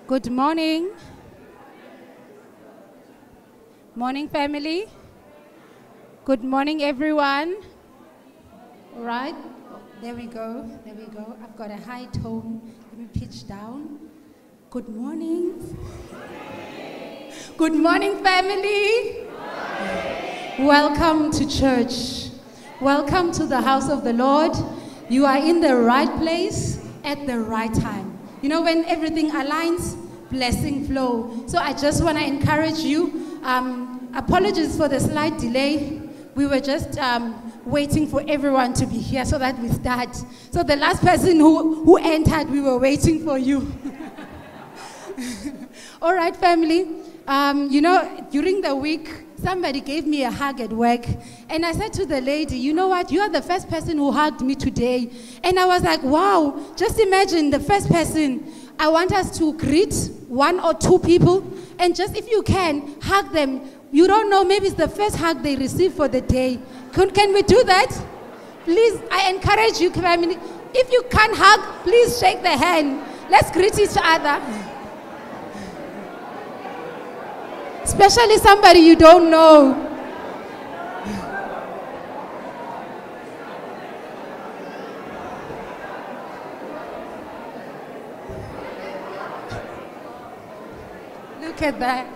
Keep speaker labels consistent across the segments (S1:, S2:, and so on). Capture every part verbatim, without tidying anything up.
S1: Good morning. Morning, family. Good morning, everyone. All right, there we go, there we go. I've got a high tone. Let me pitch down. Good morning. Good morning, family. Welcome to church. Welcome to the house of the Lord. You are in the right place at the right time. You know, when everything aligns, blessing flow. So I just want to encourage you. Um, apologies for the slight delay. We were just um, waiting for everyone to be here so that we start. So the last person who, who entered, we were waiting for you. All right, family. Um, you know, during the week, somebody gave me a hug at work. And I said to the lady, you know what? You are the first person who hugged me today. And I was like, wow, just imagine the first person. I want us to greet one or two people. And just if you can, hug them. You don't know, maybe it's the first hug they receive for the day. Can, can we do that? Please, I encourage you, family. If you can't hug, please shake the hand. Let's greet each other. Especially somebody you don't know. Look at that.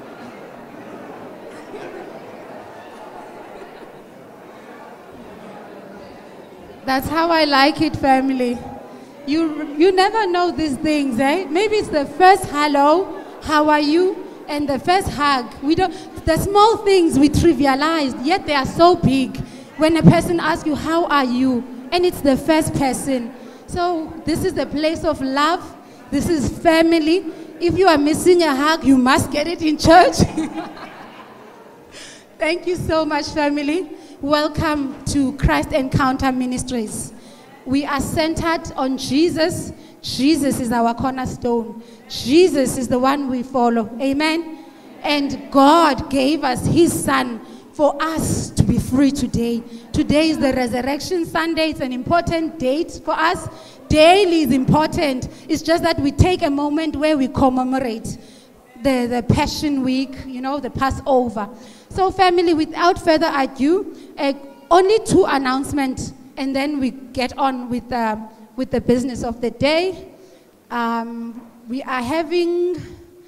S1: That's how I like it, family. You, you never know these things, eh? Maybe it's the first hello, how are you? And the first hug. We don't, the small things we trivialize, yet they are so big. When a person asks you, how are you? And it's the first person. So this is the place of love. This is family. If you are missing a hug, you must get it in church. Thank you so much, family. Welcome to Christ Encounter Ministries. We are centered on Jesus. Jesus is our cornerstone. Jesus is the one we follow. Amen. And God gave us his son for us to be free today. Today is the Resurrection Sunday. It's an important date for us. Daily is important. It's just that we take a moment where we commemorate the, the Passion Week, you know, the Passover. So family, without further ado, uh, only two announcements, and then we get on with, uh, with the business of the day. Um, we are having...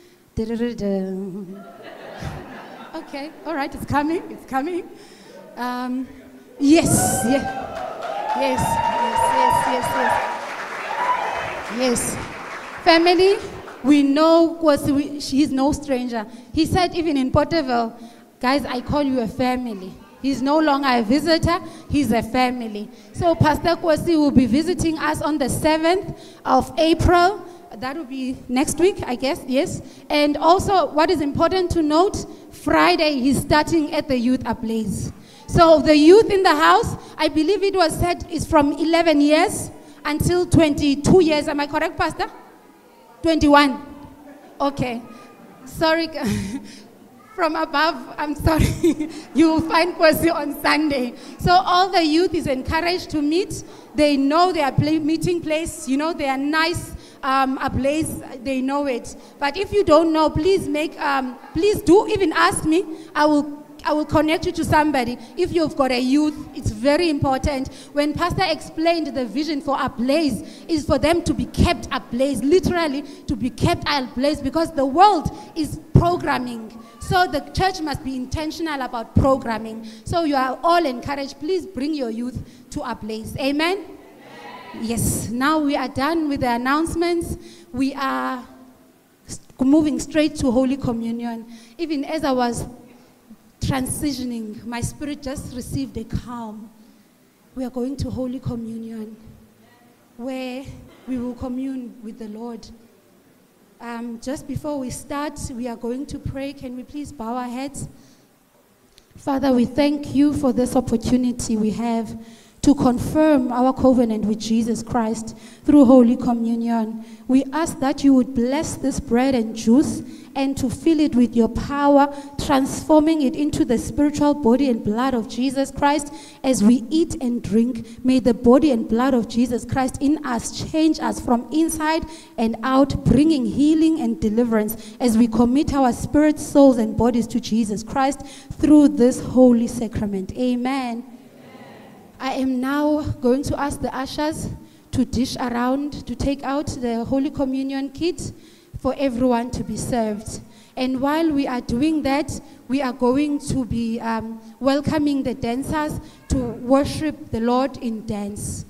S1: Okay, all right, it's coming, it's coming. Um, yes, yes, yes, yes, yes, yes, yes. Yes. Family, we know he's no stranger. He said even in Porterville, guys, I call you a family. He's no longer a visitor, he's a family. So Pastor Kwasi will be visiting us on the seventh of April. That will be next week, I guess, yes. And also, what is important to note, Friday he's starting at the Youth Ablaze. So the youth in the house, I believe it was said, is from eleven years until twenty-two years. Am I correct, Pastor? twenty-one. Okay. Sorry. From above, I'm sorry, you will find Kwasi on Sunday. So all the youth is encouraged to meet. They know their play, meeting place, you know, they are nice, um, a place, they know it. But if you don't know, please make, um, please do even ask me. I will I will connect you to somebody. If you've got a youth, it's very important. When Pastor explained the vision for Ablaze, is for them to be kept ablaze, literally to be kept ablaze, because the world is programming. So the church must be intentional about programming. So you are all encouraged. Please bring your youth to Ablaze. Amen? Amen? Yes. Now we are done with the announcements. We are moving straight to Holy Communion. Even as I was transitioning, my spirit just received a calm. We are going to Holy Communion, where we will commune with the Lord. Um, just before we start, we are going to pray. Can we please bow our heads? Father, we thank you for this opportunity we have to confirm our covenant with Jesus Christ through Holy Communion. We ask that you would bless this bread and juice and to fill it with your power, transforming it into the spiritual body and blood of Jesus Christ. As we eat and drink, may the body and blood of Jesus Christ in us change us from inside and out, bringing healing and deliverance as we commit our spirits, souls, and bodies to Jesus Christ through this holy sacrament. Amen. I am now going to ask the ushers to dish around, to take out the Holy Communion kit for everyone to be served. And while we are doing that, we are going to be um, welcoming the dancers to worship the Lord in dance.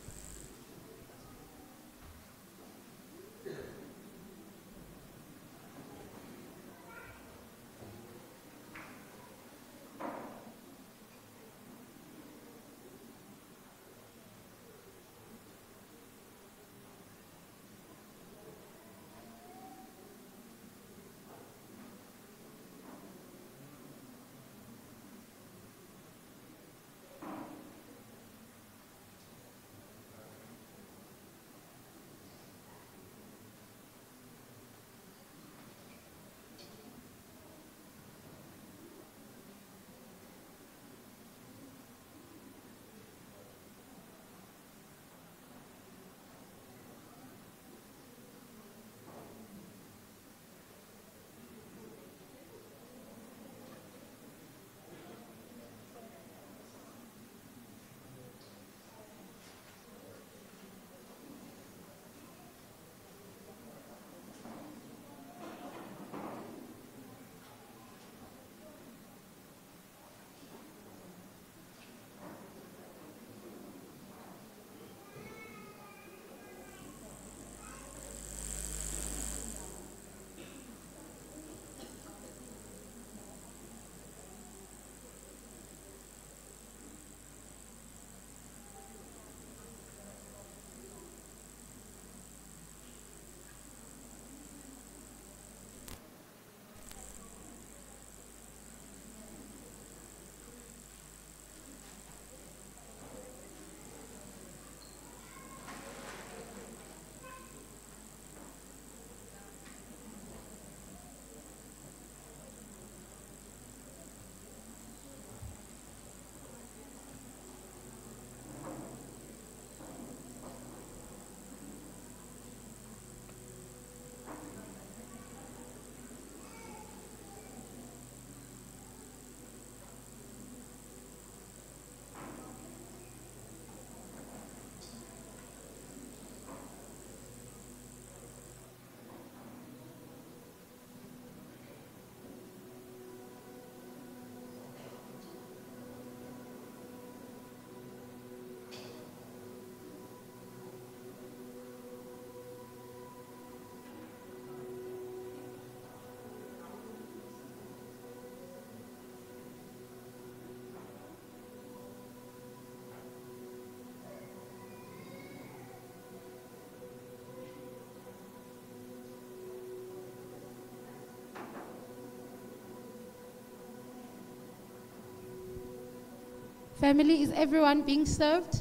S1: Family, is everyone being served?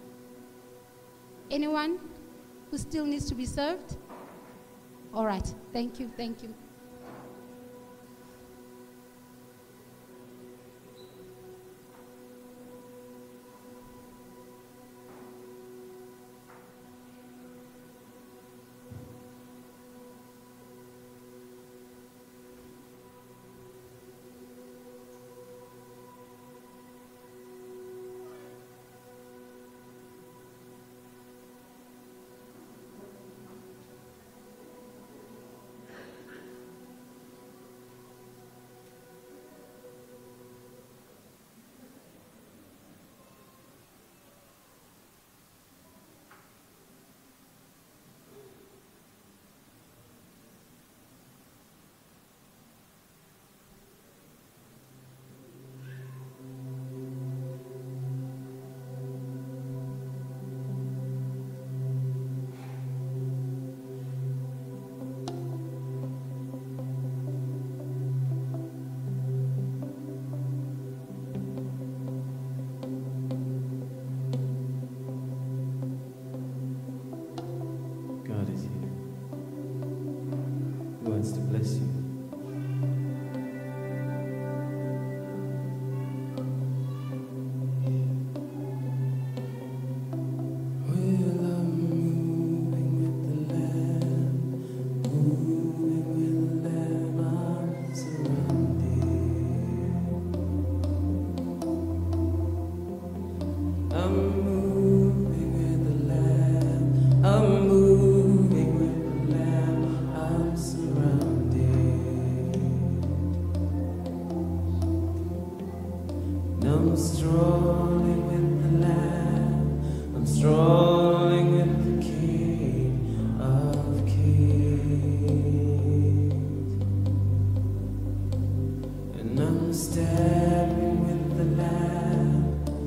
S1: Anyone who still needs to be served? All right. Thank you. Thank you.
S2: words to bless you. I'm strolling with the Lamb, I'm strolling with the King of Kings, and I'm stepping with the Lamb,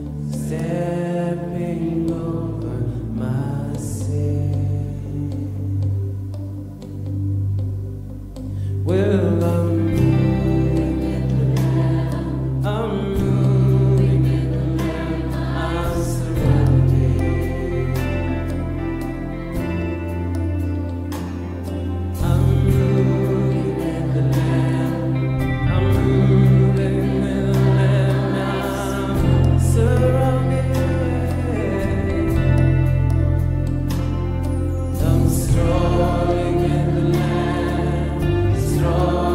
S2: stepping over my sin. Well, I'm strolling with the Lamb, strolling.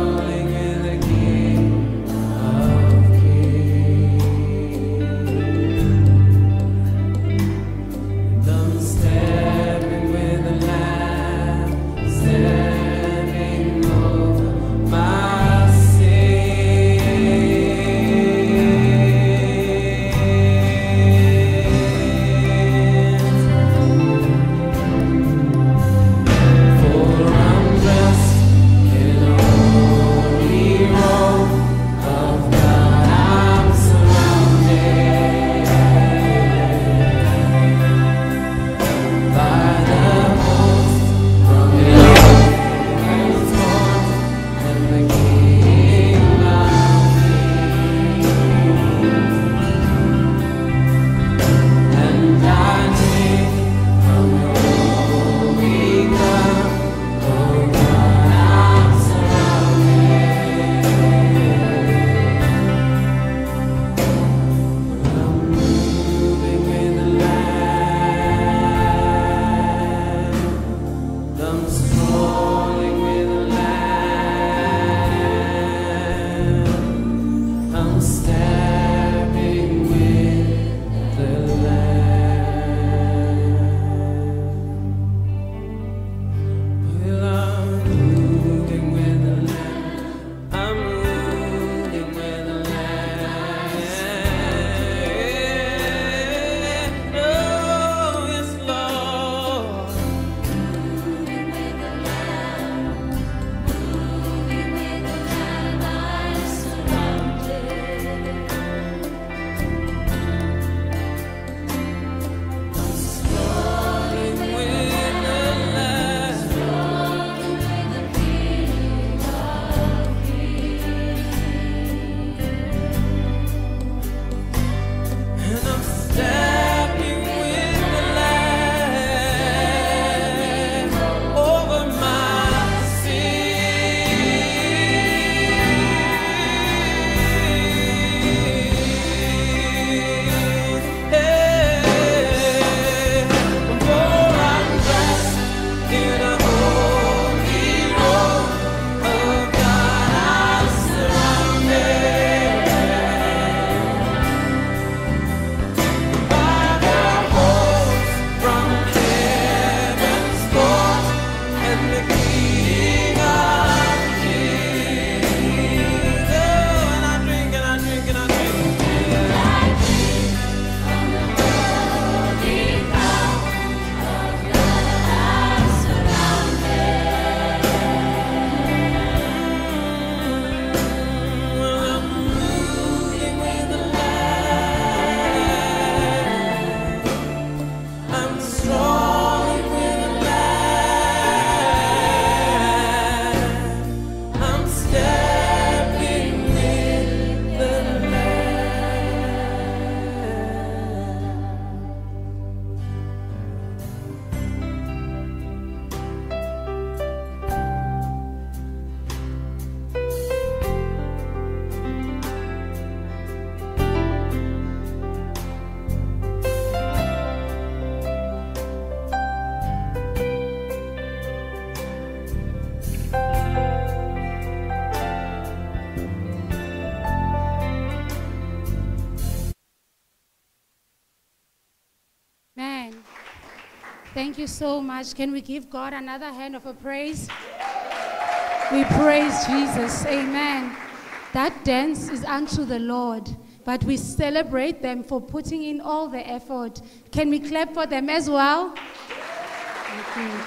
S1: Thank you so much. Can we give God another hand of a praise? We praise Jesus. Amen. That dance is unto the Lord, but we celebrate them for putting in all the effort. Can we clap for them as well? Thank you.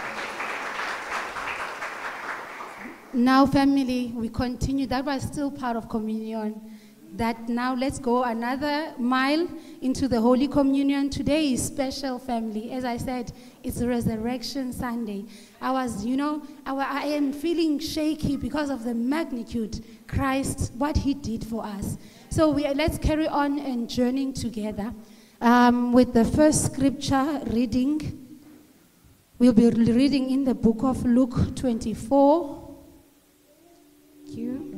S1: Now, family, we continue. That was still part of communion. That now let's go another mile into the Holy Communion. Today is special, family. As I said, it's Resurrection Sunday. I was, you know, I, I am feeling shaky because of the magnitude Christ, what he did for us. So we, let's carry on and journeying together um, with the first scripture reading. We'll be reading in the book of Luke twenty-four. Thank you.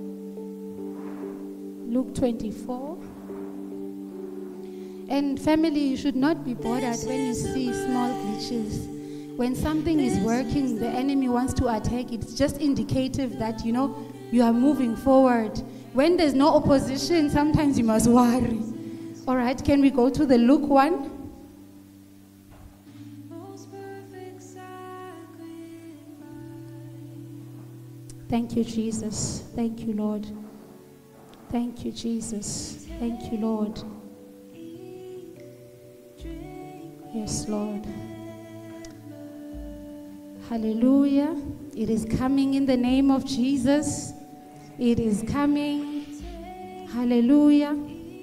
S1: Luke twenty-four. And family, you should not be bothered when you see small glitches. When something is working, the enemy wants to attack. It's just indicative that, you know, you are moving forward. When there's no opposition, sometimes you must worry. All right, can we go to the Luke one? Thank you, Jesus. Thank you, Lord. Thank you, Jesus. Thank you, Lord. Yes, Lord. Hallelujah. It is coming in the name of Jesus. It is coming. Hallelujah.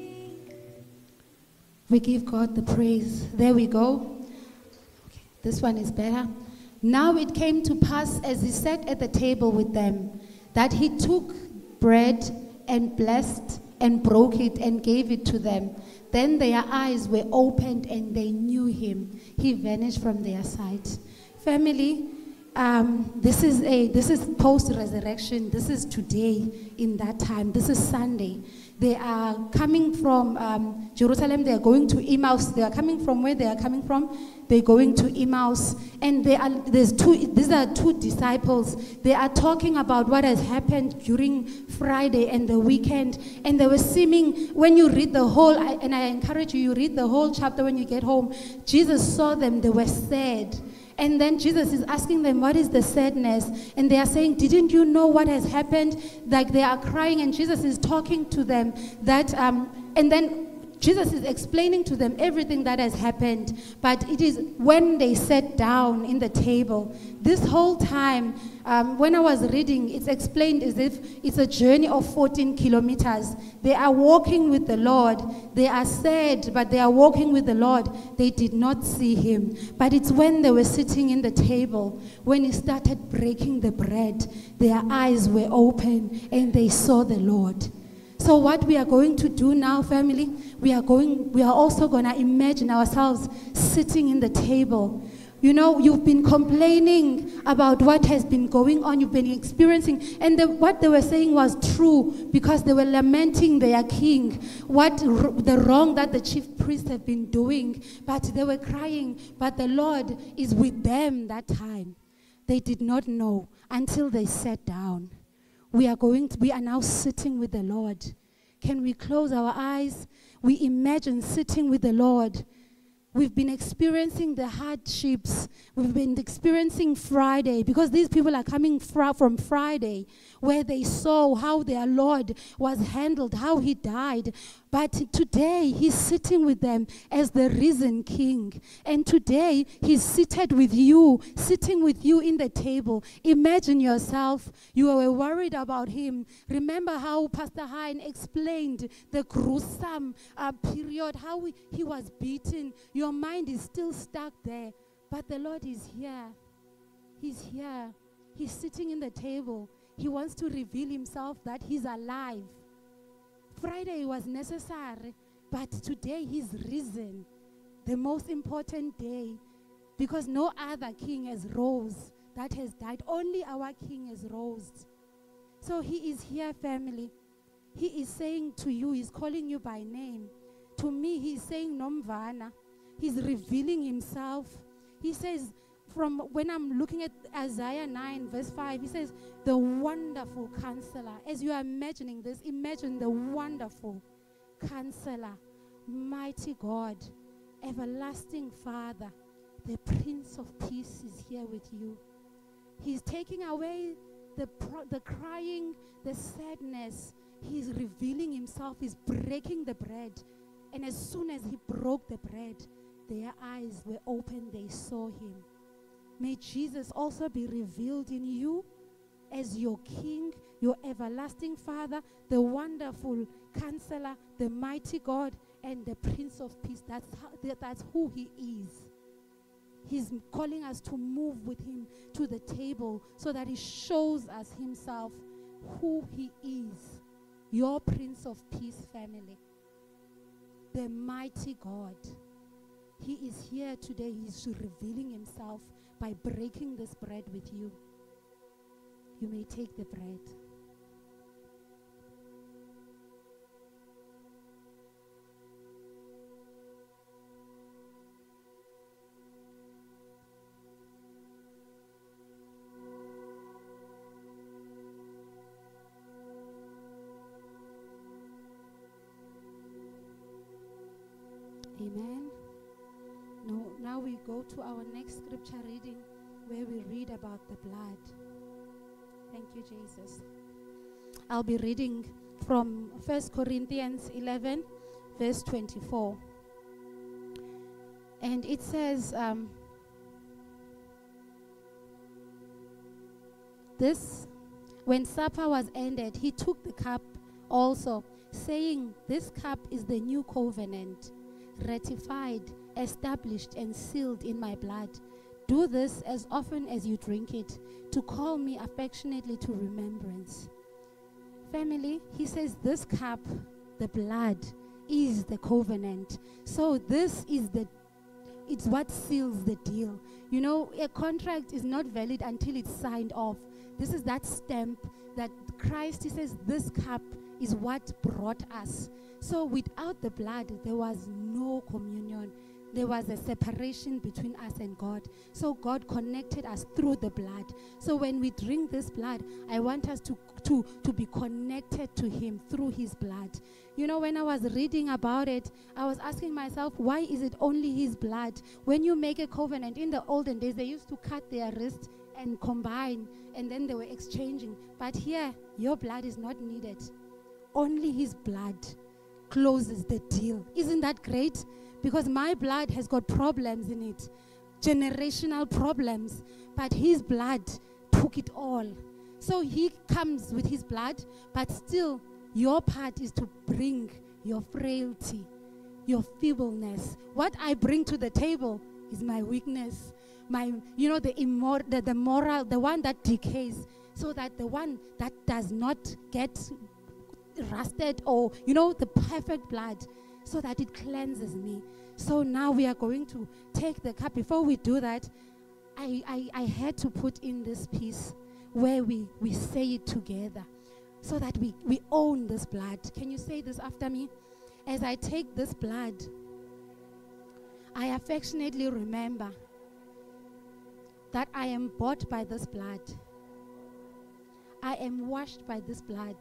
S1: We give God the praise. There we go. Okay, this one is better. Now it came to pass as he sat at the table with them, that he took bread and blessed and broke it and gave it to them. Then their eyes were opened and they knew him. He vanished from their sight. Family, um, this is a this is post-resurrection. This is today in that time. This is Sunday. They are coming from um, Jerusalem. They are going to Emmaus. They are coming from where they are coming from. They're going to Emmaus, and they are, there's two. These are two disciples. They are talking about what has happened during Friday and the weekend, and they were seeming. When you read the whole, and I encourage you, you read the whole chapter when you get home. Jesus saw them; they were sad. And then Jesus is asking them, what is the sadness? And they are saying, didn't you know what has happened? Like they are crying, and Jesus is talking to them that, um, and then Jesus is explaining to them everything that has happened. But it is when they sat down in the table, this whole time, um, when I was reading, it's explained as if it's a journey of fourteen kilometers. They are walking with the Lord. They are sad, but they are walking with the Lord. They did not see him. But it's when they were sitting in the table, when he started breaking the bread, their eyes were open and they saw the Lord. So what we are going to do now, family, we are going, we are also going to imagine ourselves sitting in the table. You know, you've been complaining about what has been going on, you've been experiencing, and the, what they were saying was true because they were lamenting their king, what the wrong that the chief priests have been doing, but they were crying, but the Lord is with them that time. They did not know until they sat down. We are going to, we are now sitting with the Lord. Can we close our eyes? We imagine sitting with the Lord. We've been experiencing the hardships. We've been experiencing Friday because these people are coming fra- from Friday where they saw how their Lord was handled, how he died. But today he's sitting with them as the risen King. And today he's seated with you, sitting with you in the table. Imagine yourself, you were worried about him. Remember how Pastor Hein explained the gruesome uh, period, how he, he was beaten. Your mind is still stuck there. But the Lord is here. He's here. He's sitting in the table. He wants to reveal himself that he's alive. Friday was necessary, but today he's risen. The most important day, because no other king has rose that has died. Only our king has rose. So he is here, family. He is saying to you, he's calling you by name. To me, he's saying Nomvana. He's revealing himself. He says, from when I'm looking at Isaiah nine, verse five, he says, the wonderful counselor. As you are imagining this, imagine the wonderful counselor, mighty God, everlasting Father, The Prince of Peace is here with you. He's taking away the, pro- the crying, the sadness. He's revealing himself. He's breaking the bread. And as soon as he broke the bread, their eyes were open. They saw him. May Jesus also be revealed in you as your King, your everlasting Father, the wonderful Counselor, the mighty God, and the Prince of Peace. That's, how, that's who he is. He's calling us to move with him to the table so that he shows us himself, who he is. Your Prince of Peace, family. The mighty God. He is here today. He's revealing himself by breaking this bread with you. You may take the bread. Amen. No, now we go to our next scripture reading where we read about the blood. Thank you, Jesus. I'll be reading from First Corinthians eleven, verse twenty-four. And it says, um, this, when supper was ended, he took the cup also, saying, this cup is the new covenant, ratified, established, and sealed in my blood. Do this as often as you drink it, to call me affectionately to remembrance. Family, he says this cup, the blood, is the covenant. So this is the, it's what seals the deal. You know, a contract is not valid until it's signed off. This is that stamp that Christ, he says, this cup is what brought us. So without the blood, there was no communion. There was a separation between us and God. So God connected us through the blood. So when we drink this blood, I want us to, to, to be connected to him through his blood. You know, when I was reading about it, I was asking myself, why is it only his blood? When you make a covenant, in the olden days, they used to cut their wrist and combine, and then they were exchanging. But here, your blood is not needed. Only his blood closes the deal. Isn't that great? Because my blood has got problems in it, generational problems, but his blood took it all. So he comes with his blood, but still your part is to bring your frailty, your feebleness. What I bring to the table is my weakness, my, you know, the, immor- the, the moral, the one that decays, so that the one that does not get rusted, or, you know, the perfect blood, so that it cleanses me. So now we are going to take the cup. Before we do that, I, I, I had to put in this piece where we, we say it together, so that we, we own this blood. Can you say this after me? As I take this blood, I affectionately remember that I am bought by this blood. I am washed by this blood.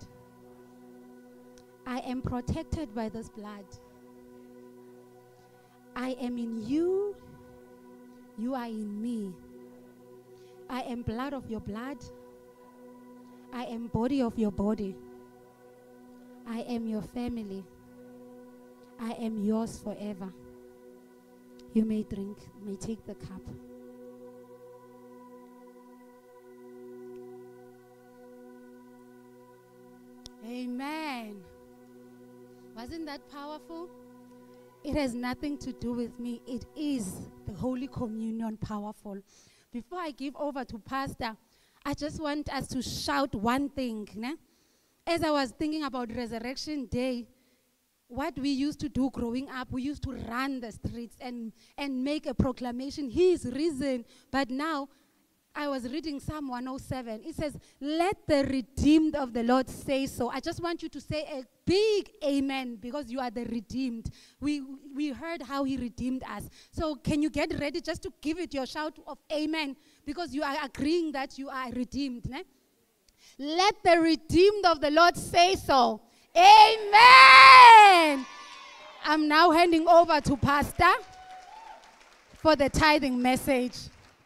S1: I am protected by this blood. I am in you. You are in me. I am blood of your blood. I am body of your body. I am your family. I am yours forever. You may drink, may take the cup. Amen. Wasn't that powerful? It has nothing to do with me. It is the Holy Communion powerful. Before I give over to Pastor, I just want us to shout one thing. Ne? As I was thinking about Resurrection Day, what we used to do growing up, we used to run the streets and, and make a proclamation, he is risen. But now, I was reading Psalm one oh seven. It says, let the redeemed of the Lord say so. I just want you to say a big amen, because you are the redeemed. We, we heard how he redeemed us. So can you get ready just to give it your shout of amen, because you are agreeing that you are redeemed. Ne? Let the redeemed of the Lord say so. Amen. I'm now handing over to Pastor for the tithing message.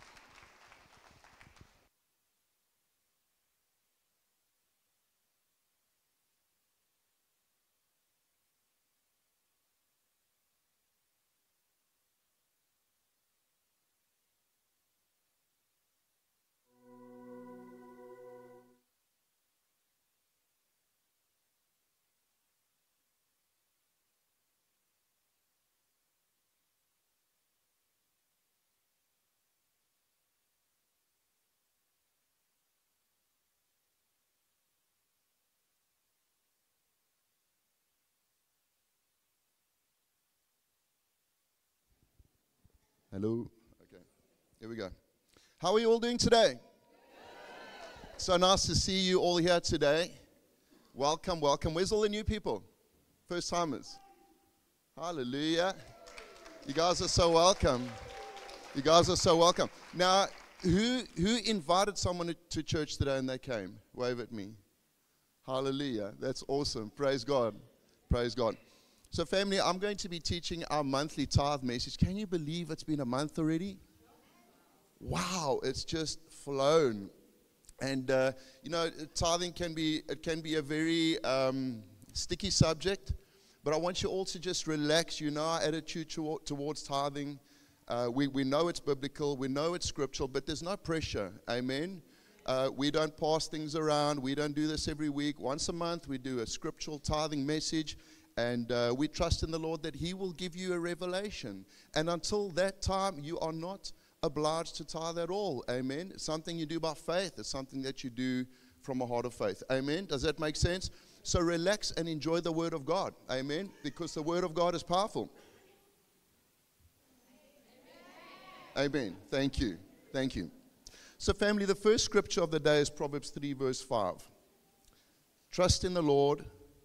S3: Hello. Okay. Here we go. How are you all doing today? So nice to see you all here today. Welcome, welcome. Where's all the new people? First timers. Hallelujah. You guys are so welcome. You guys are so welcome. Now, who who invited someone to church today and they came? Wave at me. Hallelujah. That's awesome. Praise God. Praise God. So family, I'm going to be teaching our monthly tithe message. Can you believe it's been a month already? Wow, it's just flown. And uh, you know, tithing can be it can be a very um, sticky subject, but I want you all to just relax. You know our attitude to, towards tithing. Uh, we we know it's biblical, we know it's scriptural, but there's no pressure. Amen. Uh, we don't pass things around. We don't do this every week. Once a month, we do a scriptural tithing message. And uh, we trust in the Lord that He will give you a revelation. And until that time, you are not obliged to tithe at all. Amen. It's something you do by faith. It's something that you do from a heart of faith. Amen. Does that make sense? So relax and enjoy the Word of God. Amen. Because the Word of God is powerful. Amen. Thank you. Thank you. So family, the first scripture of the day is Proverbs three verse five. Trust in the Lord.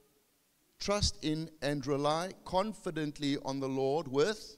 S3: Trust in and rely confidently on the Lord with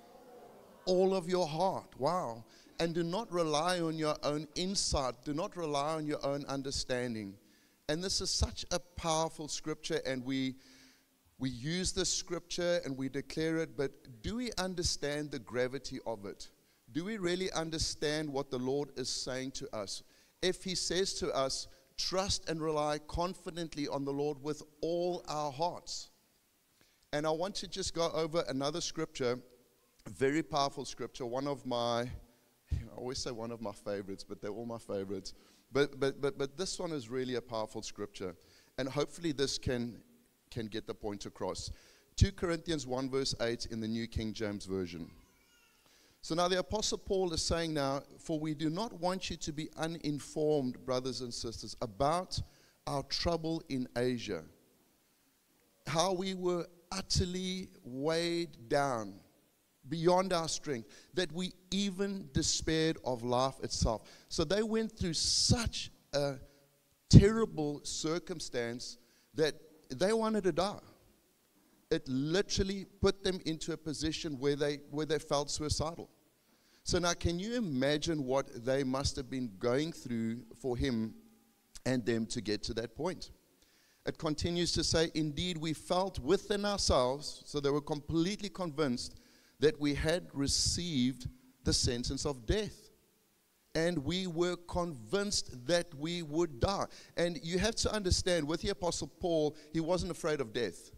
S3: all of your heart. Wow. And do not rely on your own insight. Do not rely on your own understanding. And this is such a powerful scripture, and we we use this scripture and we declare it, but do we understand the gravity of it? Do we really understand what the Lord is saying to us? If He says to us, trust and rely confidently on the Lord with all our hearts. And I want to just go over another scripture, a very powerful scripture, one of my, I always say one of my favorites, but they're all my favorites. But but but but this one is really a powerful scripture. And hopefully this can can get the point across. Second Corinthians one verse eight in the New King James Version. So now the Apostle Paul is saying now, for we do not want you to be uninformed, brothers and sisters, about our trouble in Asia. How we were utterly weighed down beyond our strength, that we even despaired of life itself. So they went through such a terrible circumstance that they wanted to die. It literally put them into a position where they where they felt suicidal. So now can you imagine what they must have been going through for him and them to get to that point? It continues to say, indeed we felt within ourselves, so they were completely convinced that we had received the sentence of death. And we were convinced that we would die. And you have to understand, with the Apostle Paul, he wasn't afraid of death.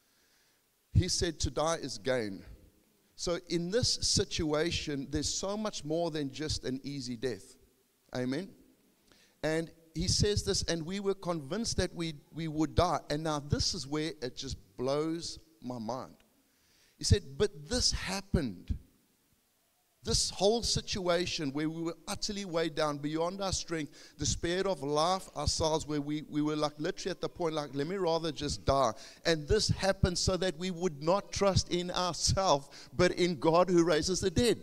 S3: He said to die is gain. So in this situation, there's so much more than just an easy death. Amen? And he says this, and we were convinced that we, we would die. And now this is where it just blows my mind. He said, but this happened. This whole situation where we were utterly weighed down beyond our strength, despaired of life ourselves, where we, we were like literally at the point like, let me rather just die. And this happened so that we would not trust in ourselves, but in God who raises the dead.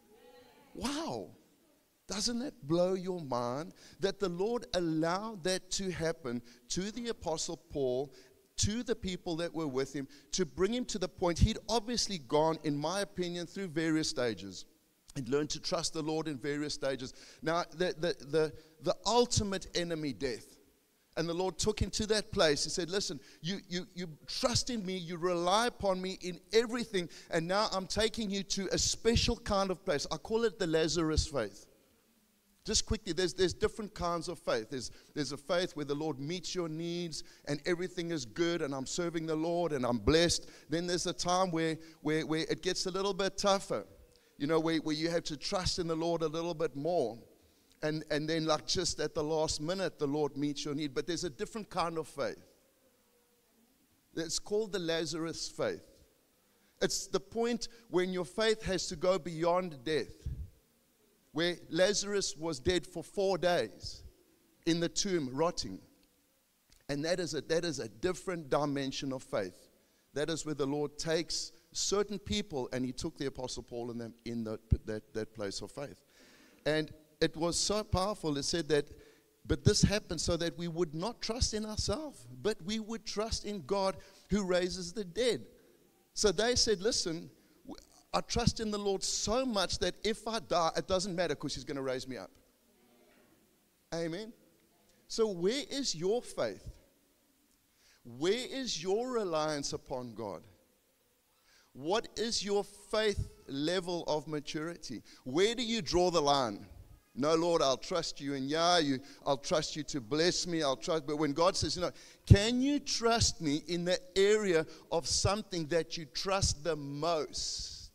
S3: Wow. Doesn't it blow your mind that the Lord allowed that to happen to the Apostle Paul, to the people that were with him, to bring him to the point he'd obviously gone, in my opinion, through various stages. And learn to trust the Lord in various stages. Now, the, the, the, the ultimate enemy, death, And the Lord took him to that place. He said, listen, you, you, you trust in me, you rely upon me in everything, and now I'm taking you to a special kind of place. I call it the Lazarus faith. Just quickly, there's, there's different kinds of faith. There's, there's a faith where the Lord meets your needs and everything is good and I'm serving the Lord and I'm blessed. Then there's a time where, where, where it gets a little bit tougher, you know, where, where you have to trust in the Lord a little bit more. And, and then like just at the last minute, the Lord meets your need. But there's a different kind of faith. It's called the Lazarus faith. It's the point when your faith has to go beyond death. Where Lazarus was dead for four days in the tomb, rotting. And that is a, that is a different dimension of faith. That is where the Lord takes certain people, and he took the Apostle Paul and them in that, that, that place of faith. And it was so powerful. It said that, but this happened so that we would not trust in ourselves, but we would trust in God who raises the dead. So they said, listen, I trust in the Lord so much that if I die, it doesn't matter because he's going to raise me up. Amen. So where is your faith? Where is your reliance upon God? What is your faith level of maturity? Where do you draw the line? No, Lord, I'll trust you, and yeah, you, I'll trust you to bless me. I'll trust, but when God says, you know, can you trust me in the area of something that you trust the most,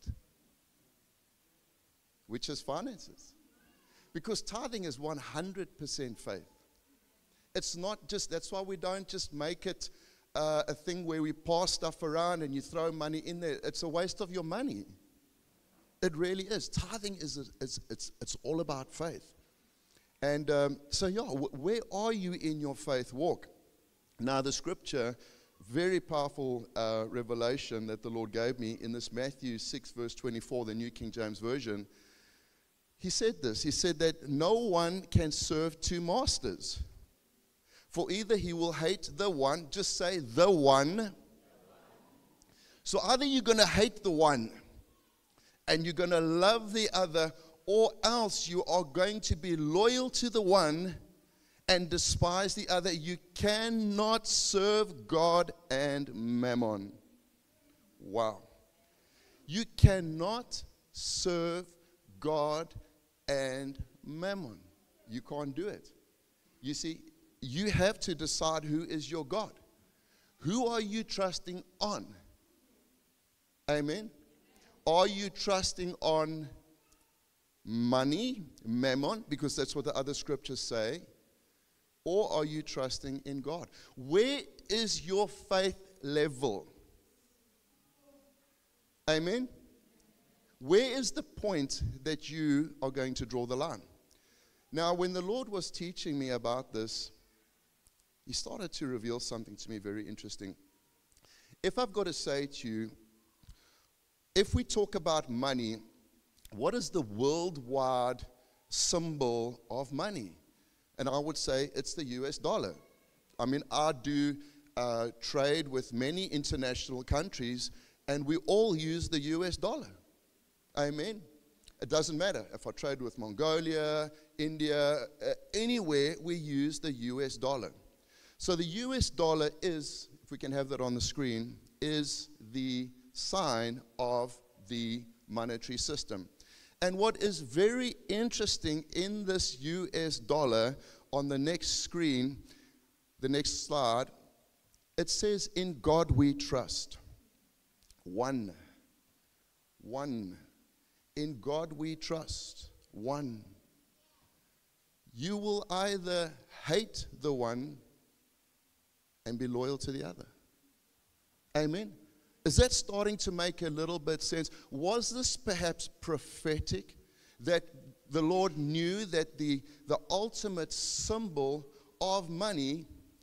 S3: which is finances? Because tithing is one hundred percent faith. It's not just, that's why we don't just make it uh, a thing where we pass stuff around and you throw money in there. It's a waste of your money. It really is. Tithing is, a, it's, it's, it's all about faith. And um, so, yeah, w- where are you in your faith walk? Now, the scripture, very powerful uh, revelation that the Lord gave me in this Matthew six, verse twenty-four, the New King James Version. He said this. He said that no one can serve two masters. For either he will hate the one, just say the one. So either you're going to hate the one, and you're going to love the other, or else you are going to be loyal to the one and despise the other. You cannot serve God and mammon. Wow. You cannot serve God and mammon. You can't do it. You see, you have to decide who is your God. Who are you trusting on? Amen. Are you trusting on money, mammon, because that's what the other scriptures say? Or are you trusting in God? Where is your faith level? Amen? Where is the point that you are going to draw the line? Now, when the Lord was teaching me about this, he started to reveal something to me very interesting. If I've got to say to you, if we talk about money, what is the worldwide symbol of money? And I would say it's the U S dollar. I mean, I do uh, trade with many international countries, and we all use the U S dollar. Amen. It doesn't matter if I trade with Mongolia, India, uh, anywhere, we use the U S dollar. So the U S dollar is, if we can have that on the screen, is the sign of the monetary system. And what is very interesting in this U S dollar, on the next screen, the next slide, it says, in God we trust. One. One. In God we trust. One. You will either hate the one and be loyal to the other. Amen. Is that starting to make a little bit sense? Was this perhaps prophetic, that the Lord knew that the, the ultimate symbol of money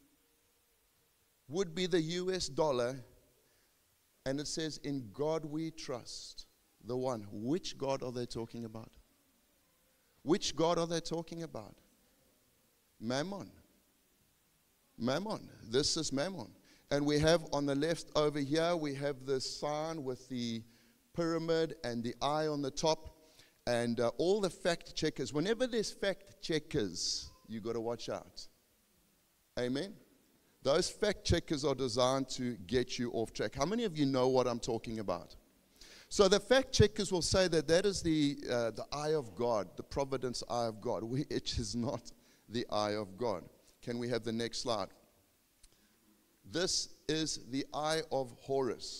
S3: would be the U S dollar? And it says, in God we trust. The one. Which God are they talking about? Which God are they talking about? Mammon. Mammon. This is Mammon. And we have on the left over here, we have the sign with the pyramid and the eye on the top. And uh, all the fact checkers, whenever there's fact checkers, you got to watch out. Amen? Those fact checkers are designed to get you off track. How many of you know what I'm talking about? So the fact checkers will say that that is the, uh, the eye of God, the providence eye of God, which is not the eye of God. Can we have the next slide? This is the eye of Horus.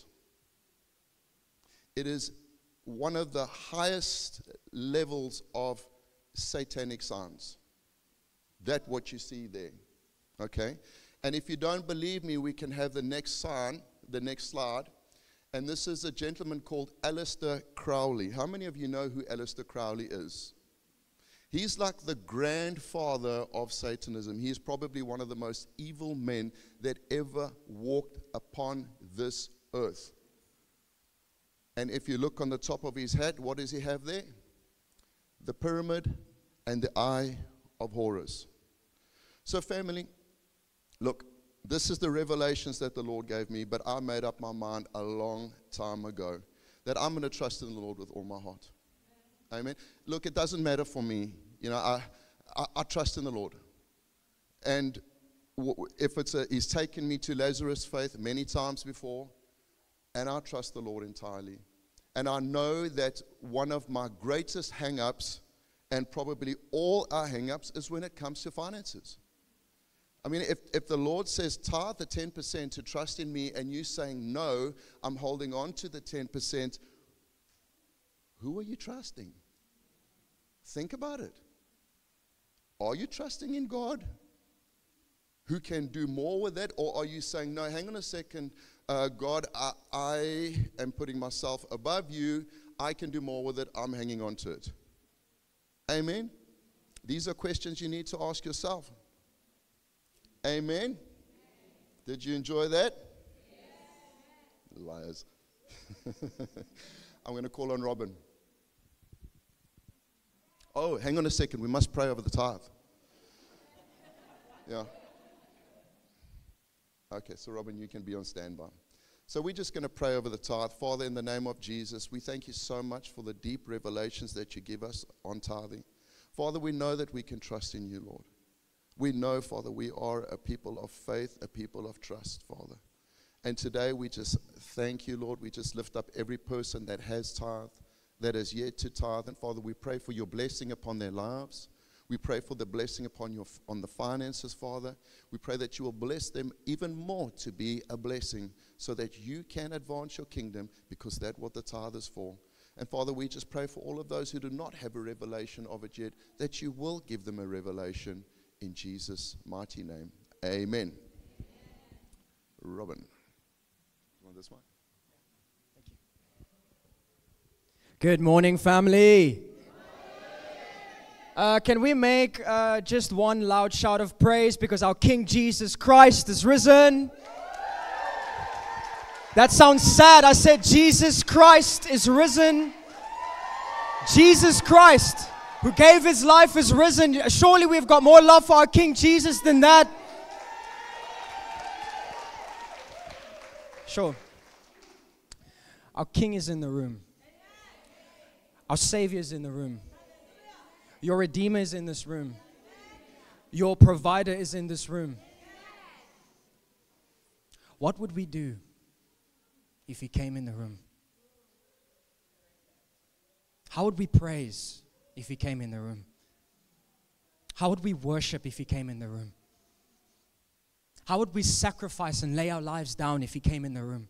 S3: It is one of the highest levels of satanic signs. That what you see there. Okay? And if you don't believe me, we can have the next sign, the next slide. And this is a gentleman called Aleister Crowley. How many of you know who Aleister Crowley is? He's like the grandfather of Satanism. He's probably one of the most evil men that ever walked upon this earth. And if you look on the top of his head, what does he have there? The pyramid and the eye of Horus. So family, look, this is the revelations that the Lord gave me, but I made up my mind a long time ago that I'm going to trust in the Lord with all my heart. Amen. Look, it doesn't matter for me. You know, I, I, I trust in the Lord. And w- if it's a, He's taken me to Lazarus' faith many times before, and I trust the Lord entirely. And I know that one of my greatest hang-ups, and probably all our hang-ups, is when it comes to finances. I mean, if, if the Lord says tithe the ten percent to trust in me, and you saying, no, I'm holding on to the ten percent, who are you trusting? Think about it. Are you trusting in God, who can do more with that? Or are you saying, no, hang on a second, uh, God, I, I am putting myself above you. I can do more with it. I'm hanging on to it. Amen? These are questions you need to ask yourself. Amen? Did you enjoy that? Yes. Liars. I'm going to call on Robin. Oh, hang on a second. We must pray over the tithe. Yeah. Okay, so Robin, you can be on standby. So we're just going to pray over the tithe. Father, in the name of Jesus, we thank you so much for the deep revelations that you give us on tithing. Father, we know that we can trust in you, Lord. We know, Father, we are a people of faith, a people of trust, Father. And today we just thank you, Lord. We just lift up every person that has tithe, that is yet to tithe. And Father, we pray for your blessing upon their lives. We pray for the blessing upon your on the finances, Father. We pray that you will bless them even more to be a blessing so that you can advance your kingdom, because that's what the tithe is for. And Father, we just pray for all of those who do not have a revelation of it yet, that you will give them a revelation in Jesus' mighty name. Amen. Robin. You want this one?
S4: Thank you. Good morning, family. Uh, can we make uh, just one loud shout of praise because our King Jesus Christ is risen? That sounds sad. I said Jesus Christ is risen. Jesus Christ, who gave his life, is risen. Surely we've got more love for our King Jesus than that. Sure. Our King is in the room. Our Savior is in the room. Your Redeemer is in this room. Your Provider is in this room. What would we do if he came in the room? How would we praise if he came in the room? How would we worship if he came in the room? How would we sacrifice and lay our lives down if he came in the room?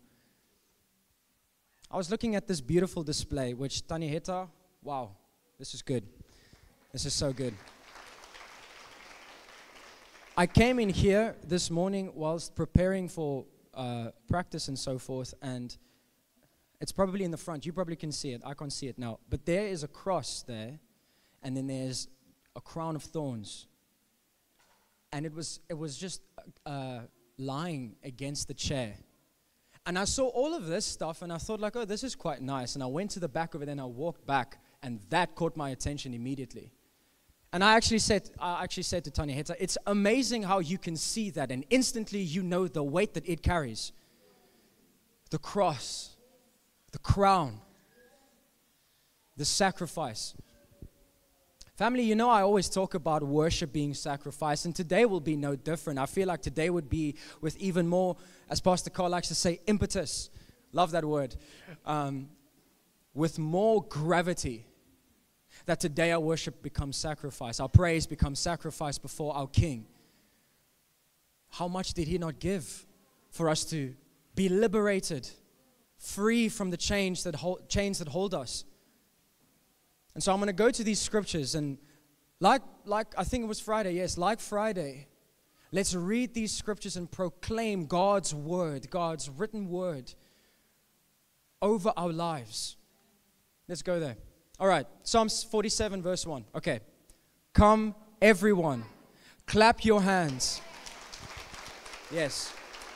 S4: I was looking at this beautiful display, which Tani Heta, wow, this is good. This is so good. I came in here this morning whilst preparing for uh, practice and so forth, and it's probably in the front. You probably can see it. I can't see it now. But there is a cross there, and then there's a crown of thorns. And it was it was just uh, lying against the chair. And I saw all of this stuff, and I thought, like, oh, this is quite nice. And I went to the back of it, and I walked back, and that caught my attention immediately. And I actually said, I actually said to Tanya Heta, it's amazing how you can see that, and instantly you know the weight that it carries. The cross, the crown, the sacrifice. Family, you know I always talk about worship being sacrifice, and today will be no different. I feel like today would be with even more, as Pastor Carl likes to say, impetus. Love that word. Um, with more gravity, that today our worship becomes sacrifice. Our praise becomes sacrifice before our King. How much did He not give for us to be liberated, free from the chains that hold, chains that hold us? And so I'm going to go to these scriptures, and like, like I think it was Friday, yes, like Friday, let's read these scriptures and proclaim God's word, God's written word over our lives. Let's go there. All right, Psalms forty-seven, verse one. Okay. Come, everyone, clap your hands. Yes.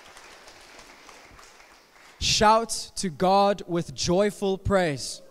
S4: Shout to God with joyful praise.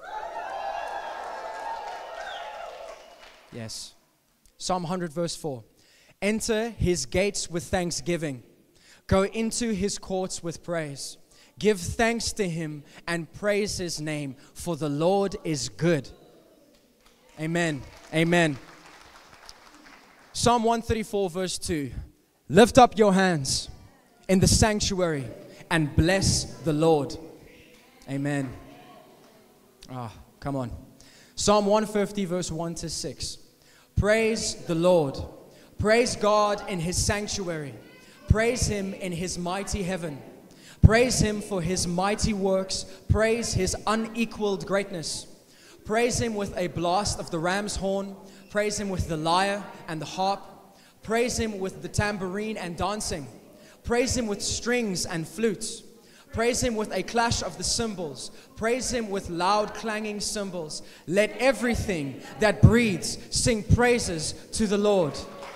S4: Yes. Psalm one hundred, verse four. Enter His gates with thanksgiving. Go into His courts with praise. Give thanks to Him and praise His name, for the Lord is good. Amen. Amen. Psalm one thirty-four, verse two. Lift up your hands in the sanctuary and bless the Lord. Amen. Ah, oh, come on. Psalm one fifty, verse one to six. Praise the Lord. Praise God in His sanctuary. Praise Him in His mighty heaven. Praise Him for His mighty works. Praise His unequaled greatness. Praise Him with a blast of the ram's horn. Praise Him with the lyre and the harp. Praise Him with the tambourine and dancing. Praise Him with strings and flutes. Praise Him with a clash of the cymbals. Praise Him with loud clanging cymbals. Let everything that breathes sing praises to the Lord.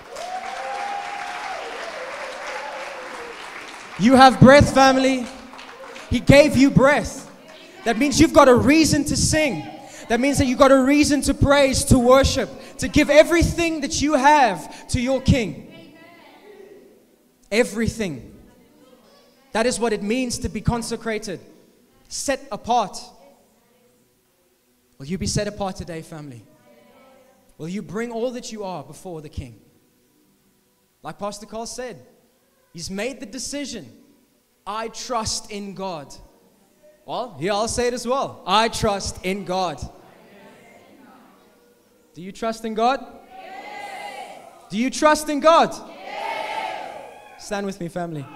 S4: You have breath, family. He gave you breath. That means you've got a reason to sing. That means that you've got a reason to praise, to worship, to give everything that you have to your King. Everything. That is what it means to be consecrated, set apart. Will you be set apart today, family? Will you bring all that you are before the King? Like Pastor Carl said, he's made the decision. I trust in God. Well, here I'll say it as well. I trust in God. Do you trust in God? Yes. Do you trust in God? Yes. Stand with me, family.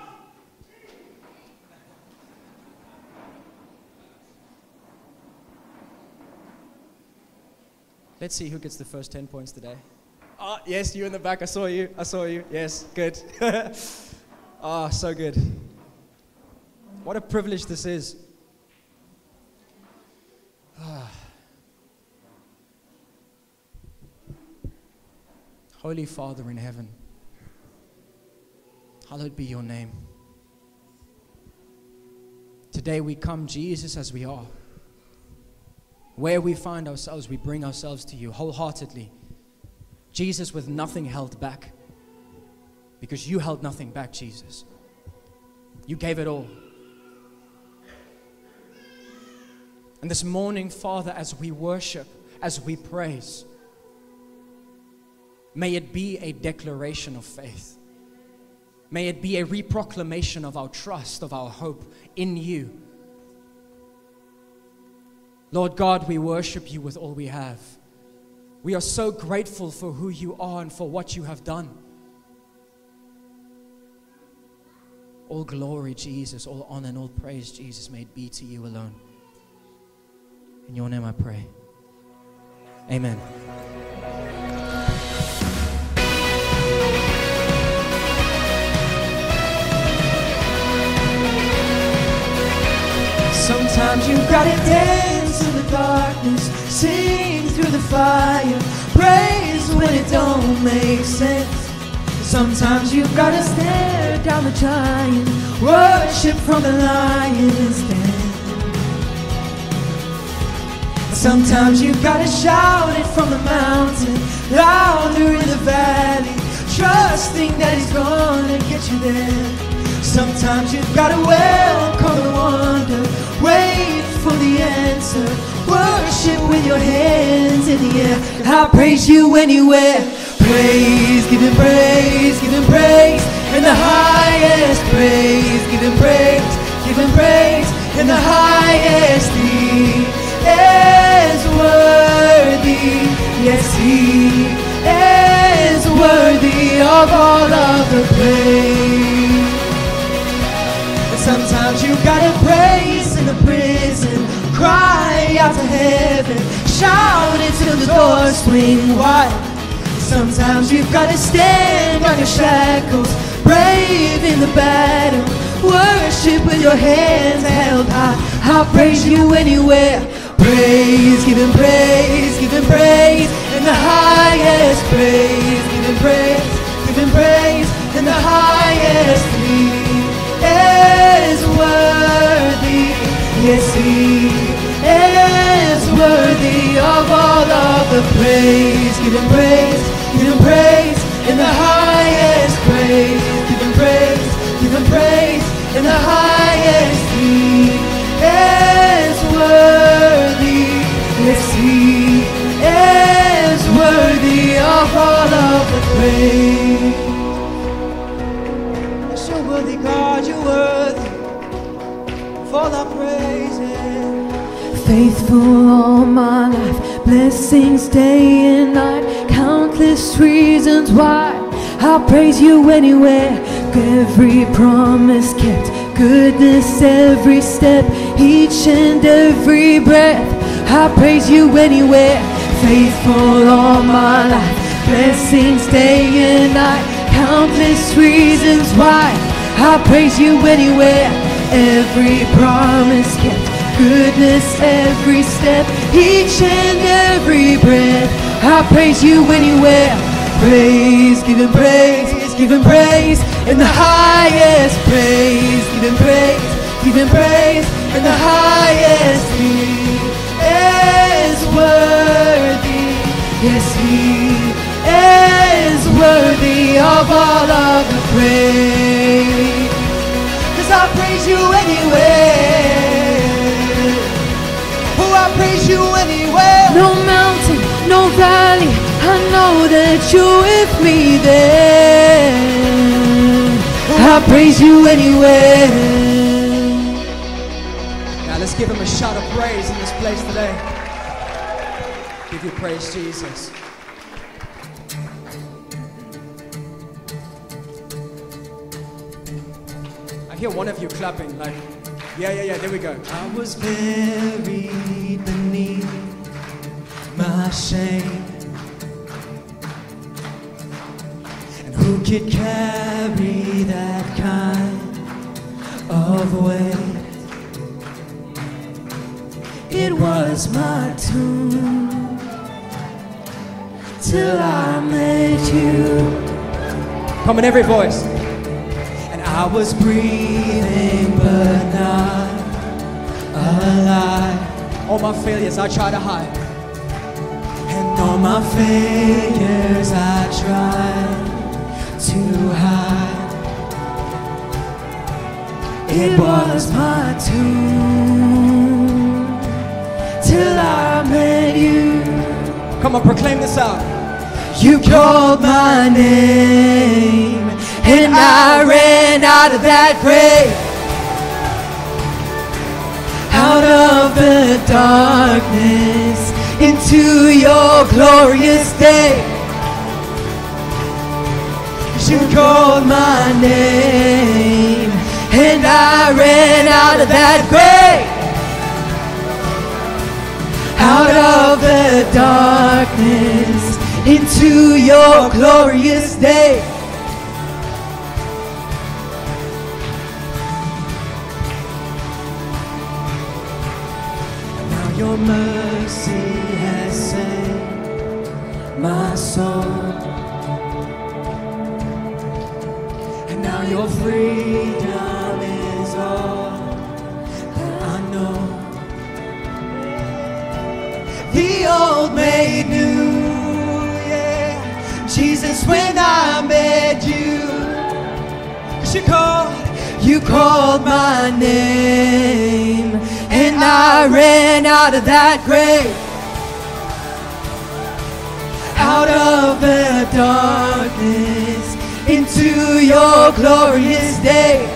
S4: Let's see who gets the first ten points today. Oh, yes, you in the back. I saw you. I saw you. Yes, good. Oh, so good. What a privilege this is. Ah. Holy Father in heaven, hallowed be your name. Today we come, Jesus, as we are. Where we find ourselves, we bring ourselves to you wholeheartedly. Jesus, with nothing held back. Because you held nothing back, Jesus. You gave it all. And this morning, Father, as we worship, as we praise, may it be a declaration of faith. May it be a reproclamation of our trust, of our hope in you. Lord God, we worship you with all we have. We are so grateful for who you are and for what you have done. All glory, Jesus, all honor and all praise, Jesus, may it be to you alone. In your name I pray. Amen.
S2: Sometimes you gotta dance in the darkness, sing through the fire, praise when it don't make sense. Sometimes you gotta stare down the giant, worship from the lion's den. Sometimes you gotta shout it from the mountain, louder in the valley, trusting that he's gonna get you there. Sometimes you've gotta welcome the wonder, wait for the answer, worship with with your hands in the air. I'll praise you anywhere. Praise, give him praise, give him praise in the highest. Praise, give him praise, give him praise in the highest. He is worthy, yes he is worthy of all of the praise. And sometimes you gotta praise in the prison, cry out to heaven, shout until the doors swing wide. Sometimes you've gotta stand on your shackles, brave in the battle, worship with your hands held high. I'll praise you anywhere. Praise, give him praise, give him praise in the highest. Praise, give him praise, give him praise in the highest. He is worthy, yes he is worthy of all of the praise. Give him praise, give him praise in the highest. Praise, give him praise, give him praise in the highest. He is worthy, yes he is worthy of all of the praise. Yes, you're worthy, God, you're worthy of all our praises. Faithful all my life, blessings day and night, countless reasons why I'll praise you anywhere. Every promise kept, goodness every step, each and every breath, I'll praise you anywhere. Faithful all my life, blessings day and night, countless reasons why I'll praise you anywhere. Every promise kept, goodness every step, each and every breath, I'll praise you anywhere. Praise, give him praise, give him praise in the highest. Praise, give him praise, give him praise in the highest. He is worthy, yes he is worthy of all of the praise. 'Cause I praise you anywhere. Oh, I praise you anywhere. No mountain, no valley, I know that you're with me there. I praise you anywhere.
S4: Now let's give him a shout of praise in this place today. Give you praise, Jesus. I hear one of you clapping, like, yeah, yeah, yeah, there we go.
S2: I was buried beneath my shame. Who could carry that kind of weight? It was my tomb till I met you.
S4: Come on, every voice.
S2: And I was breathing but not alive.
S4: All my failures I try to hide,
S2: and all my failures I tried to hide. It was my tomb till I met you.
S4: come on, proclaim this out.
S2: You called my name and I ran out of that grave, out of the darkness into your glorious day. You called my name and I ran out of that grave, out of the darkness into your glorious day. Now your mercy has saved my soul, and now your freedom is all that I know. The old made new, yeah. Jesus, when I met you, 'cause you called, you called my name, and I ran out of that grave, out of the darkness into your glorious day.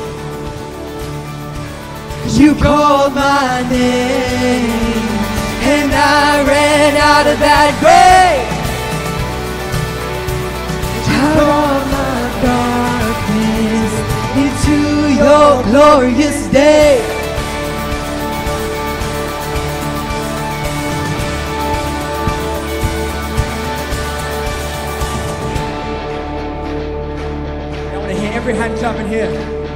S2: You called my name, and I ran out of that grave. Out of my darkness into your glorious day. I want to hear every hand clap in here.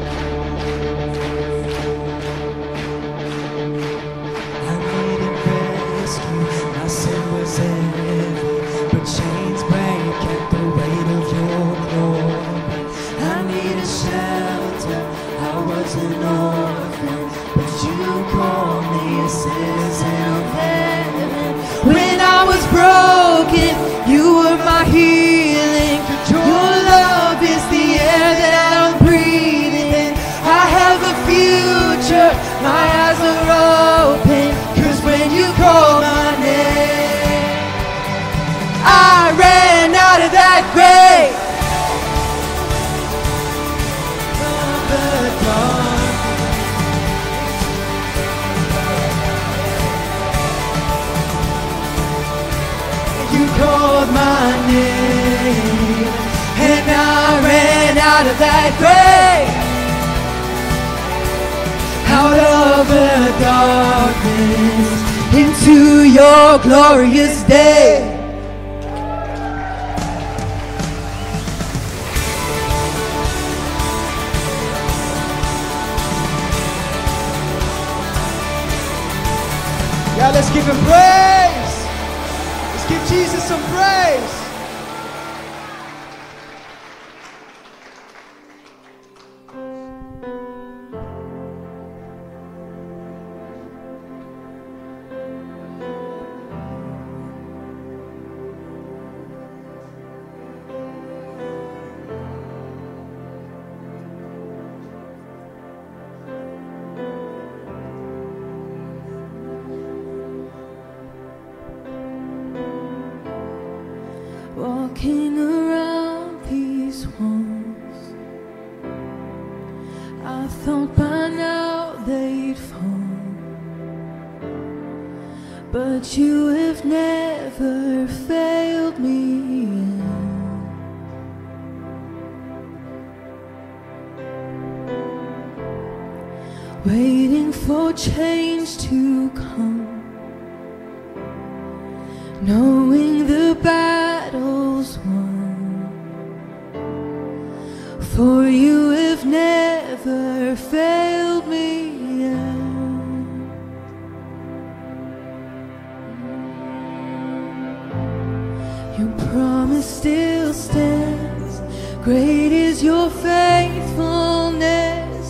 S2: I needed rescue, my sin was heavy, but chains break at the weight of your glory. I needed shelter, I was an orphan, but you called me a citizen of heaven. When I was broken, you were my healing. Your love is the air that I'm breathing. I have a future, my eyes are open, 'cause when you call my name, I ran out of that grave. From the dark, you called my name, and I ran out of that grave. Out of the darkness into your glorious day. Yeah, let's give him praise. Let's give Jesus some praise. Walking around these walls, I thought by now they'd fall, but you have never failed me yet. Waiting for change to come, knowing the battle's won, for you have never failed me yet. Your promise still stands, great is your faithfulness,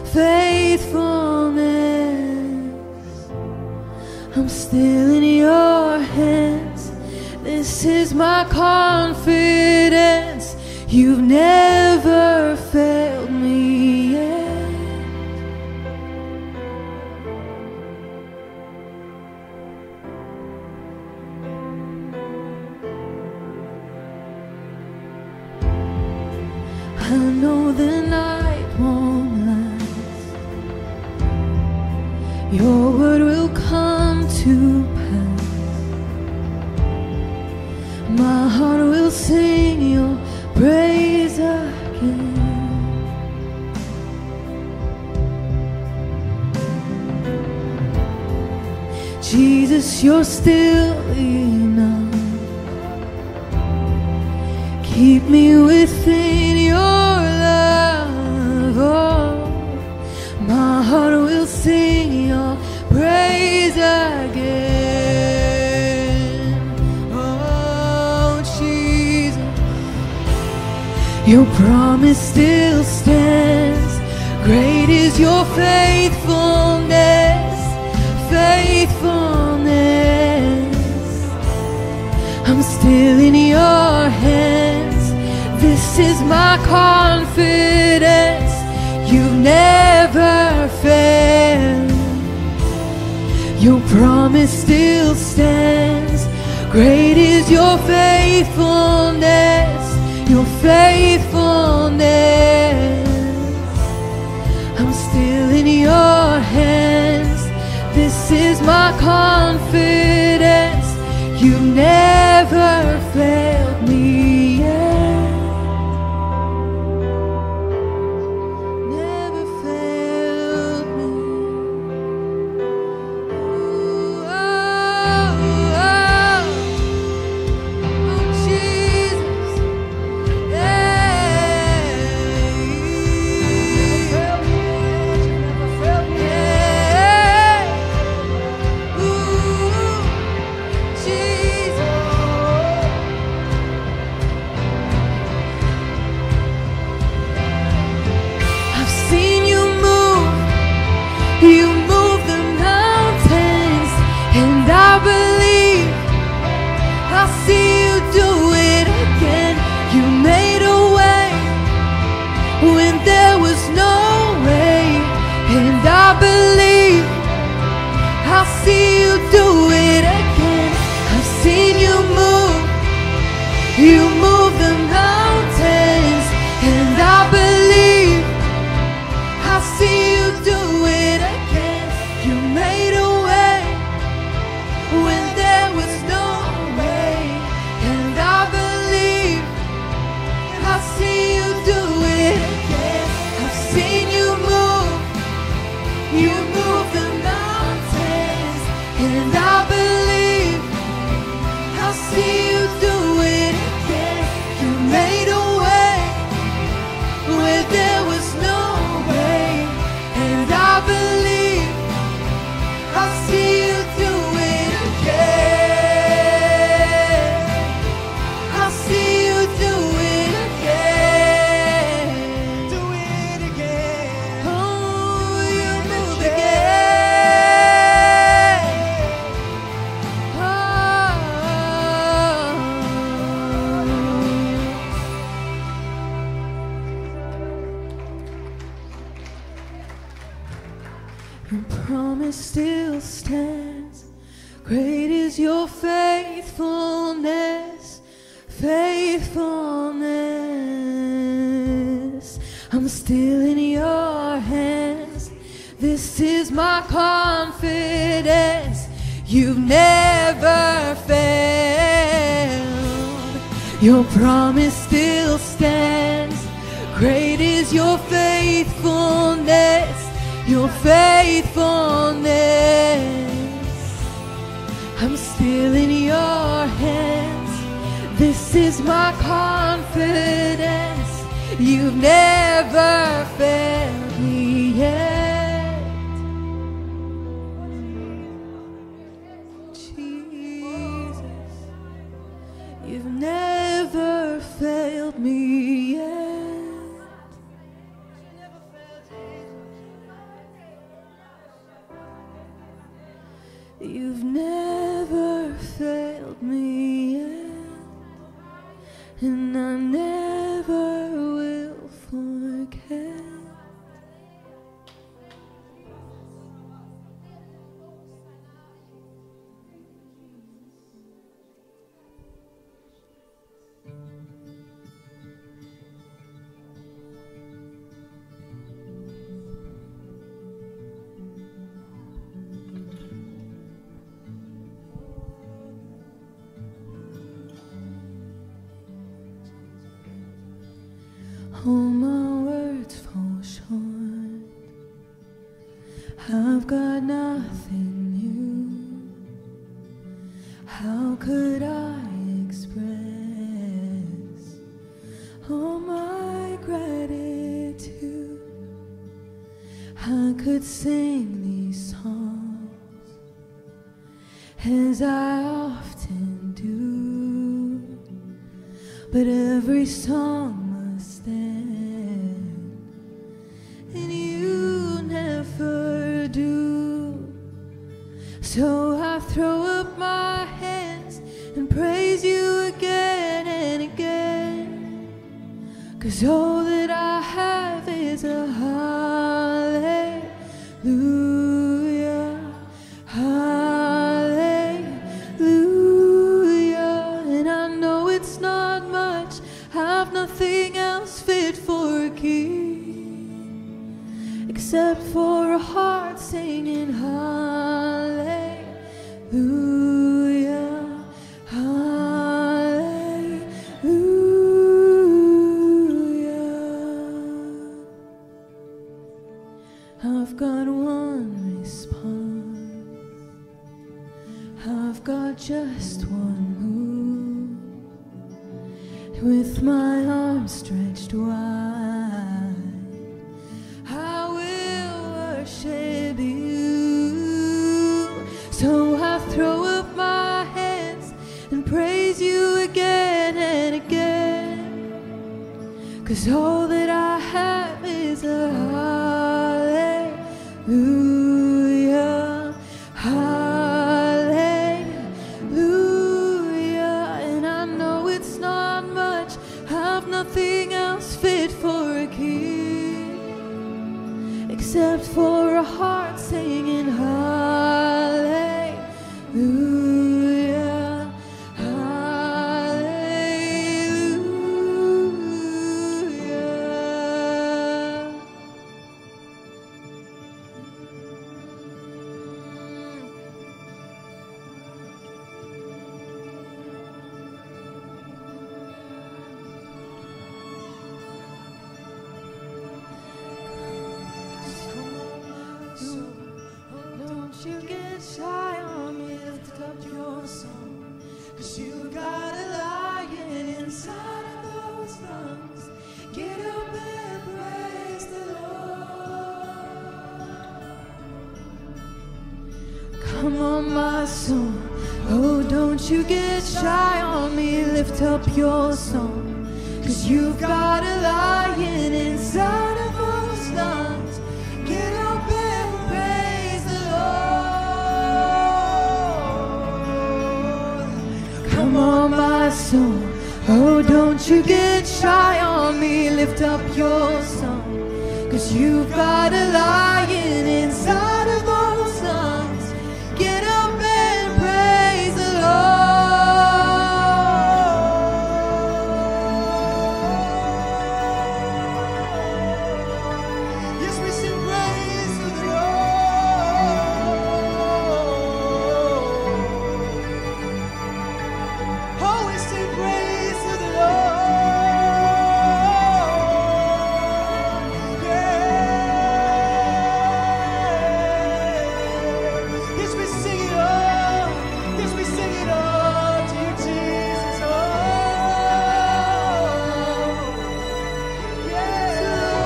S2: faithfulness. I'm still in your hands, this is my confidence. You've never failed me yet. I know the night won't last, your word will come to pass. My heart will sing your praise again. Jesus, you're still enough. Keep me within your love. Oh, my heart will sing your praise again. Oh, Jesus, your promise still stands. Great is your faithfulness, faithfulness. I'm still in your hands. This is my confidence. You've never failed. Your promise still stands. Great is your faithfulness, your faithfulness. I'm still in your hands. This is my confidence. You never failed me yet. Never failed me. Oh, oh, oh. Oh, Jesus. Yeah. Never failed me. Yeah. Ooh, Jesus. I've seen you move, you move the mountains, and I believe I'll see you do it again. You made a way when there was no way, and I believe I'll see you do it again. I've seen you move, you move the mountains, and I believe I'll see you do it again. You made a way when there was no way, and I believe I'll see you do it again. I've seen you move, you move the mountains, and I believe I'll see you do it again. You made a way where there was no way, and I believe I'll see you do it again. I'll see you do it again. Do it again. Oh, you move again. Oh. Your promise still stands. Great is your faithfulness, faithfulness. I'm still in your hands. This is my confidence. You've never failed. Your promise still stands. Great is your faithfulness, your faithfulness. I'm still in your hands. This is my confidence. You've never failed me yet. Jesus, you've never failed me yet. You've never failed me yet, and I never will forget. All my words fall short. I've got nothing new. How could I express all my gratitude? I could sing these songs as I often do, but every song stand, and you never do. So I throw up my hands and praise you again and again, 'cause all that I have is a hallelujah, hallelujah. except for a heart singing hallelujah, hallelujah. I've got one response, I've got just one move, with my arms stretched wide, I will worship you. So I throw up my hands and praise you again and again, 'cause all that I have is a hallelujah, hallelujah. And I know it's not much, I've nothing else fit for a king, except for a heart singing hallelujah, hallelujah. Don't you get shy on me, lift up your song, 'cause you got a lion inside of those lungs. Get up and praise the Lord. Come on, my soul, oh, don't you get shy on me, lift up your song, 'cause you've got a lion inside of those lungs. Get up and praise the Lord. Come on, my soul, oh, don't you get shy on me, lift up your song, 'cause you've got a lion inside of those lungs. Get up and praise the Lord. Yes, we sing praise to the Lord. Oh, we sing praise to the Lord. Yeah. Yes, we sing it all. Yes, we sing it all to you, Jesus. Oh, yeah.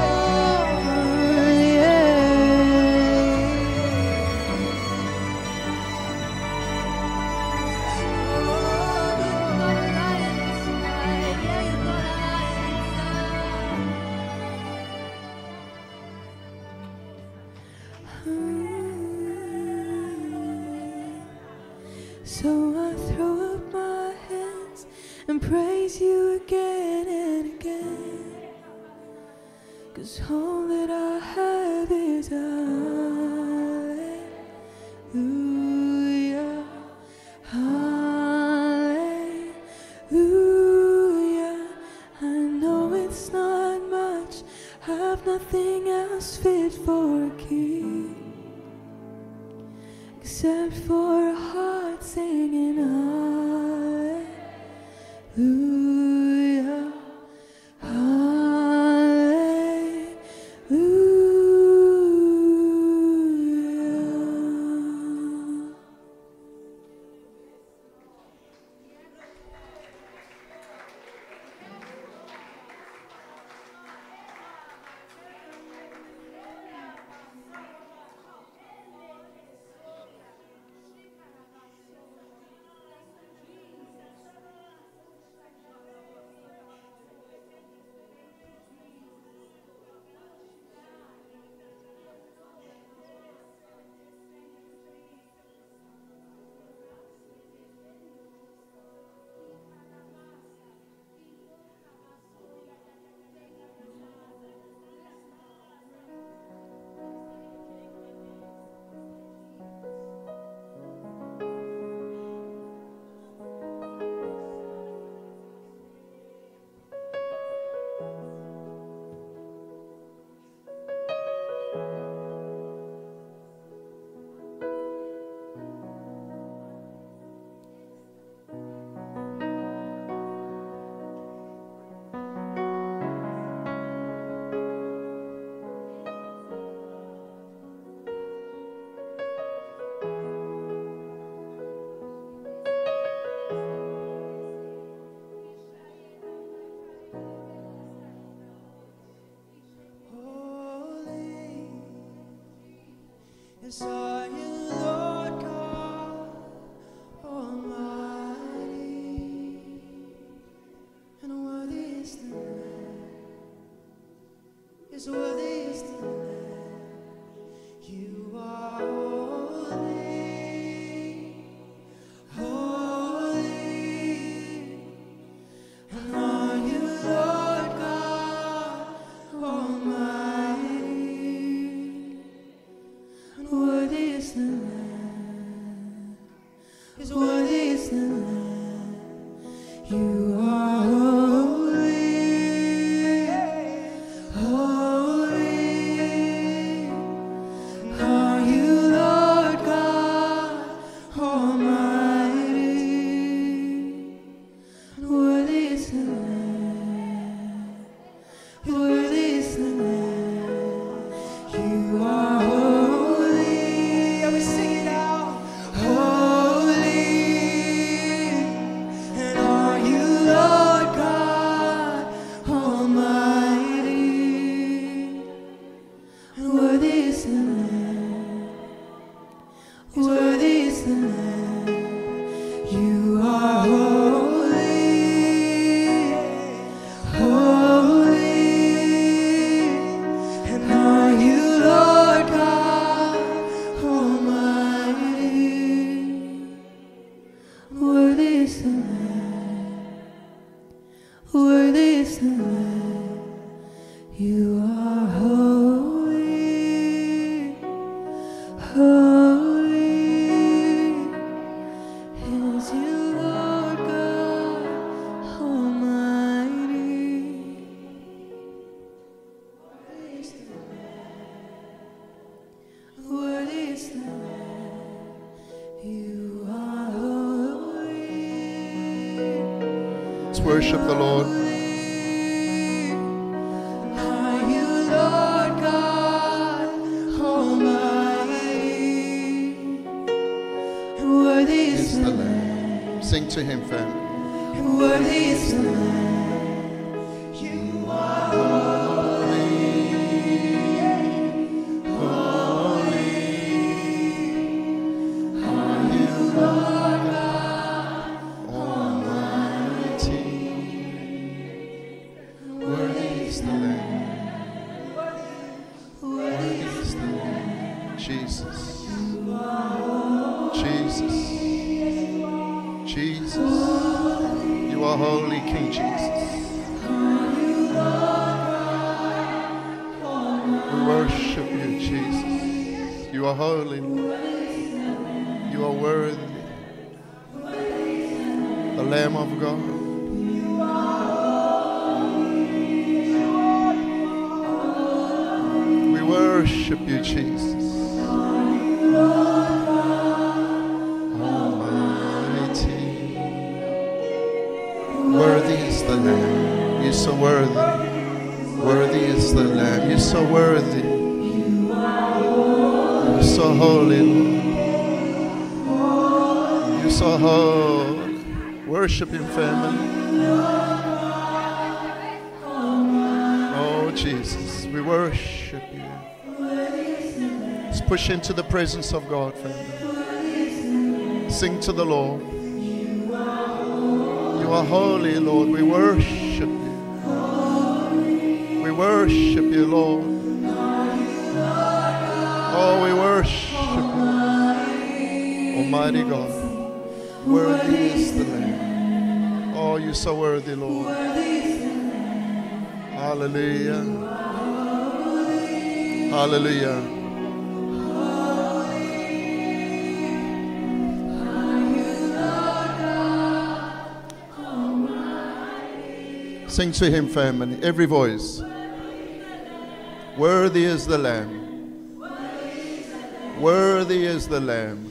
S2: So I throw up my hands and praise you again and again, 'cause all that I have is a hallelujah, hallelujah. I know it's not much, I've nothing else fit for a king, except for a heart singing hallelujah, hallelujah. Yes, are you, Lord God Almighty, and worthy is the Lamb. Yes, worthy is the Lamb. You are holy, holy, and are you, Lord God Almighty, and worthy is the Lamb. Yes, worthy is the Lamb. You are holy, holy, are you, Lord God Almighty, and worthy is the Lamb. Worthy is the Lamb. You are holy. Let me sing it out. Holy, and are you, Lord God Almighty, and worthy is the Lamb. Worthy is the Lamb. You are holy, holy, and are you, Lord God Almighty, worthy is the Lamb. Worthy is the Lamb. You are holy, holy, is you, Lord God Almighty. Worthy is the Lamb. Worthy is the Lamb. You are holy.
S3: Let's worship the Lord.
S2: Are you, Lord God Almighty? And worthy is
S3: Is
S2: the
S3: the
S2: Lamb.
S3: Lamb. Sing to him, family.
S2: And worthy is the Lamb. You are holy, holy. Are you, Lord God
S3: Almighty. Worthy is the Lamb. Worthy is the Lamb. Jesus. Jesus. Jesus. You are holy, King Jesus. We worship you, Jesus. You are holy, Lord. You are worthy. The Lamb of God. We worship you, Jesus. Almighty. Worthy is the Lamb. You're so worthy. Worthy is the Lamb. You're so worthy. You're so holy, Lord. You're so holy. Worship him, family. Oh, Jesus, we worship you. Let's push into the presence of God, family. Sing to the Lord. You are holy, Lord. We worship you. We worship you, Lord. Oh, we worship you. Almighty God. Worthy is the Lamb. Oh, you're so worthy, Lord. Hallelujah. Hallelujah. Sing to him, family. Every voice. Worthy is the Lamb. Worthy is the Lamb.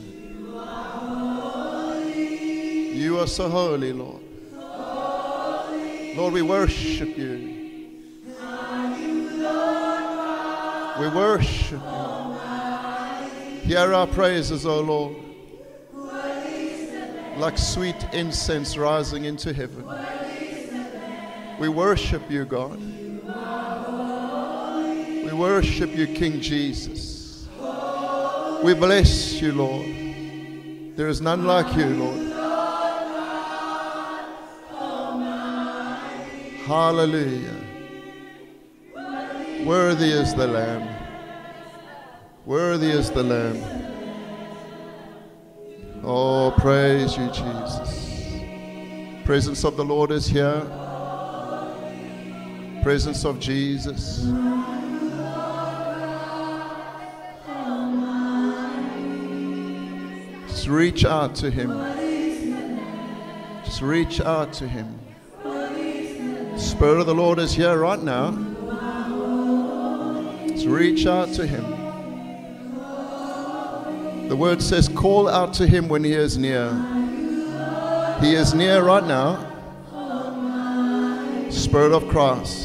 S3: You are so holy, Lord. Lord, we worship you. We worship you. Hear our praises, O Lord. Like sweet incense rising into heaven. We worship you, God. We worship you, King Jesus. We bless you, Lord. There is none like you, Lord. Hallelujah. Worthy is the Lamb. Worthy is the Lamb. Oh, praise you, Jesus. Presence of the Lord is here. Presence of Jesus. Just reach out to him. Just reach out to him. Spirit of the Lord is here right now. Just reach out to him. The word says, call out to him when he is near. He is near right now. Spirit of Christ.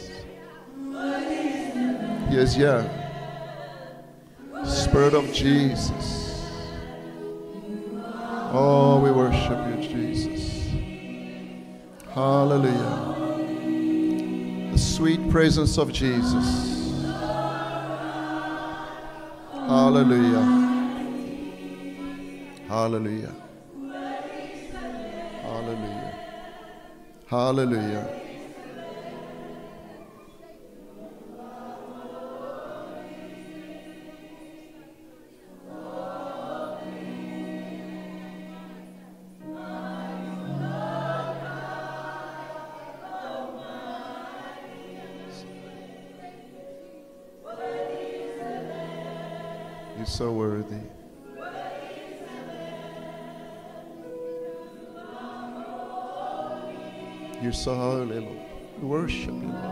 S3: He is here. Spirit of Jesus. Oh, we worship you, Jesus. Hallelujah. The sweet presence of Jesus. Hallelujah. Hallelujah. Hallelujah. Hallelujah. You're so worthy. You're so holy, Lord. We worship you, Lord.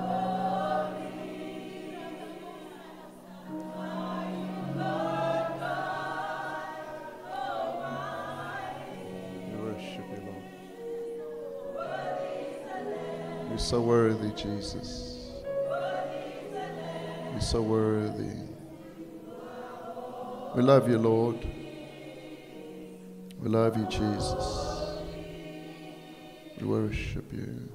S3: We worship you, Lord. You're so worthy, Jesus. You're so worthy. We love you, Lord. We love you, Jesus. We worship you.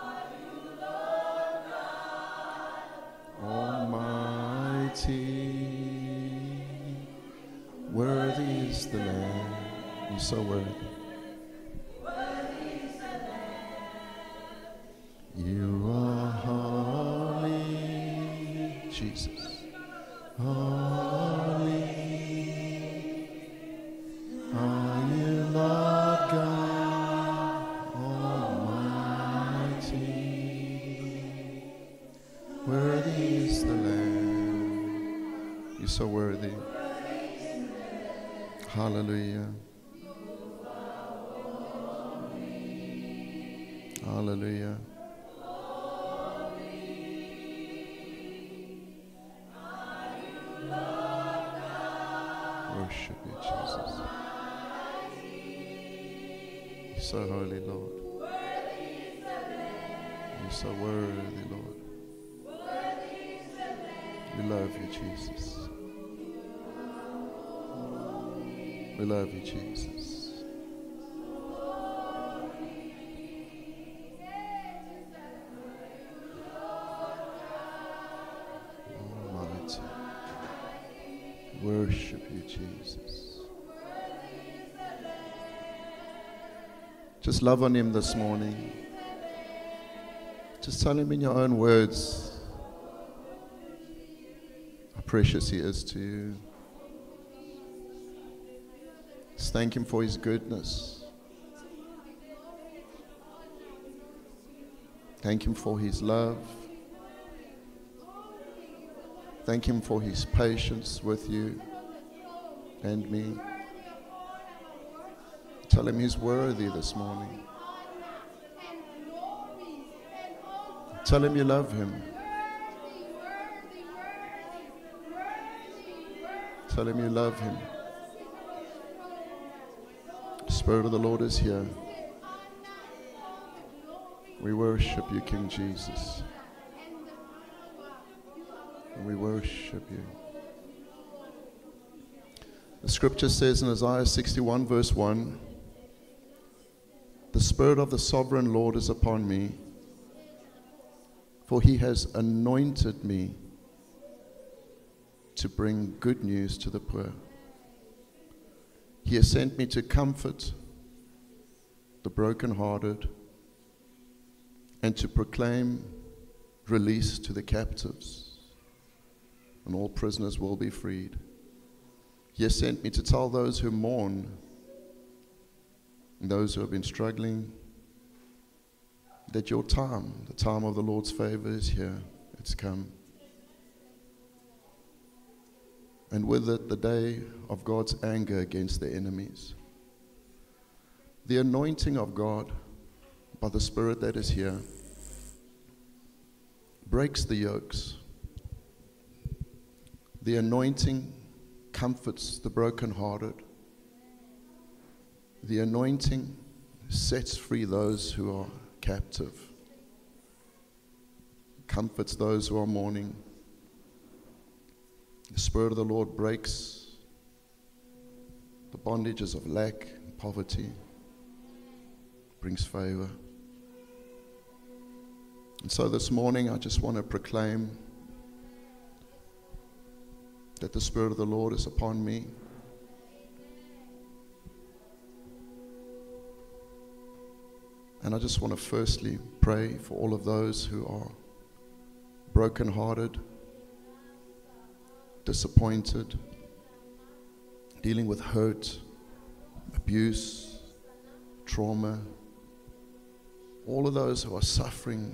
S3: Almighty, worthy is the Lamb. You're so worthy. You are holy, Jesus. Holy are you, Lord God Almighty. Worthy is the Lamb. You're so worthy. Hallelujah. Hallelujah. Worship you, Jesus. You're so holy, Lord. You're so worthy, Lord. We love you, Jesus. We love you, Jesus. Almighty. Worship you, Jesus. Just love on him this morning. Just tell him in your own words how precious he is to you. Just thank him for his goodness. Thank him for his love. Thank him for his patience with you and me. Tell him he's worthy this morning. Tell him you love him. Tell him you love him. The Spirit of the Lord is here. We worship you, King Jesus. And we worship you. The scripture says in Isaiah sixty-one verse one, the Spirit of the sovereign Lord is upon me, for he has anointed me to bring good news to the poor. He has sent me to comfort the brokenhearted and to proclaim release to the captives, and all prisoners will be freed. He has sent me to tell those who mourn and those who have been struggling that your time, the time of the Lord's favor is here. It's come. And with it, the day of God's anger against the enemies. The anointing of God by the Spirit that is here breaks the yokes. The anointing comforts the brokenhearted. The anointing sets free those who are captive, comforts those who are mourning. The Spirit of the Lord breaks the bondages of lack and poverty, brings favor. And so this morning I just want to proclaim that the Spirit of the Lord is upon me. And I just want to firstly pray for all of those who are brokenhearted, disappointed, dealing with hurt, abuse, trauma, all of those who are suffering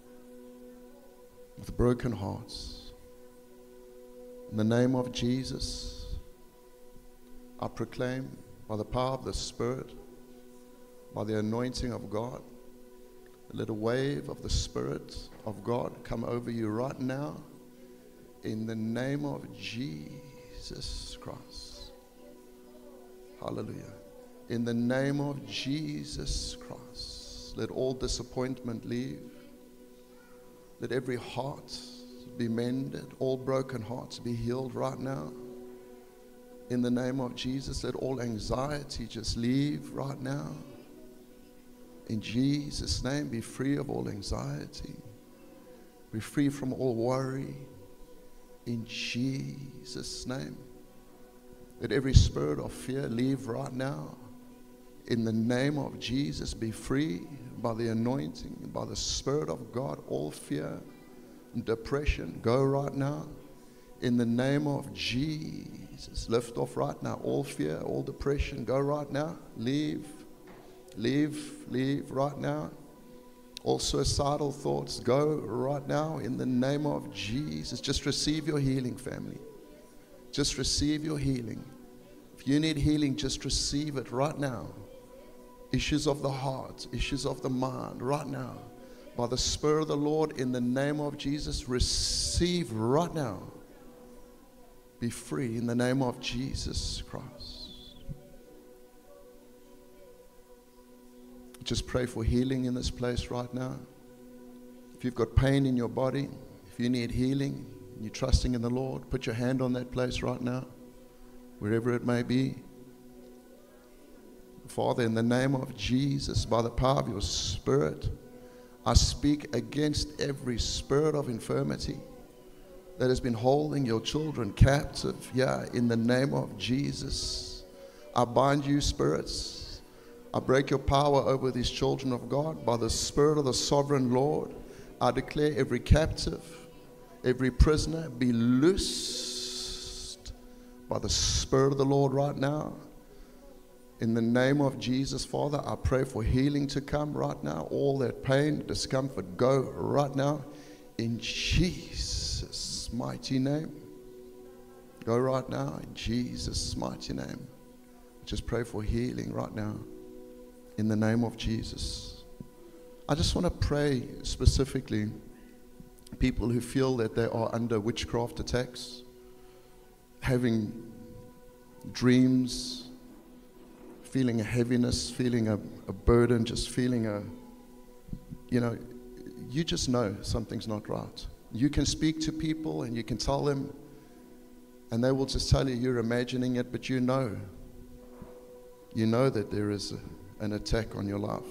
S3: with broken hearts. In the name of Jesus, I proclaim by the power of the Spirit, by the anointing of God, let a wave of the Spirit of God come over you right now in the name of Jesus Christ. Hallelujah. In the name of Jesus Christ, let all disappointment leave. Let every heart be mended, all broken hearts be healed right now. In the name of Jesus, let all anxiety just leave right now. In Jesus' name, be free of all anxiety. Be free from all worry. In Jesus' name. Let every spirit of fear leave right now. In the name of Jesus, be free by the anointing, by the Spirit of God. All fear and depression, go right now. In the name of Jesus, lift off right now. All fear, all depression, go right now. Leave. Leave, leave right now. All suicidal thoughts, go right now in the name of Jesus. Just receive your healing, family. Just receive your healing. If you need healing, just receive it right now. Issues of the heart, issues of the mind, right now. By the Spirit of the Lord, in the name of Jesus, receive right now. Be free in the name of Jesus Christ. Just pray for healing in this place right now. If you've got pain in your body, if you need healing, and you're trusting in the Lord, put your hand on that place right now, wherever it may be. Father, in the name of Jesus, by the power of your Spirit, I speak against every spirit of infirmity that has been holding your children captive. Yeah, in the name of Jesus, I bind you, spirits. I break your power over these children of God by the Spirit of the sovereign Lord. I declare every captive, every prisoner be loosed by the Spirit of the Lord right now. In the name of Jesus, Father, I pray for healing to come right now. All that pain, discomfort, go right now. In Jesus' mighty name. Go right now in Jesus' mighty name. Just pray for healing right now. In the name of Jesus. I just want to pray specifically people who feel that they are under witchcraft attacks, having dreams, feeling a heaviness, feeling a, a burden, just feeling a, you know, you just know something's not right. You can speak to people and you can tell them, and they will just tell you you're imagining it, but you know, you know that there is a, an attack on your life.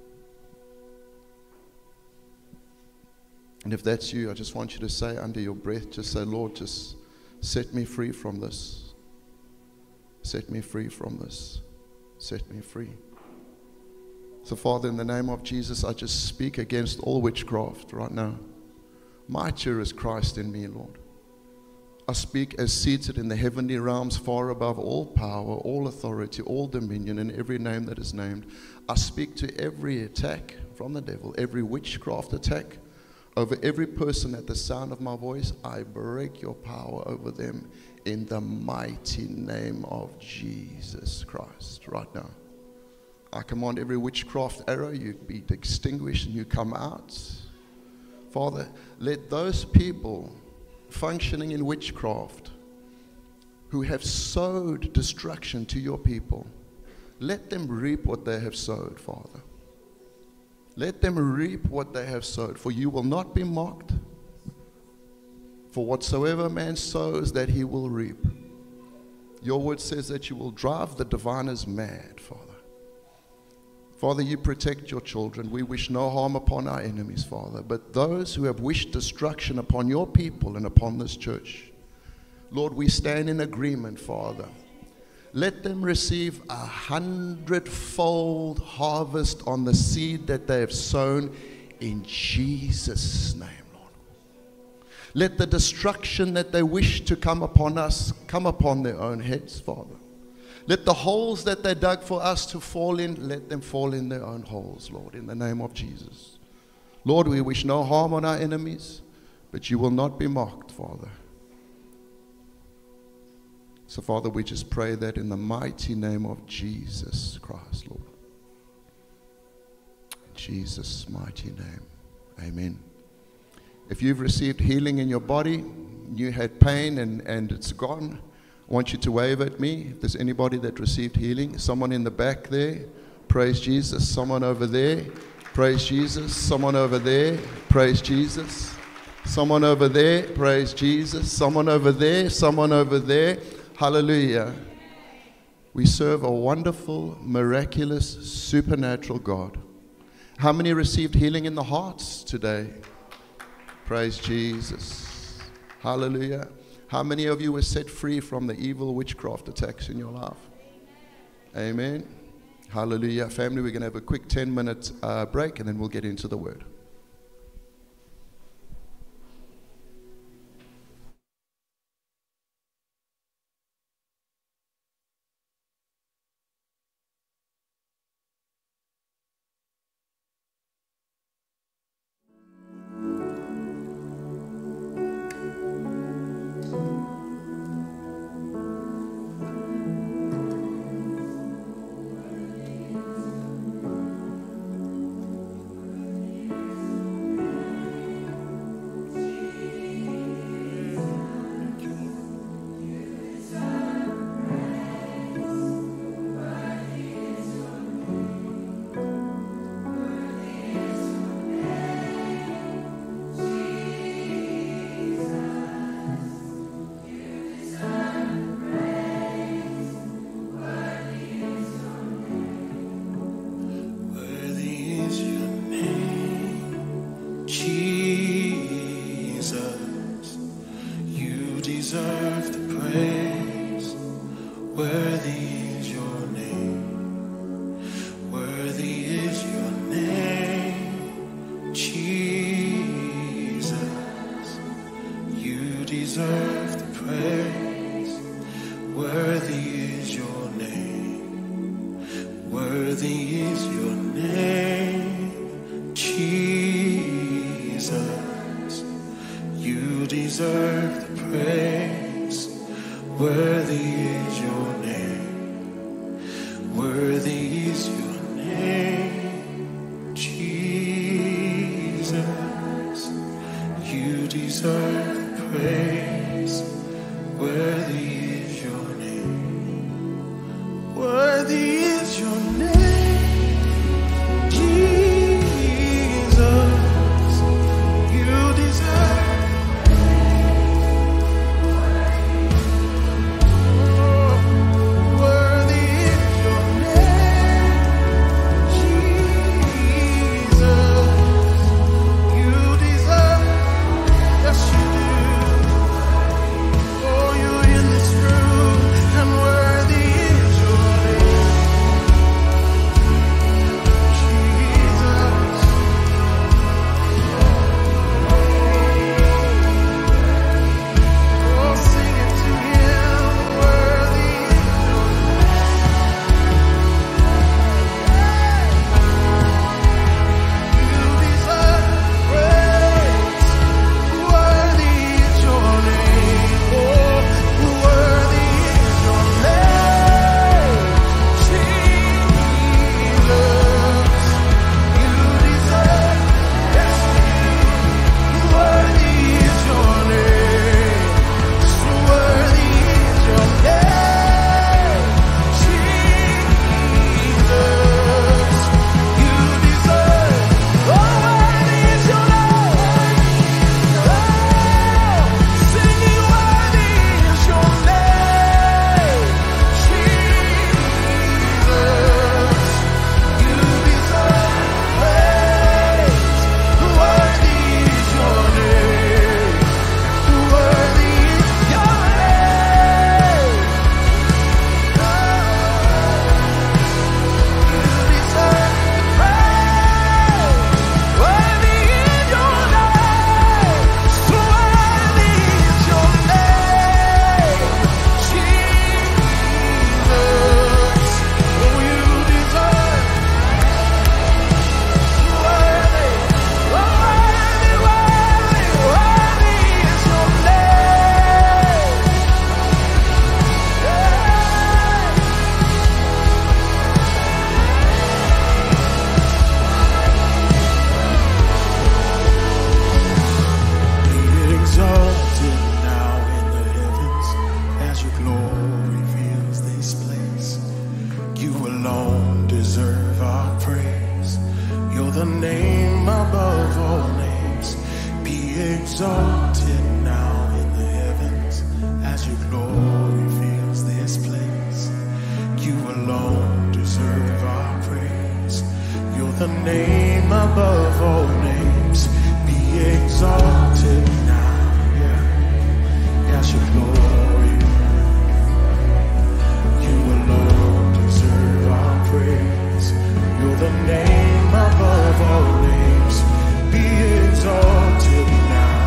S3: And if that's you, I just want you to say under your breath, just say, Lord, just set me free from this. Set me free from this. Set me free. So, Father, in the name of Jesus, I just speak against all witchcraft right now. Mightier is Christ in me, Lord. I speak as seated in the heavenly realms, far above all power, all authority, all dominion, and every name that is named. I speak to every attack from the devil, every witchcraft attack over every person at the sound of my voice. I break your power over them in the mighty name of Jesus Christ right now. I command every witchcraft arrow, you be extinguished and you come out. Father, let those people functioning in witchcraft who have sowed destruction to your people, let them reap what they have sowed, Father. Let them reap what they have sowed, for you will not be mocked. For whatsoever man sows, that he will reap. Your word says that you will drive the diviners mad, Father. Father, you protect your children. We wish no harm upon our enemies, Father. But those who have wished destruction upon your people and upon this church, Lord, we stand in agreement, Father. Let them receive a hundredfold harvest on the seed that they have sown in Jesus' name, Lord. Let the destruction that they wish to come upon us come upon their own heads, Father. Let the holes that they dug for us to fall in, let them fall in their own holes, Lord, in the name of Jesus. Lord, we wish no harm on our enemies, but you will not be mocked, Father. So, Father, we just pray that in the mighty name of Jesus Christ, Lord. In Jesus' mighty name, amen. If you've received healing in your body, you had pain and, and it's gone, I want you to wave at me. If there's anybody that received healing, someone in the back there, praise Jesus. Someone over there, praise Jesus. Someone over there, praise Jesus. Someone over there, praise Jesus. Someone over there, someone over there, hallelujah. We serve a wonderful, miraculous, supernatural God. How many received healing in the hearts today? Praise Jesus. Hallelujah. How many of you were set free from the evil witchcraft attacks in your life? Amen. Hallelujah. Family, we're going to have a quick ten minute uh, break and then we'll get into the word.
S2: Oh, you're in this
S5: glory fills this place. You alone deserve our praise. You're the name above all names. Be exalted now in the heavens as your glory fills this place. You alone deserve our praise. You're the name above all names. Be exalted now, yeah, as your glory. You alone deserve our praise. You're the name above all names. Be exalted now,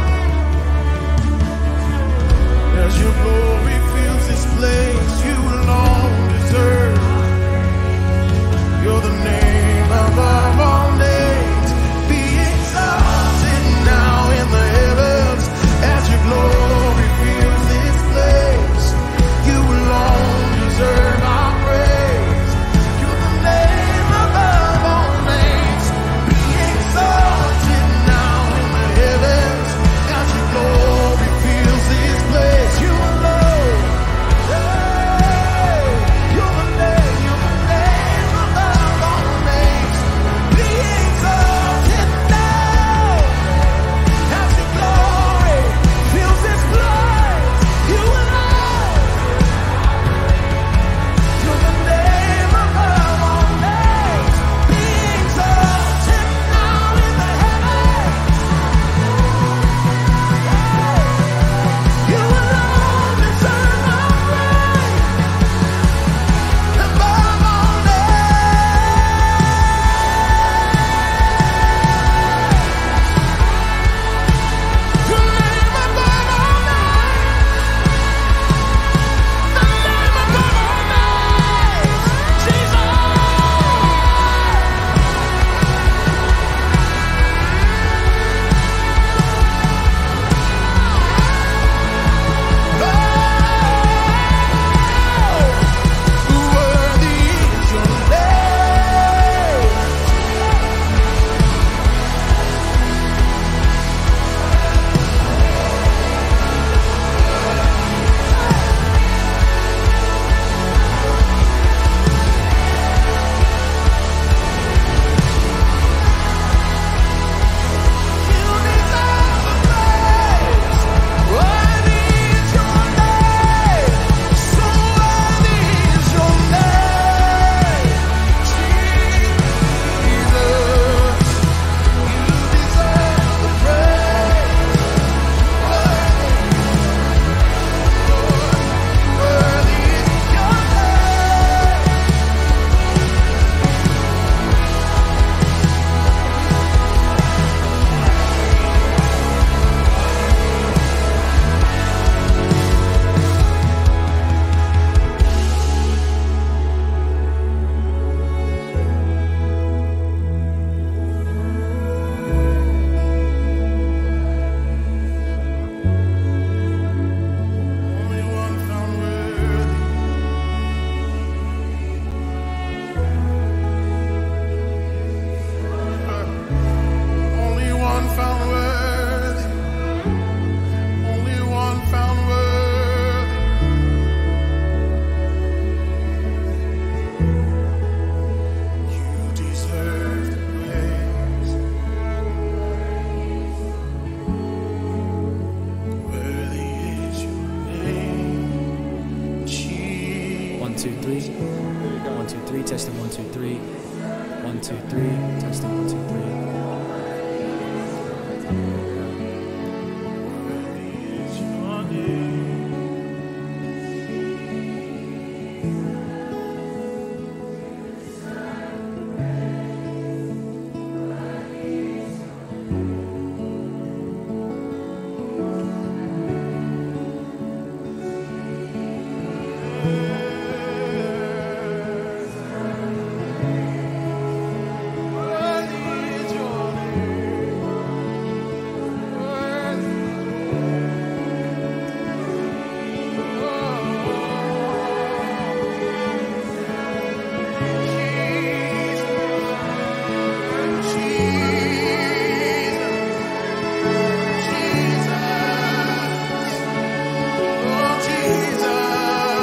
S5: as your glory fills this place. You alone deserve. You're the name above all names. Be exalted now in the heavens as your glory fills this place. You alone deserve our praise. You're the name above all names. Be exalted now in the heavens as your glory fills this place. You alone. Hey, you're the name, you're the name above all names. Be exalted now as your glory fills this place. You alone. You're the name above all names. Be exalted now in the heavens. You alone deserve our praise. Above all names. Your name above all names. The name above all names. Jesus. Worthy is your name. You deserve the praise. Worthy is your name. So worthy is your name. Jesus, you deserve the praise. Worthy, worthy is your only one found worthy. Only one found worthy. Only one found worthy. You deserve the praise. Worthy is your name, Jesus.
S4: One, two, three. One, two, three. Testing. One, two, three. One, two, three. Testing. One, two, three.
S5: Worthy is your name. Jesus.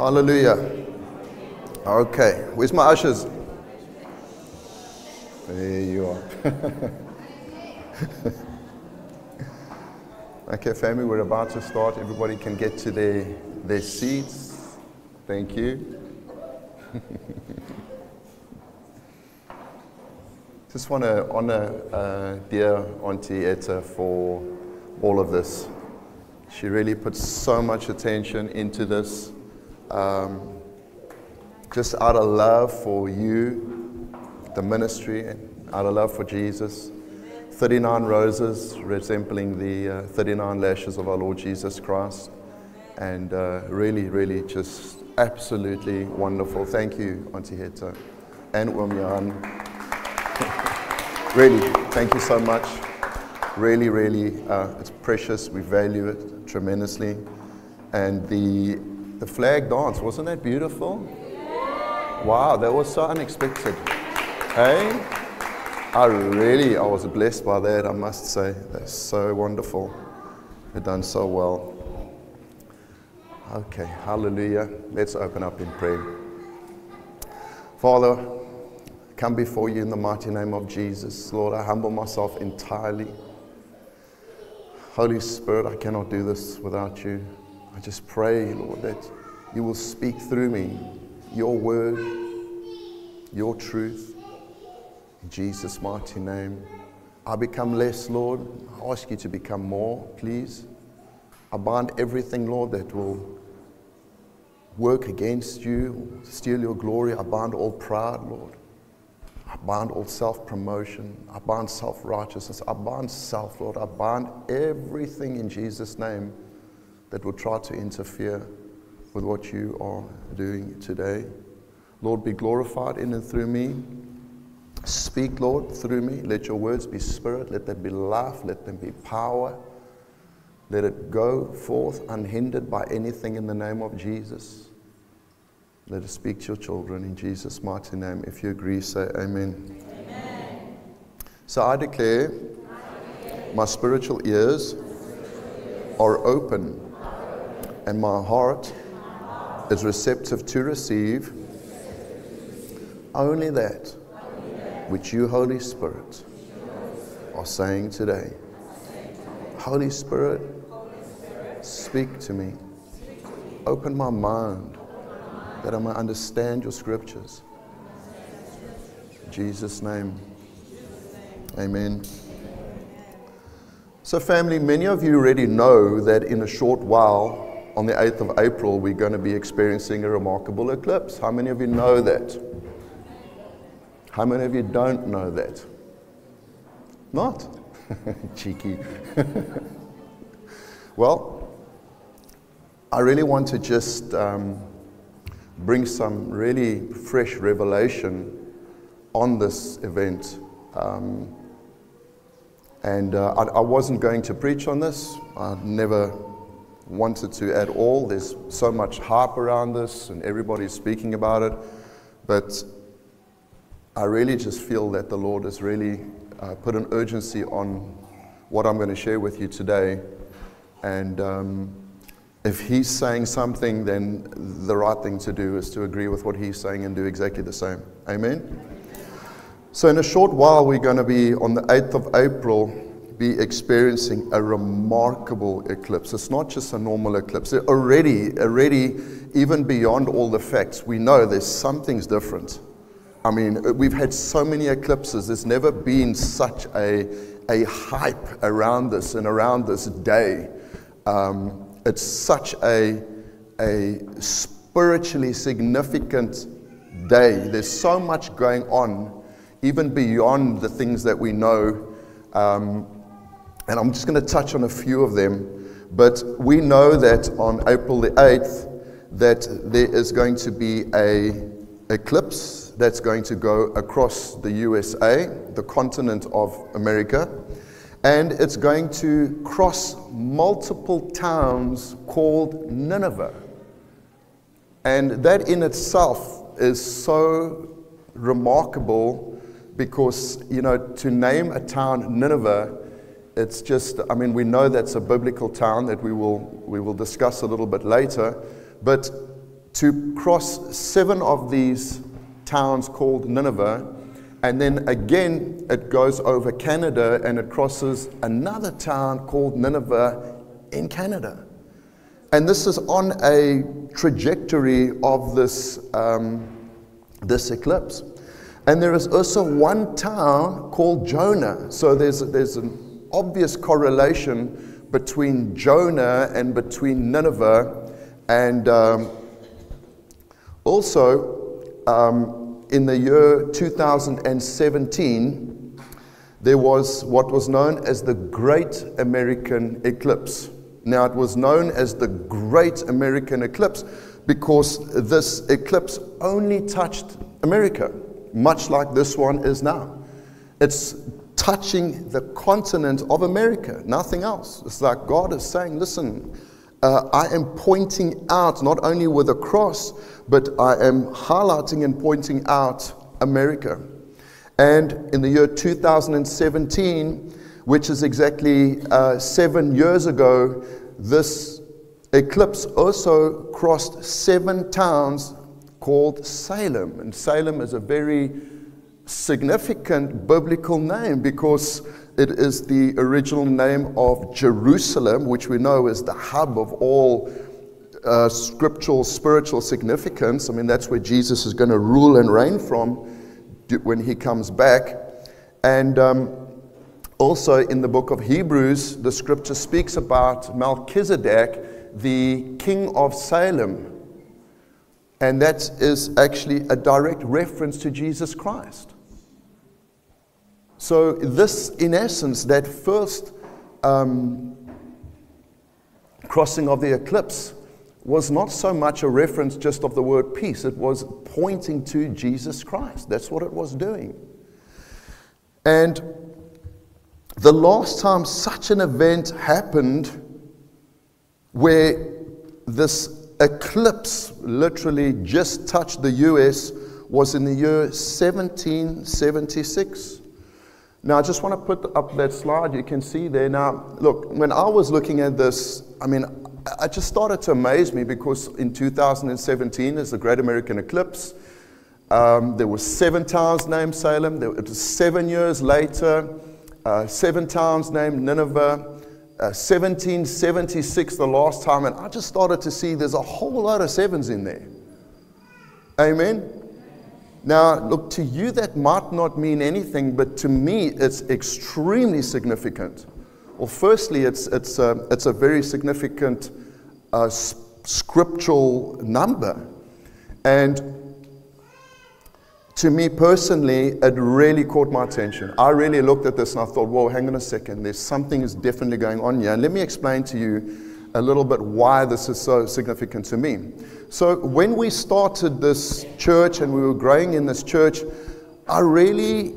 S3: Hallelujah. Okay, where's my ushers? There you are. Okay, family, we're about to start. Everybody can get to their, their seats. Thank you. Just want to honor uh, dear Auntie Etta for all of this. She really puts so much attention into this, um, just out of love for you, the ministry, and out of love for Jesus. thirty-nine roses resembling the uh, thirty-nine lashes of our Lord Jesus Christ. And uh, really, really just absolutely wonderful. Thank you, Auntie Etta and Umyan. Really, thank you so much. Really, really, uh, it's precious. We value it tremendously. And the the flag dance, wasn't that beautiful? Wow, that was so unexpected. Hey, I really, I was blessed by that, I must say. That's so wonderful. You've done so well. Okay, hallelujah. Let's open up in prayer. Father, come before you in the mighty name of Jesus. Lord, I humble myself entirely. Holy Spirit, I cannot do this without you. I just pray, Lord, that you will speak through me your word, your truth. In Jesus' mighty name. I become less, Lord. I ask you to become more, please. I bind everything, Lord, that will work against you, steal your glory. I bind all pride, Lord. I bind all self-promotion. I bind self-righteousness. I bind self, Lord. I bind everything in Jesus' name that will try to interfere with what you are doing today. Lord, be glorified in and through me. Speak, Lord, through me. Let your words be spirit. Let them be life. Let them be power. Let it go forth unhindered by anything in the name of Jesus. Let us speak to your children in Jesus' mighty name. If you agree, say amen. Amen. So I declare, my spiritual ears are open, and my heart is receptive to receive only that which you, Holy Spirit, are saying today. Holy Spirit, speak to me. Open my mind that I may understand your scriptures. In Jesus' name, amen. So family, many of you already know that in a short while, on the eighth of April, we're going to be experiencing a remarkable eclipse. How many of you know that? How many of you don't know that? Not? Cheeky. Well, I really want to just um, bring some really fresh revelation on this event. Um, and uh, I, I wasn't going to preach on this. I never wanted to at all. There's so much hype around this and everybody's speaking about it. But I really just feel that the Lord has really uh, put an urgency on what I'm going to share with you today. And um, if He's saying something, then the right thing to do is to agree with what He's saying and do exactly the same. Amen? So in a short while, we're going to be, on the eighth of April, be experiencing a remarkable eclipse. It's not just a normal eclipse. It already, already, even beyond all the facts, we know there's something's different. I mean, we've had so many eclipses. There's never been such a, a hype around this and around this day. Um, it's such a, a spiritually significant day. There's so much going on, even beyond the things that we know. Um, and I'm just going to touch on a few of them. But we know that on April the eighth, that there is going to be a eclipse that's going to go across the U S A, the continent of America, and it's going to cross multiple towns called Nineveh. And that in itself is so remarkable because, you know, to name a town Nineveh, it's just, I mean, we know that's a biblical town that we will we will discuss a little bit later, but to cross seven of these towns called Nineveh, and then again it goes over Canada and it crosses another town called Nineveh in Canada. And this is on a trajectory of this, um, this eclipse. And there is also one town called Jonah. So there's, there's an obvious correlation between Jonah and between Nineveh. And um, also, um, in the year two thousand seventeen, there was what was known as the Great American Eclipse. Now, it was known as the Great American Eclipse because this eclipse only touched America, much like this one is now. It's touching the continent of America, nothing else. It's like God is saying, listen, uh, I am pointing out, not only with a cross, but I am highlighting and pointing out America. And in the year two thousand seventeen, which is exactly uh, seven years ago, this eclipse also crossed seven towns called Salem. And Salem is a very significant biblical name because it is the original name of Jerusalem, which we know is the hub of all uh, scriptural, spiritual significance. I mean, that's where Jesus is going to rule and reign from when he comes back. And um, also in the book of Hebrews, the scripture speaks about Melchizedek, the king of Salem. And that is actually a direct reference to Jesus Christ. So this, in essence, that first um, crossing of the eclipse was not so much a reference just of the word peace. It was pointing to Jesus Christ. That's what it was doing. And the last time such an event happened where this eclipse literally just touched the U S was in the year seventeen seventy-six. Now, I just want to put up that slide you can see there. Now, look, when I was looking at this, I mean, I just started to amaze me because in two thousand seventeen, there's the Great American Eclipse. Um, there were seven towns named Salem. There, it was seven years later, uh, seven towns named Nineveh. Uh, seventeen seventy-six the last time, and I just started to see there's a whole lot of sevens in there. Amen? Now, look, to you that might not mean anything, but to me it's extremely significant. Well, firstly, it's, it's, a, it's a very significant uh, scriptural number. And to me personally, it really caught my attention. I really looked at this and I thought, whoa, hang on a second, there's something is definitely going on here. And let me explain to you a little bit why this is so significant to me. So when we started this church and we were growing in this church, I really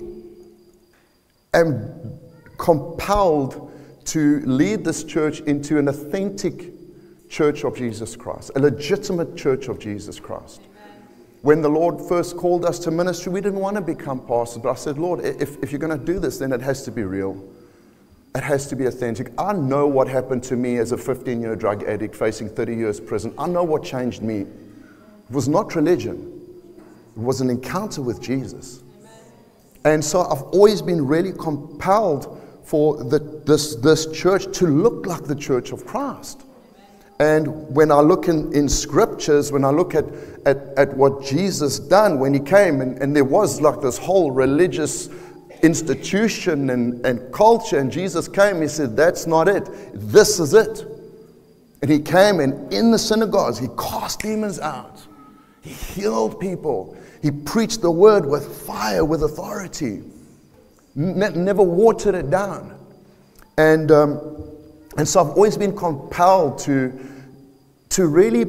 S3: am compelled to lead this church into an authentic church of Jesus Christ, a legitimate church of Jesus Christ. When the Lord first called us to ministry, we didn't want to become pastors, but I said, Lord, if, if you're going to do this, then it has to be real. It has to be authentic. I know what happened to me as a fifteen-year drug addict facing thirty years prison. I know what changed me. It was not religion. It was an encounter with Jesus. And so I've always been really compelled for the, this, this church to look like the church of Christ. And when I look in, in scriptures, when I look at, at, at what Jesus done when he came, and, and there was like this whole religious institution and, and culture, and Jesus came, he said, that's not it. This is it. And he came, and in the synagogues, he cast demons out. He healed people. He preached the word with fire, with authority. Ne- never watered it down. And... Um, And so I've always been compelled to, to really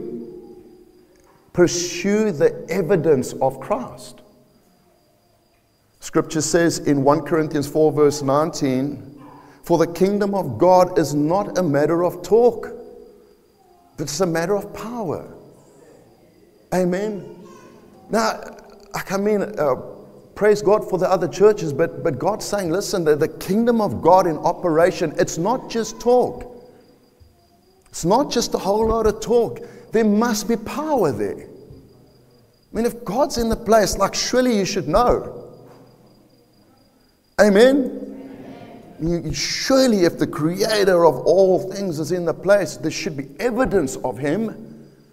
S3: pursue the evidence of Christ. Scripture says in First Corinthians four verse nineteen, for the kingdom of God is not a matter of talk, but it's a matter of power. Amen. Now, I mean, uh, praise God for the other churches, but, but God's saying, listen, the, the kingdom of God in operation, it's not just talk. It's not just a whole lot of talk. There must be power there. I mean, if God's in the place, like, surely you should know. Amen? You, you- surely if the creator of all things is in the place, there should be evidence of him.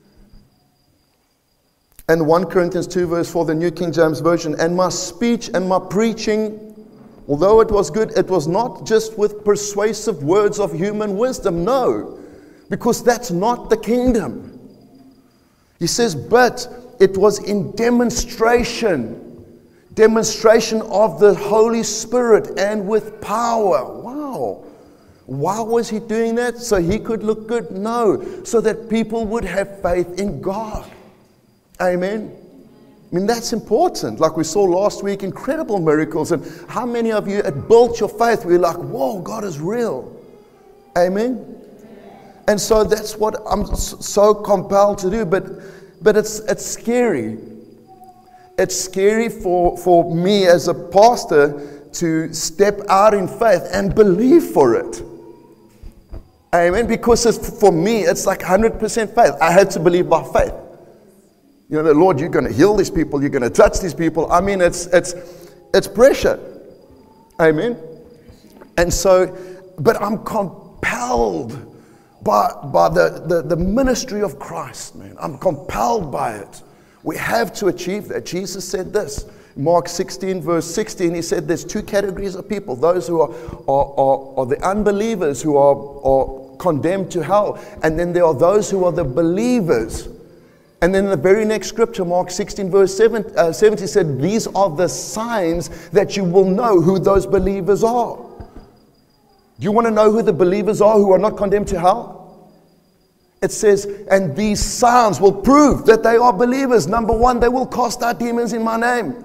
S3: And First Corinthians two verse four, the New King James Version, and my speech and my preaching, although it was good, it was not just with persuasive words of human wisdom. No, because that's not the kingdom. He says, but it was in demonstration, demonstration of the Holy Spirit and with power. Wow. Why was he doing that? So he could look good? No, so that people would have faith in God. Amen. I mean, that's important. Like we saw last week, incredible miracles. And how many of you, it built your faith? We're like, whoa, God is real. Amen. And so that's what I'm s- so compelled to do. But but it's it's scary. It's scary for, for me as a pastor to step out in faith and believe for it. Amen. Because it's, for me, it's like one hundred percent faith. I had to believe by faith. You know, Lord, you're going to heal these people. You're going to touch these people. I mean, it's it's it's pressure. Amen. And so, but I'm compelled by by the, the, the ministry of Christ, man. I'm compelled by it. We have to achieve that. Jesus said this. Mark sixteen, verse sixteen, he said there's two categories of people. Those who are, are, are, are the unbelievers who are, are condemned to hell. And then there are those who are the believers. And then the very next scripture, Mark sixteen, verse seventy, said, these are the signs that you will know who those believers are. Do you want to know who the believers are who are not condemned to hell? It says, and these signs will prove that they are believers. Number one, they will cast out demons in my name.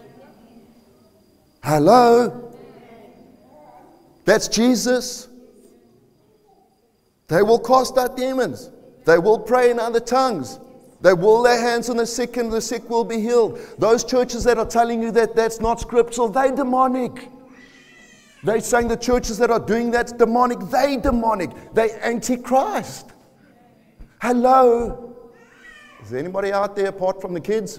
S3: Hello? That's Jesus. They will cast out demons. They will pray in other tongues. They will lay hands on the sick and the sick will be healed. Those churches that are telling you that that's not scriptural, they're demonic. They're saying the churches that are doing that's demonic, they demonic. They antichrist. Hello? Is there anybody out there apart from the kids?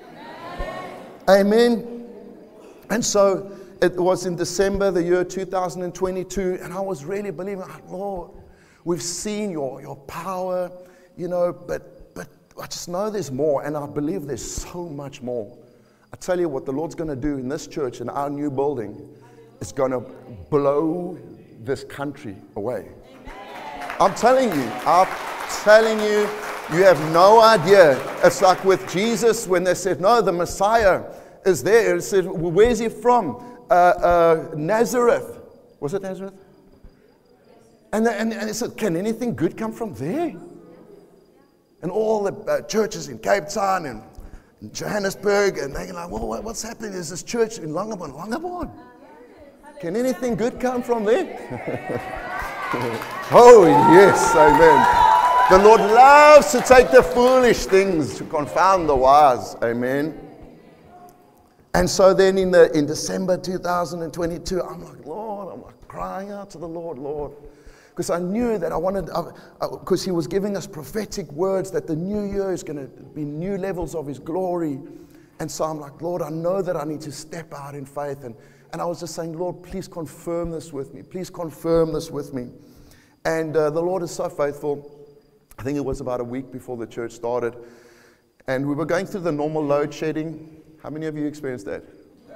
S3: Amen. And so it was in December, the year two thousand twenty-two, and I was really believing, Lord, we've seen your, your power, you know, but I just know there's more, and I believe there's so much more. I tell you what the Lord's going to do in this church, in our new building, is going to blow this country away. I'm telling you, I'm telling you, you have no idea. It's like with Jesus when they said, no, the Messiah is there. It said, well, where's he from? Uh, uh, Nazareth. Was it Nazareth? And they, and, and they said, can anything good come from there? And all the uh, churches in Cape Town and in Johannesburg, and they're like, well, what's happening? There's this church in Longabon. Longabon? Can anything good come from there? Oh, yes, amen. The Lord loves to take the foolish things to confound the wise, amen. And so then in, the, in December two thousand twenty-two, I'm like, Lord, I'm like crying out to the Lord, Lord. Because I knew that I wanted, because uh, uh, he was giving us prophetic words that the new year is going to be new levels of his glory. And so I'm like, Lord, I know that I need to step out in faith. And, and I was just saying, Lord, please confirm this with me. Please confirm this with me. And uh, the Lord is so faithful. I think it was about a week before the church started. And we were going through the normal load shedding. How many of you experienced that?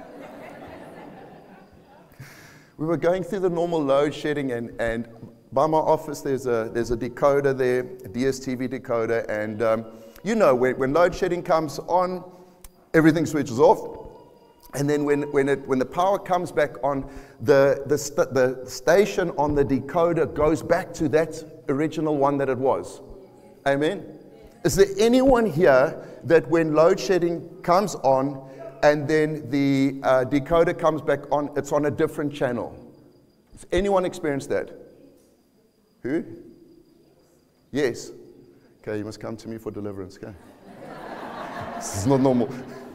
S3: We were going through the normal load shedding, and, and by my office there's a there's a decoder there, a D S T V decoder, and um, you know when, when load shedding comes on, everything switches off, and then when when it when the power comes back on, the the st- the station on the decoder goes back to that original one that it was. Amen. Is there anyone here that when load shedding comes on, and then the uh, decoder comes back on, it's on a different channel? Has anyone experienced that? Who? Yes. Okay, you must come to me for deliverance, okay? This is not normal.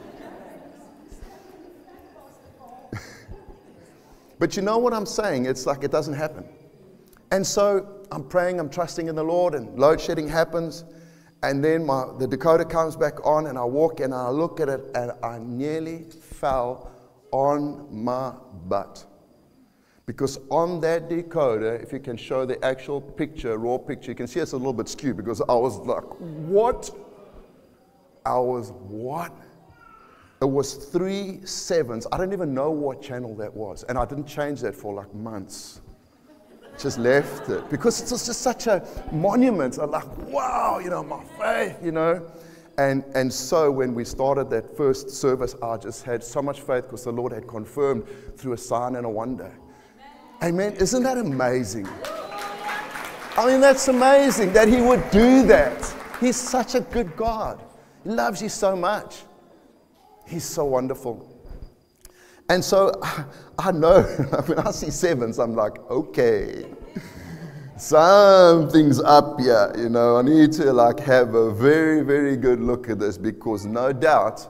S3: But you know what I'm saying? It's like it doesn't happen. And so I'm praying, I'm trusting in the Lord, and load shedding happens. And then my, the decoder comes back on, and I walk and I look at it, and I nearly fell on my butt. Because on that decoder, if you can show the actual picture, raw picture, you can see it's a little bit skewed, because I was like, what? I was, what? It was three sevens. I don't even know what channel that was. And I didn't change that for like months. Just left it. Because it was just such a monument. I'm like, wow, you know, my faith, you know. And, and so when we started that first service, I just had so much faith because the Lord had confirmed through a sign and a wonder. Amen. Isn't that amazing? I mean, that's amazing that He would do that. He's such a good God. He loves you so much. He's so wonderful. And so I know when I see sevens, I'm like, okay, something's up here. You know, I need to like have a very, very good look at this, because no doubt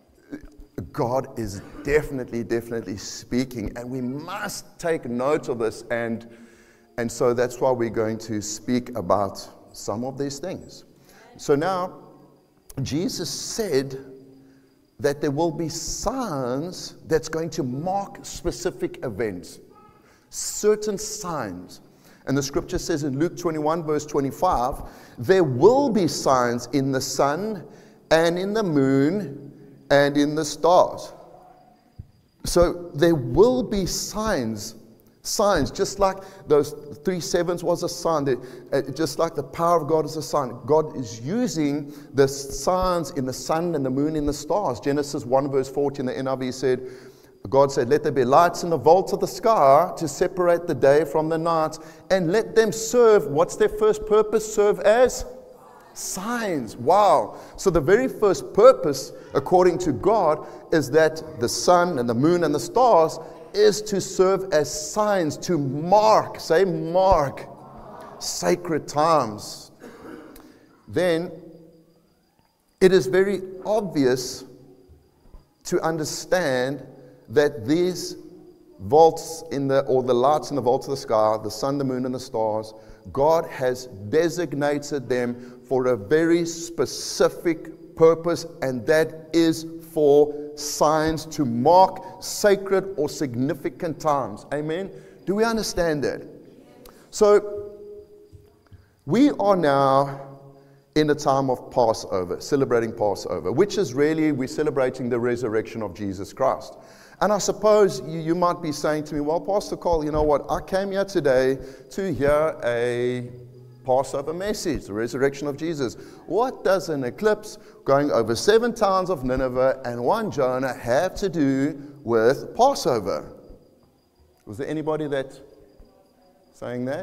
S3: God is definitely, definitely speaking, and we must take note of this. And, and so that's why we're going to speak about some of these things. So now, Jesus said that there will be signs that's going to mark specific events, certain signs. And the scripture says in Luke twenty-one, verse twenty-five, there will be signs in the sun and in the moon and in the stars. So there will be signs, signs, just like those three sevens was a sign, they, uh, just like the power of God is a sign. God is using the signs in the sun and the moon and the stars. Genesis one verse fourteen, the N I V said, God said, let there be lights in the vault of the sky to separate the day from the night, and let them serve, what's their first purpose? Serve as signs. Wow. So the very first purpose, according to God, is that the sun and the moon and the stars is to serve as signs, to mark, say mark, sacred times. Then it is very obvious to understand that these vaults in the, or the lights in the vault of the sky, the sun, the moon, and the stars, God has designated them for a very specific purpose, and that is for signs to mark sacred or significant times. Amen? Do we understand that? So, we are now in a time of Passover, celebrating Passover, which is really, we're celebrating the resurrection of Jesus Christ. And I suppose you, you might be saying to me, well, Pastor Cole, you know what? I came here today to hear a Passover message, the resurrection of Jesus. What does an eclipse going over seven towns of Nineveh and one Jonah have to do with Passover? Was there anybody that saying that?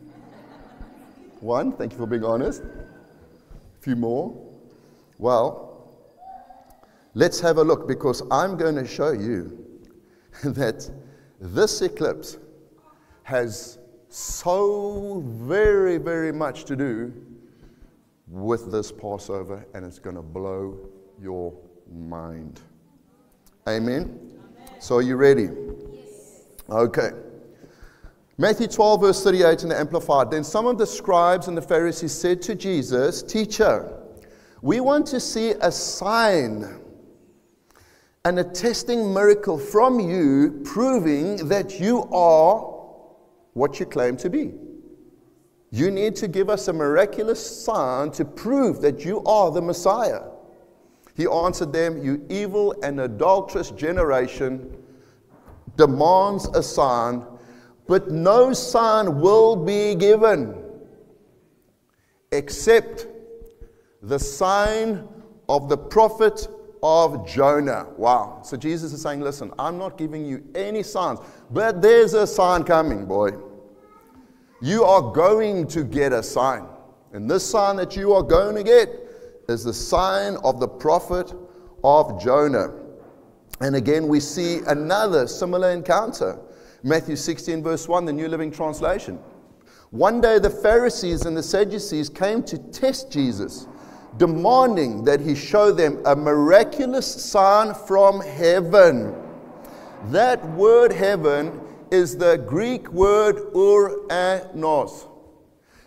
S3: One, thank you for being honest. A few more. Well, let's have a look, because I'm going to show you that this eclipse has so very, very much to do with this Passover, and it's going to blow your mind. Amen? Amen. So are you ready? Yes. Okay. Matthew twelve, verse thirty-eight in the Amplified. Then some of the scribes and the Pharisees said to Jesus, Teacher, we want to see a sign, an attesting miracle from you, proving that you are what you claim to be. You need to give us a miraculous sign to prove that you are the Messiah. He answered them, you evil and adulterous generation demands a sign, but no sign will be given except the sign of the prophet of Jonah. Wow. So Jesus is saying, listen, I'm not giving you any signs, but there's a sign coming, boy. You are going to get a sign. And this sign that you are going to get is the sign of the prophet of Jonah. And again, we see another similar encounter. Matthew sixteen, verse one, the New Living Translation. One day the Pharisees and the Sadducees came to test Jesus, demanding that he show them a miraculous sign from heaven. That word heaven is the Greek word uranos.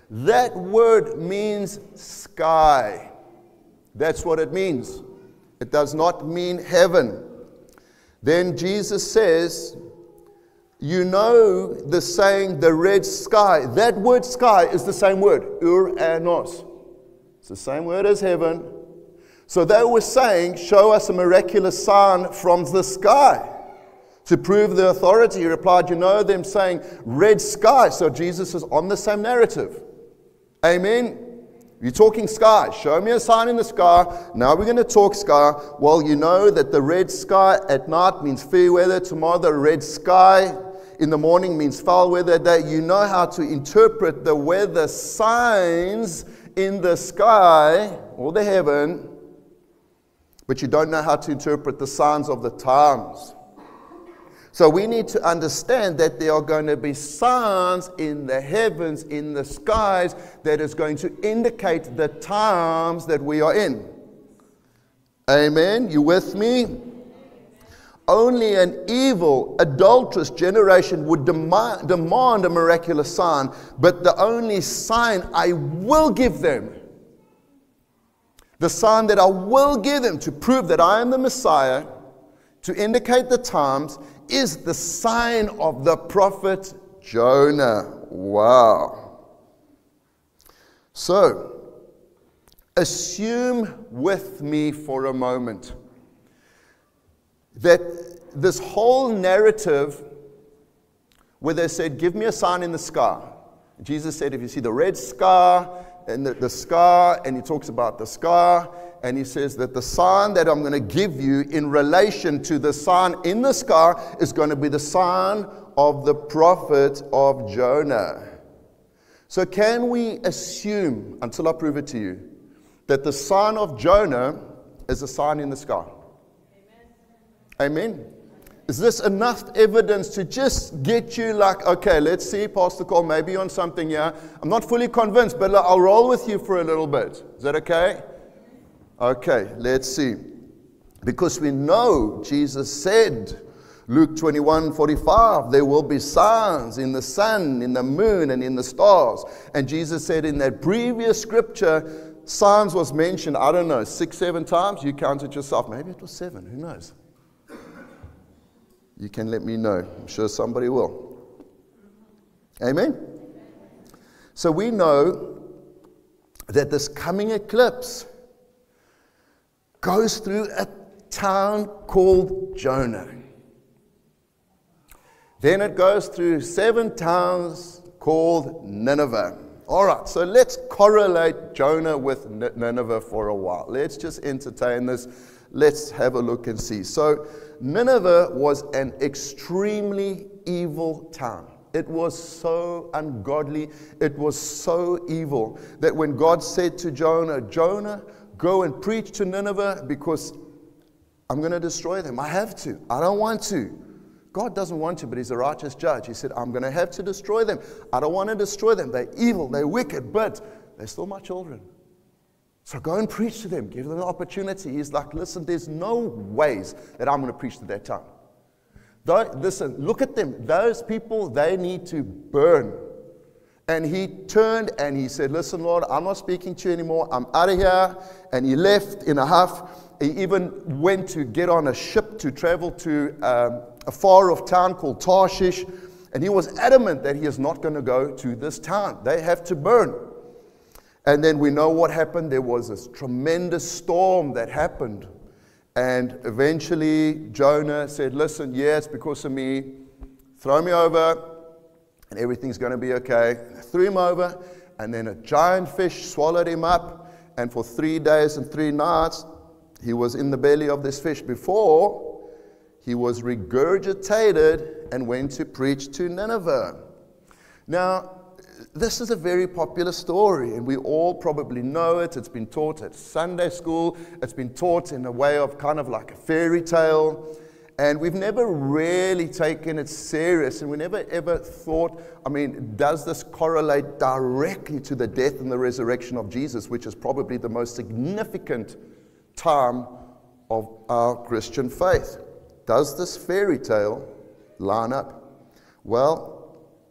S3: That word means sky. That's what it means. It does not mean heaven. Then Jesus says, you know the saying, the red sky. That word sky is the same word, uranos. It's the same word as heaven. So they were saying, show us a miraculous sign from the sky to prove the authority. He replied, you know them saying red sky. So Jesus is on the same narrative. Amen. You're talking sky. Show me a sign in the sky. Now we're going to talk sky. Well, you know that the red sky at night means fair weather. Tomorrow the red sky in the morning means foul weather. That you know how to interpret the weather signs in the sky or the heaven, but you don't know how to interpret the signs of the times. So we need to understand that there are going to be signs in the heavens, in the skies, that is going to indicate the times that we are in. Amen? You with me? Only an evil, adulterous generation would demand, demand a miraculous sign, but the only sign I will give them, the sign that I will give them to prove that I am the Messiah, to indicate the times, is the sign of the prophet Jonah. Wow. So, assume with me for a moment that this whole narrative where they said, give me a sign in the sky. Jesus said, if you see the red sky and the, the sky, and he talks about the sky, and he says that the sign that I'm going to give you in relation to the sign in the sky is going to be the sign of the prophet of Jonah. So can we assume, until I prove it to you, that the sign of Jonah is a sign in the sky? Amen. Amen. Is this enough evidence to just get you like, okay, let's see, Pastor Cole, maybe on something here. I'm not fully convinced, but I'll roll with you for a little bit. Is that okay? Okay, let's see. Because we know Jesus said, Luke twenty-one forty-five, there will be signs in the sun, in the moon, and in the stars. And Jesus said in that previous scripture, signs was mentioned, I don't know, six, seven times. You count it yourself. Maybe it was seven. Who knows? You can let me know. I'm sure somebody will. Amen? So we know that this coming eclipse goes through a town called Jonah. Then it goes through seven towns called Nineveh. All right, so let's correlate Jonah with Nineveh for a while. Let's just entertain this. Let's have a look and see. So Nineveh was an extremely evil town. It was so ungodly. It was so evil that when God said to Jonah, Jonah, go and preach to Nineveh because I'm going to destroy them. I have to. I don't want to. God doesn't want to, but he's a righteous judge. He said, I'm going to have to destroy them. I don't want to destroy them. They're evil. They're wicked, but they're still my children. So go and preach to them. Give them the opportunity. He's like, listen, there's no ways that I'm going to preach to that town. Though, listen, look at them. Those people, they need to burn. And he turned and he said, listen, Lord, I'm not speaking to you anymore. I'm out of here. And he left in a huff. He even went to get on a ship to travel to um, a far-off town called Tarshish. And he was adamant that he is not going to go to this town. They have to burn. And then we know what happened. There was this tremendous storm that happened. And eventually Jonah said, listen, yeah, it's because of me. Throw me over and everything's going to be okay. They threw him over and then a giant fish swallowed him up. And for three days and three nights, he was in the belly of this fish before he was regurgitated and went to preach to Nineveh. Now, this is a very popular story, and we all probably know it. It's been taught at Sunday school. It's been taught in a way of kind of like a fairy tale. And we've never really taken it serious, and we never ever thought, I mean, does this correlate directly to the death and the resurrection of Jesus, which is probably the most significant time of our Christian faith? Does this fairy tale line up? Well,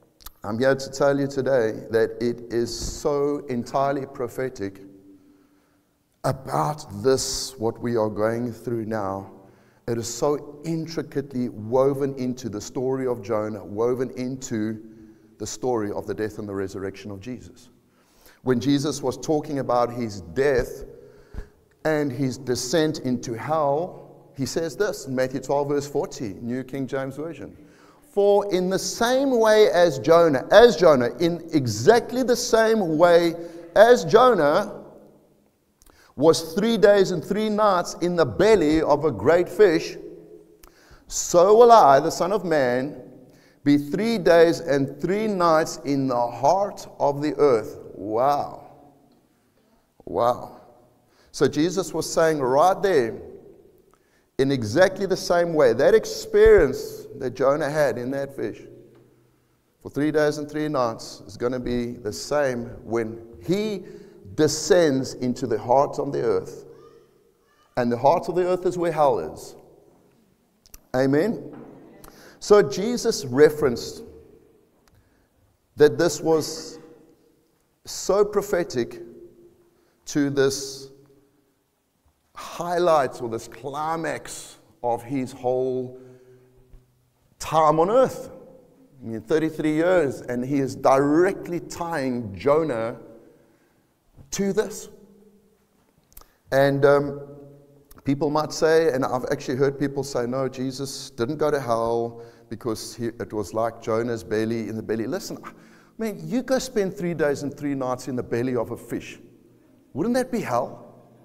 S3: I'm here to tell you today that it is so entirely prophetic about this, what we are going through now. It is so intricately woven into the story of Jonah, woven into the story of the death and the resurrection of Jesus. When Jesus was talking about his death and his descent into hell, he says this in Matthew twelve, verse forty, New King James Version. For in the same way as Jonah, as Jonah, in exactly the same way as Jonah was three days and three nights in the belly of a great fish, so will I, the Son of Man, be three days and three nights in the heart of the earth. Wow. Wow. So Jesus was saying right there, in exactly the same way, that experience that Jonah had in that fish for three days and three nights is going to be the same when he descends into the heart of the earth. And the heart of the earth is where hell is. Amen? So Jesus referenced that this was so prophetic to this highlight or this climax of his whole time on earth. I mean, thirty-three years, and he is directly tying Jonah to this. And um, people might say, and I've actually heard people say, no, Jesus didn't go to hell because he, it was like Jonah's belly in the belly. Listen, I mean, you go spend three days and three nights in the belly of a fish. Wouldn't that be hell?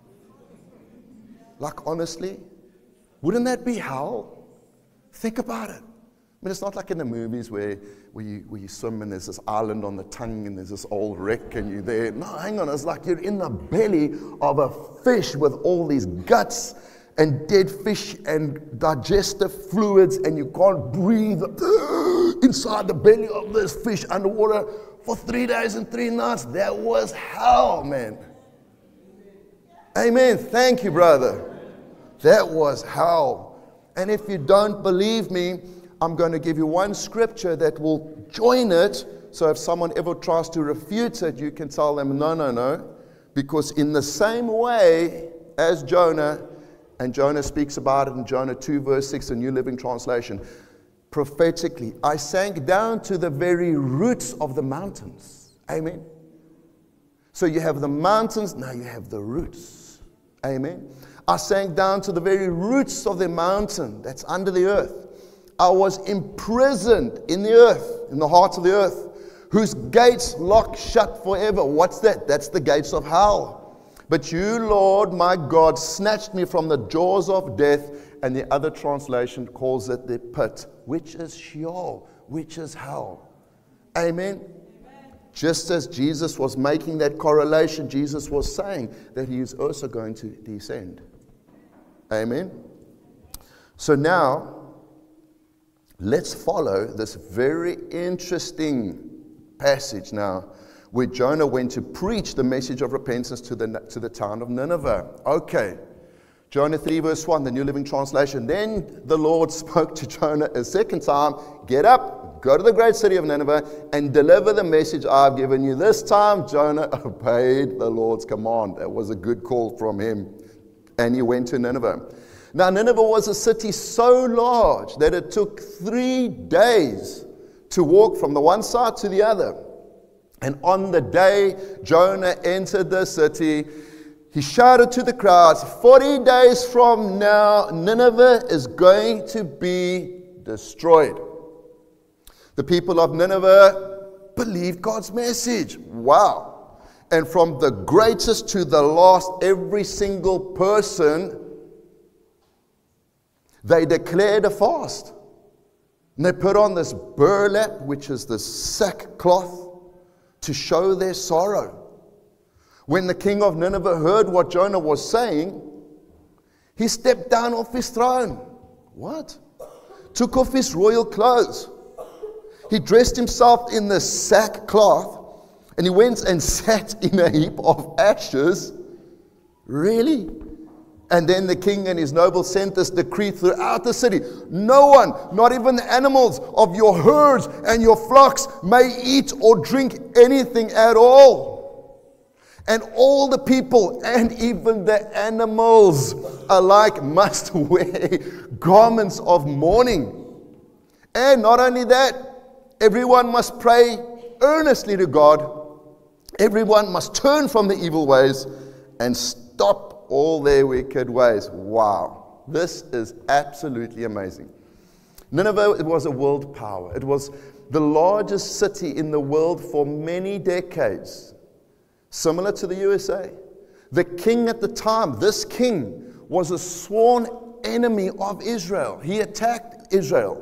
S3: Like, honestly, wouldn't that be hell? Think about it. I mean, it's not like in the movies where, where, you, where you swim and there's this island on the tongue and there's this old wreck and you're there. No, hang on. It's like you're in the belly of a fish with all these guts and dead fish and digestive fluids, and you can't breathe inside the belly of this fish underwater for three days and three nights. That was hell, man. Amen. Thank you, brother. That was hell. And if you don't believe me, I'm going to give you one scripture that will join it. So if someone ever tries to refute it, you can tell them, no, no, no. Because in the same way as Jonah, and Jonah speaks about it in Jonah two, verse six, the New Living Translation, prophetically, I sank down to the very roots of the mountains. Amen. So you have the mountains, now you have the roots. Amen. I sank down to the very roots of the mountain that's under the earth. I was imprisoned in the earth, in the heart of the earth, whose gates locked shut forever. What's that? That's the gates of hell. But you, Lord, my God, snatched me from the jaws of death, and the other translation calls it the pit, which is Sheol, which is hell. Amen. Just as Jesus was making that correlation, Jesus was saying that he is also going to descend. Amen. So now, let's follow this very interesting passage now, where Jonah went to preach the message of repentance to the, to the town of Nineveh. Okay. Jonah three verse one, the New Living Translation. Then the Lord spoke to Jonah a second time, get up, go to the great city of Nineveh, and deliver the message I've given you. This time Jonah obeyed the Lord's command. That was a good call from him. And he went to Nineveh. Now Nineveh was a city so large that it took three days to walk from the one side to the other. And on the day Jonah entered the city, he shouted to the crowds, forty days from now, Nineveh is going to be destroyed. The people of Nineveh believed God's message. Wow. And from the greatest to the last, every single person, they declared a fast. And they put on this burlap, which is the sackcloth, to show their sorrow. When the king of Nineveh heard what Jonah was saying, he stepped down off his throne. What? Took off his royal clothes. He dressed himself in the sackcloth, and he went and sat in a heap of ashes. Really? And then the king and his nobles sent this decree throughout the city. No one, not even the animals of your herds and your flocks, may eat or drink anything at all. And all the people and even the animals alike must wear garments of mourning. And not only that, everyone must pray earnestly to God. Everyone must turn from the evil ways and stop all their wicked ways. Wow, this is absolutely amazing. Nineveh, it was a world power. It was the largest city in the world for many decades, similar to the U S A. The king at the time, this king, was a sworn enemy of Israel. He attacked Israel.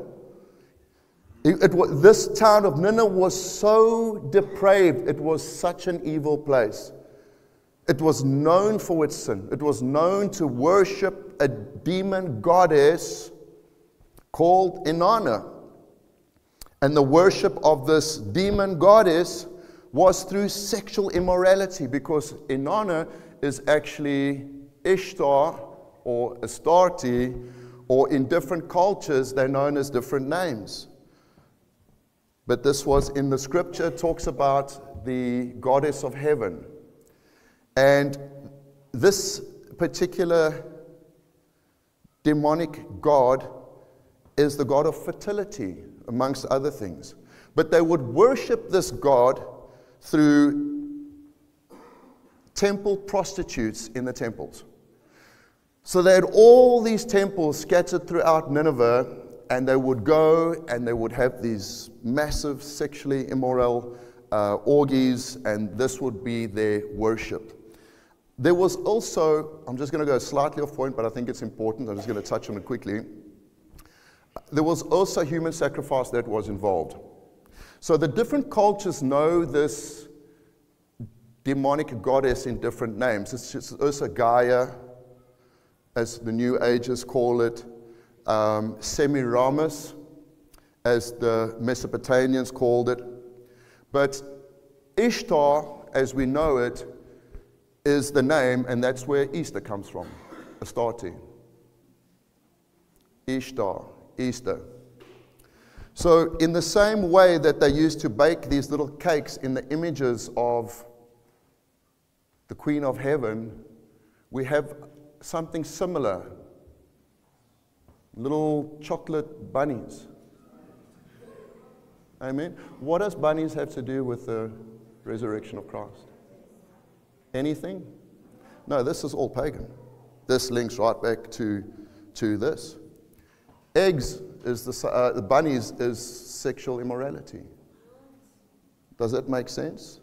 S3: It, it was, this town of Nineveh was so depraved. It was such an evil place. It was known for its sin. It was known to worship a demon goddess called Inanna. And the worship of this demon goddess was through sexual immorality, because Inanna is actually Ishtar or Astarte, or in different cultures they're known as different names. But this was in the scripture, it talks about the goddess of heaven. And this particular demonic god is the god of fertility, amongst other things. But they would worship this god through temple prostitutes in the temples. So they had all these temples scattered throughout Nineveh, and they would go and they would have these massive sexually immoral uh, orgies, and this would be their worship. There was also, I'm just going to go slightly off point, but I think it's important. I'm just going to touch on it quickly. There was also human sacrifice that was involved. So the different cultures know this demonic goddess in different names. It's also Gaia, as the New Agers call it, um, Semiramis, as the Mesopotamians called it. But Ishtar, as we know it, is the name, and that's where Easter comes from, Astarte. Ishtar, Easter. So in the same way that they used to bake these little cakes in the images of the Queen of Heaven, we have something similar. Little chocolate bunnies. Amen. What does bunnies have to do with the resurrection of Christ? Anything? No, this is all pagan. This links right back to, to this. Eggs is the, uh, the bunnies is sexual immorality. Does that make sense?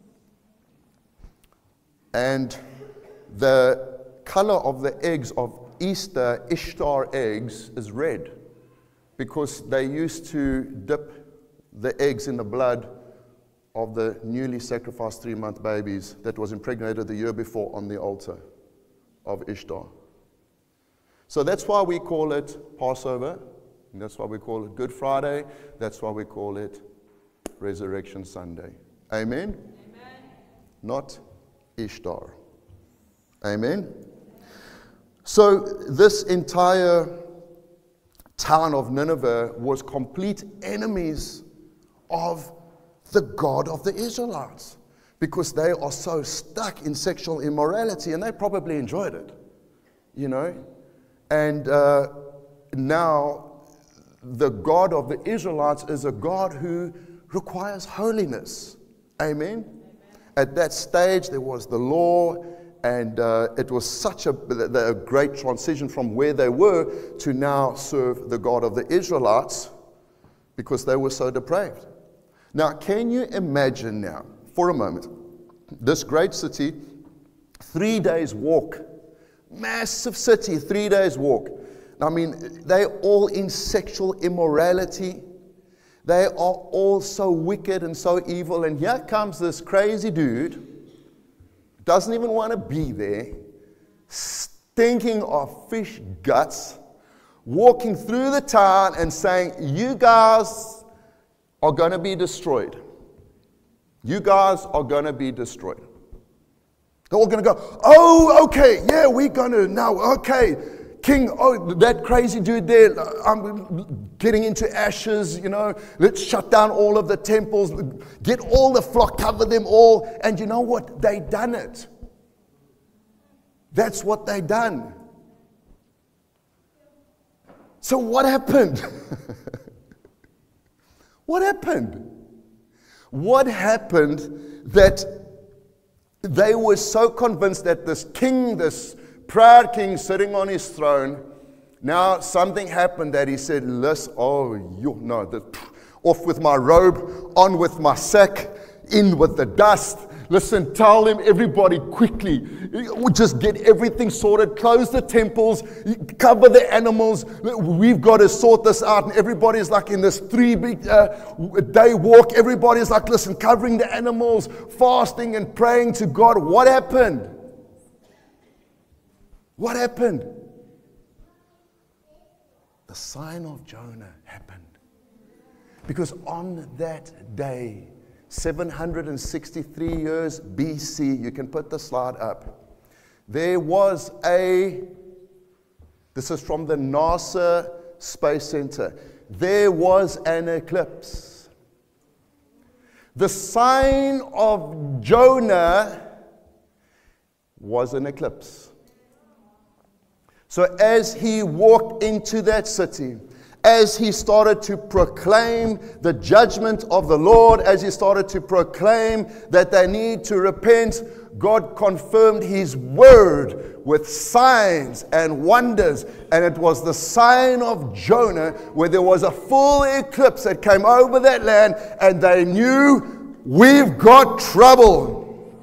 S3: And the color of the eggs of Easter, Ishtar eggs, is red, because they used to dip the eggs in the blood of the newly sacrificed three-month babies that was impregnated the year before on the altar of Ishtar. So that's why we call it Passover, and that's why we call it Good Friday, that's why we call it Resurrection Sunday. Amen? Amen. Not Ishtar. Amen? So this entire town of Nineveh was complete enemies of the God of the Israelites, because they are so stuck in sexual immorality, and they probably enjoyed it, you know. And uh, now the God of the Israelites is a God who requires holiness. Amen? Amen. At that stage, there was the law, and uh, it was such a, a great transition from where they were to now serve the God of the Israelites, because they were so depraved. Now, can you imagine now, for a moment, this great city, three days walk, massive city, three days walk. I mean, they're all in sexual immorality. They are all so wicked and so evil. And here comes this crazy dude, doesn't even want to be there, stinking of fish guts, walking through the town and saying, you guys are going to be destroyed. You guys are going to be destroyed. They're all going to go, oh, okay, yeah, we're going to now, okay. King, oh, that crazy dude there, I'm getting into ashes, you know. Let's shut down all of the temples, get all the flock, cover them all. And you know what? They done it. That's what they done. So what happened? What happened? What happened that they were so convinced that this king, this proud king sitting on his throne, now something happened that he said, listen, oh, you, no, the, off with my robe, on with my sack, in with the dust. Listen, tell them, everybody, quickly, just get everything sorted, close the temples, cover the animals. We've got to sort this out. And everybody's like in this three big uh, day walk. Everybody's like, listen, covering the animals, fasting and praying to God. What happened? What happened? The sign of Jonah happened. Because on that day, seven hundred sixty-three years B C, you can put the slide up, there was a, this is from the NASA Space Center, there was an eclipse. The sign of Jonah was an eclipse. So as he walked into that city, as he started to proclaim the judgment of the Lord, as he started to proclaim that they need to repent, God confirmed his word with signs and wonders. And it was the sign of Jonah, where there was a full eclipse that came over that land, and they knew, we've got trouble.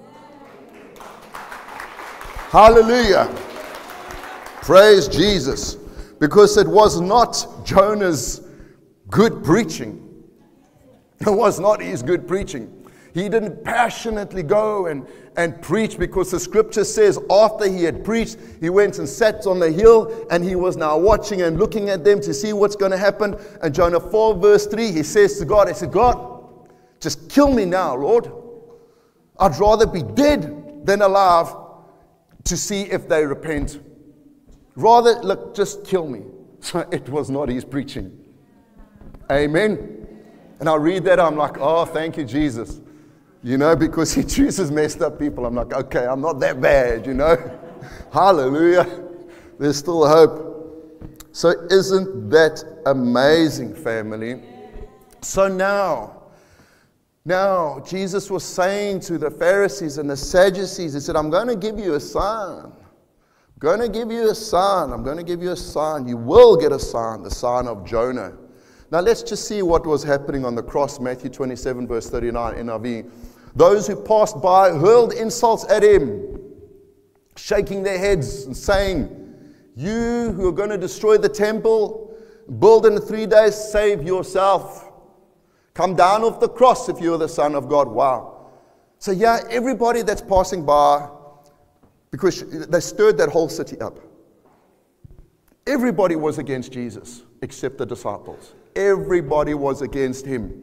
S3: Hallelujah. Praise Jesus. Because it was not Jonah's good preaching. It was not his good preaching. He didn't passionately go and, and preach, because the scripture says after he had preached, he went and sat on the hill, and he was now watching and looking at them to see what's going to happen. And Jonah four verse three, he says to God, I said, God, just kill me now, Lord. I'd rather be dead than alive to see if they repent. Rather, look, just kill me. So it was not his preaching. Amen. And I read that, I'm like, oh, thank you, Jesus. You know, because he chooses messed up people. I'm like, okay, I'm not that bad, you know. Hallelujah. There's still hope. So isn't that amazing, family? So now, now, Jesus was saying to the Pharisees and the Sadducees, he said, I'm going to give you a sign. Going to give you a sign. I'm going to give you a sign. You will get a sign, the sign of Jonah. Now let's just see what was happening on the cross. Matthew twenty-seven verse thirty-nine N I V. Those who passed by hurled insults at him, shaking their heads and saying, you who are going to destroy the temple, build in three days, save yourself. Come down off the cross if you're the Son of God. Wow. So yeah, everybody that's passing by, because they stirred that whole city up. Everybody was against Jesus except the disciples. Everybody was against him.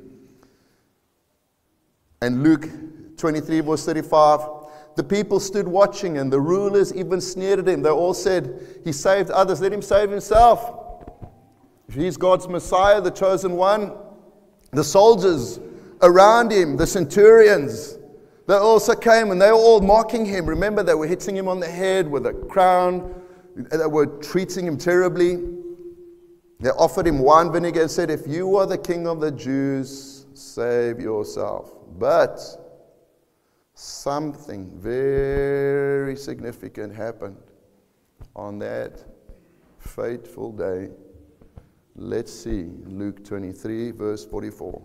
S3: And Luke twenty-three verse thirty-five, the people stood watching, and the rulers even sneered at him. They all said, he saved others, let him save himself. If he's God's Messiah, the chosen one. The soldiers around him, the centurions, they also came and they were all mocking him. Remember, they were hitting him on the head with a crown. They were treating him terribly. They offered him wine vinegar and said, if you are the king of the Jews, save yourself. But something very significant happened on that fateful day. Let's see, Luke twenty-three verse forty-four.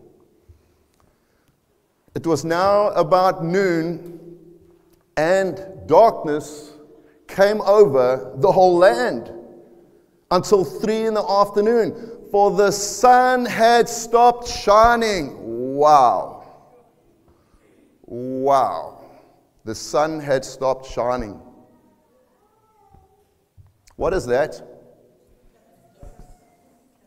S3: It was now about noon, and darkness came over the whole land until three in the afternoon, for the sun had stopped shining. Wow. Wow. The sun had stopped shining. What is that?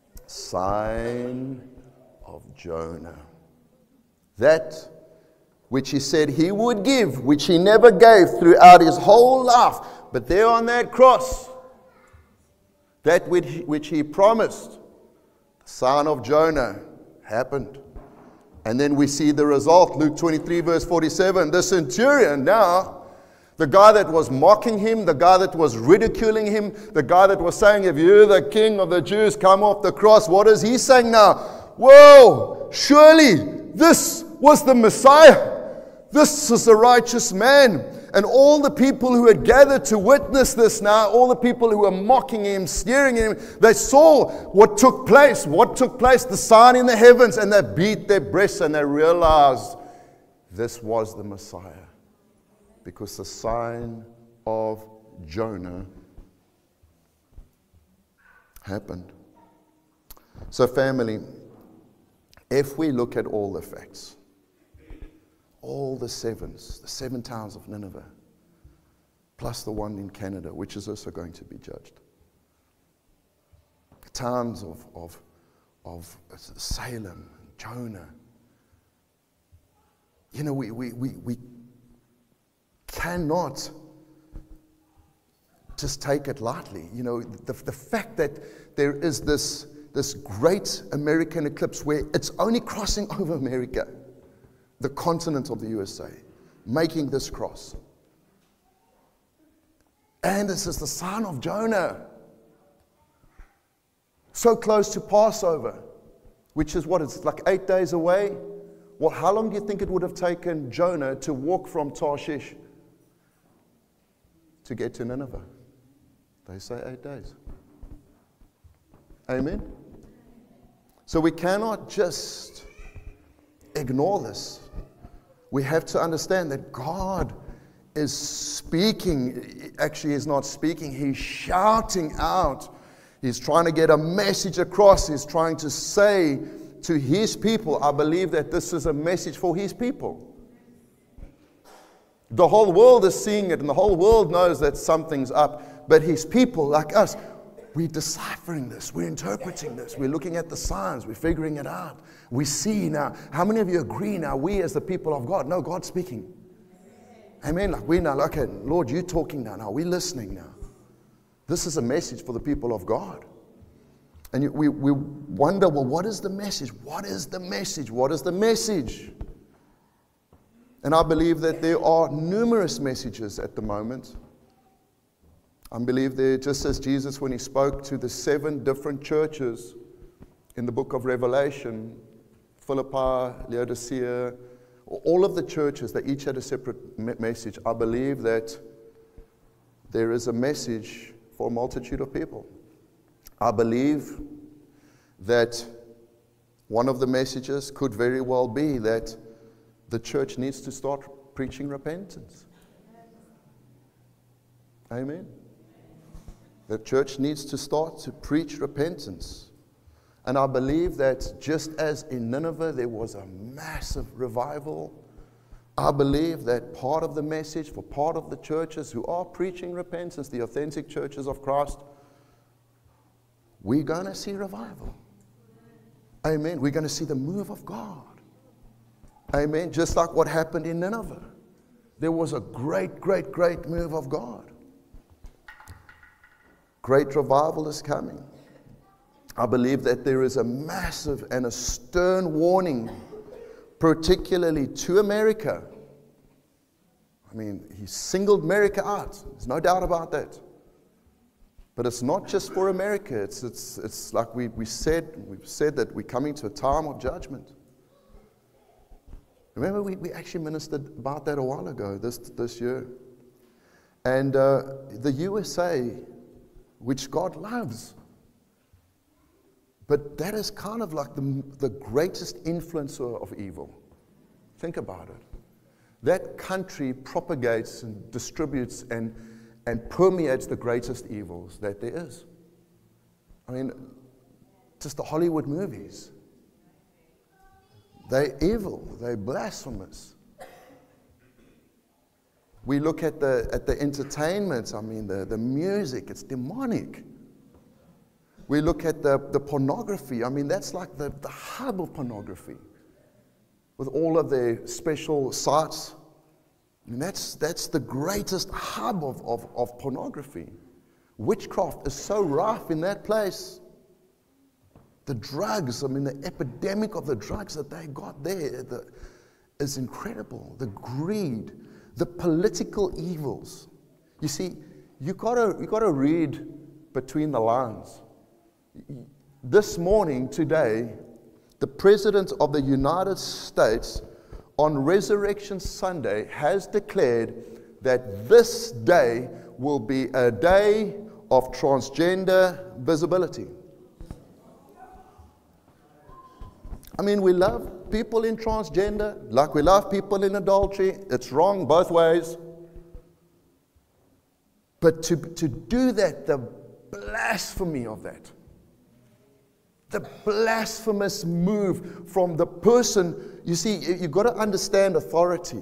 S3: Sign of Jonah. That which he said he would give, which he never gave throughout his whole life. But there on that cross, that which, which he promised, the son of Jonah, happened. And then we see the result, Luke twenty-three, verse forty-seven. The centurion now, the guy that was mocking him, the guy that was ridiculing him, the guy that was saying, if you're the king of the Jews, come off the cross. What is he saying now? Whoa, surely this was the Messiah. This is the righteous man. And all the people who had gathered to witness this now, all the people who were mocking him, sneering at him, they saw what took place. What took place? The sign in the heavens. And they beat their breasts and they realized this was the Messiah. Because the sign of Jonah happened. So family, if we look at all the facts, all the sevens, the seven towns of Nineveh, plus the one in Canada, which is also going to be judged. The towns of, of, of Salem, Jonah. You know, we, we, we, we cannot just take it lightly. You know, the, the fact that there is this, this great American eclipse where it's only crossing over America, the continent of the U S A, making this cross. And this is the son of Jonah. So close to Passover, which is what, it's like eight days away. Well, how long do you think it would have taken Jonah to walk from Tarshish to get to Nineveh? They say eight days. Amen? So we cannot just ignore this. We have to understand that God is speaking. Actually, he's not speaking. He's shouting out. He's trying to get a message across. He's trying to say to his people, I believe that this is a message for his people. The whole world is seeing it, and the whole world knows that something's up. But his people, like us, we're deciphering this. We're interpreting this. We're looking at the signs. We're figuring it out. We see now. How many of you agree now? We as the people of God. No, God's speaking. Amen. Like we now, okay, Lord, you talking now. Now we're listening now. This is a message for the people of God. And you, we, we wonder, well, what is the message? What is the message? What is the message? And I believe that there are numerous messages at the moment. I believe there, just as Jesus, when he spoke to the seven different churches in the book of Revelation, Philippi, Laodicea, all of the churches, they each had a separate me- message. I believe that there is a message for a multitude of people. I believe that one of the messages could very well be that the church needs to start preaching repentance. Amen. The church needs to start to preach repentance. And I believe that just as in Nineveh there was a massive revival, I believe that part of the message for part of the churches who are preaching repentance, the authentic churches of Christ, we're going to see revival. Amen. We're going to see the move of God. Amen. Just like what happened in Nineveh. There was a great, great, great move of God. Great revival is coming. I believe that there is a massive and a stern warning, particularly to America. I mean, he singled America out. There's no doubt about that. But it's not just for America. It's, it's, it's like we, we said, we've said that we're coming to a time of judgment. Remember, we, we actually ministered about that a while ago, this, this year. And uh, the U S A, which God loves, but that is kind of like the, the greatest influencer of evil. Think about it. That country propagates and distributes and, and permeates the greatest evils that there is. I mean, just the Hollywood movies. They're evil. They're blasphemous. We look at the, at the entertainment, I mean, the, the music, it's demonic. We look at the, the pornography. I mean, that's like the, the hub of pornography. with all of their special sites. I mean, that's, that's the greatest hub of, of, of pornography. Witchcraft is so rife in that place. The drugs, I mean, the epidemic of the drugs that they got there the, is incredible. The greed, the political evils. You see, you gotta, you gotta read between the lines. This morning, today, the President of the United States on Resurrection Sunday has declared that this day will be a day of transgender visibility. I mean, we love people in transgender, like we love people in adultery. It's wrong both ways. But to, to do that, the blasphemy of that, the blasphemous move from the person, you see, you've got to understand authority.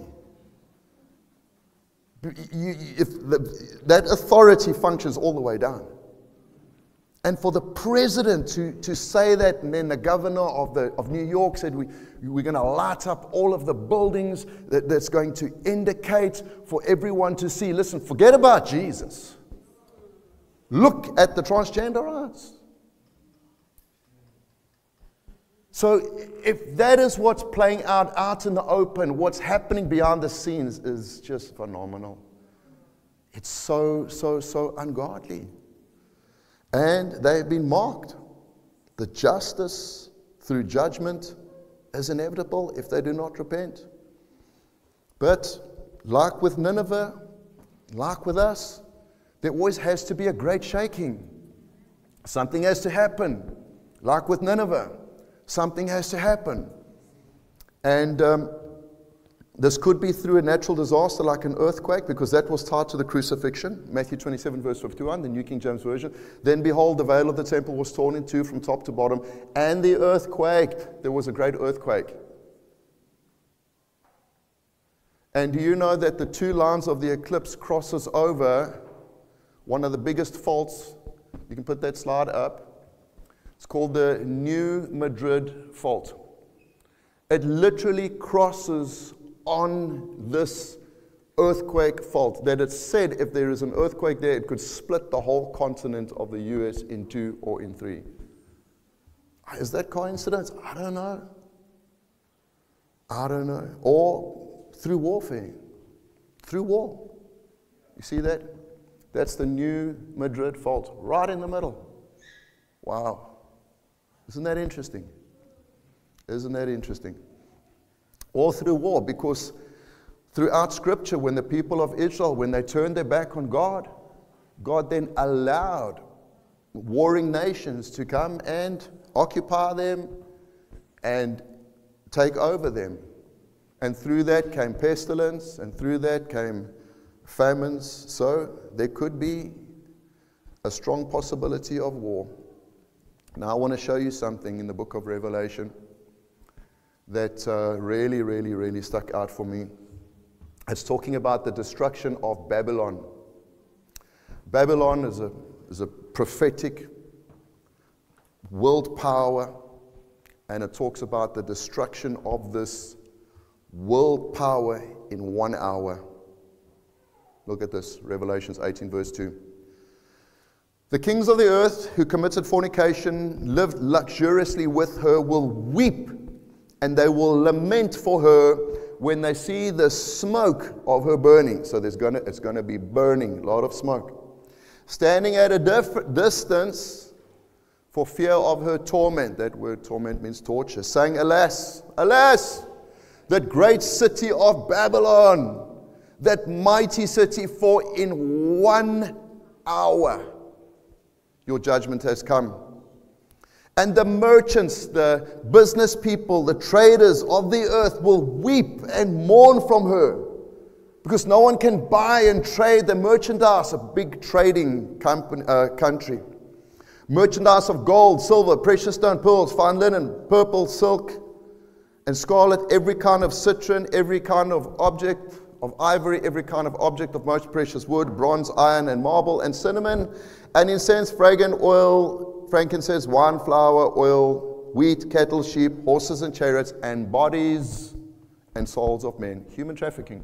S3: You, you, if the, that authority functions all the way down. And for the president to, to say that, and then the governor of, the, of New York said, we, we're going to light up all of the buildings, that, that's going to indicate for everyone to see. Listen, forget about Jesus. Look at the transgender rights. So if that is what's playing out out in the open, what's happening behind the scenes is just phenomenal. It's so, so, so ungodly. And they've been marked. The justice through judgment is inevitable if they do not repent. But like with Nineveh, like with us, there always has to be a great shaking. Something has to happen. Like with Nineveh, something has to happen. And um, this could be through a natural disaster like an earthquake, because that was tied to the crucifixion. Matthew twenty-seven, verse fifty-one, the New King James Version. Then behold, the veil of the temple was torn in two from top to bottom, and the earthquake. There was a great earthquake. And do you know that the two lines of the eclipse crosses over one of the biggest faults? You can put that slide up. It's called the New Madrid Fault. It literally crosses on this earthquake fault, that it's said if there is an earthquake there, it could split the whole continent of the U S in two or in three. Is that coincidence? I don't know. I don't know. Or through warfare. Through war. You see that? That's the New Madrid Fault, right in the middle. Wow. Isn't that interesting? Isn't that interesting? All through war, because throughout Scripture, when the people of Israel, when they turned their back on God, God then allowed warring nations to come and occupy them and take over them. And through that came pestilence, and through that came famines. So there could be a strong possibility of war. Now I want to show you something in the book of Revelation that uh, really, really, really stuck out for me. It's talking about the destruction of Babylon. Babylon is a, is a prophetic world power, and it talks about the destruction of this world power in one hour. Look at this, Revelations eighteen, verse two. The kings of the earth who committed fornication, lived luxuriously with her, will weep, and they will lament for her when they see the smoke of her burning. So there's gonna, it's going to be burning, a lot of smoke. Standing at a diff- distance for fear of her torment. That word torment means torture. Saying, alas, alas, that great city of Babylon, that mighty city, for in one hour your judgment has come. And the merchants, the business people, the traders of the earth will weep and mourn from her, because no one can buy and trade the merchandise, a big trading company, uh, country. Merchandise of gold, silver, precious stone, pearls, fine linen, purple, silk, and scarlet, every kind of citron, every kind of object of ivory, every kind of object of most precious wood, bronze, iron, and marble, and cinnamon, and incense, fragrant oil, frankincense, wine, flour, oil, wheat, cattle, sheep, horses and chariots, and bodies and souls of men. Human trafficking.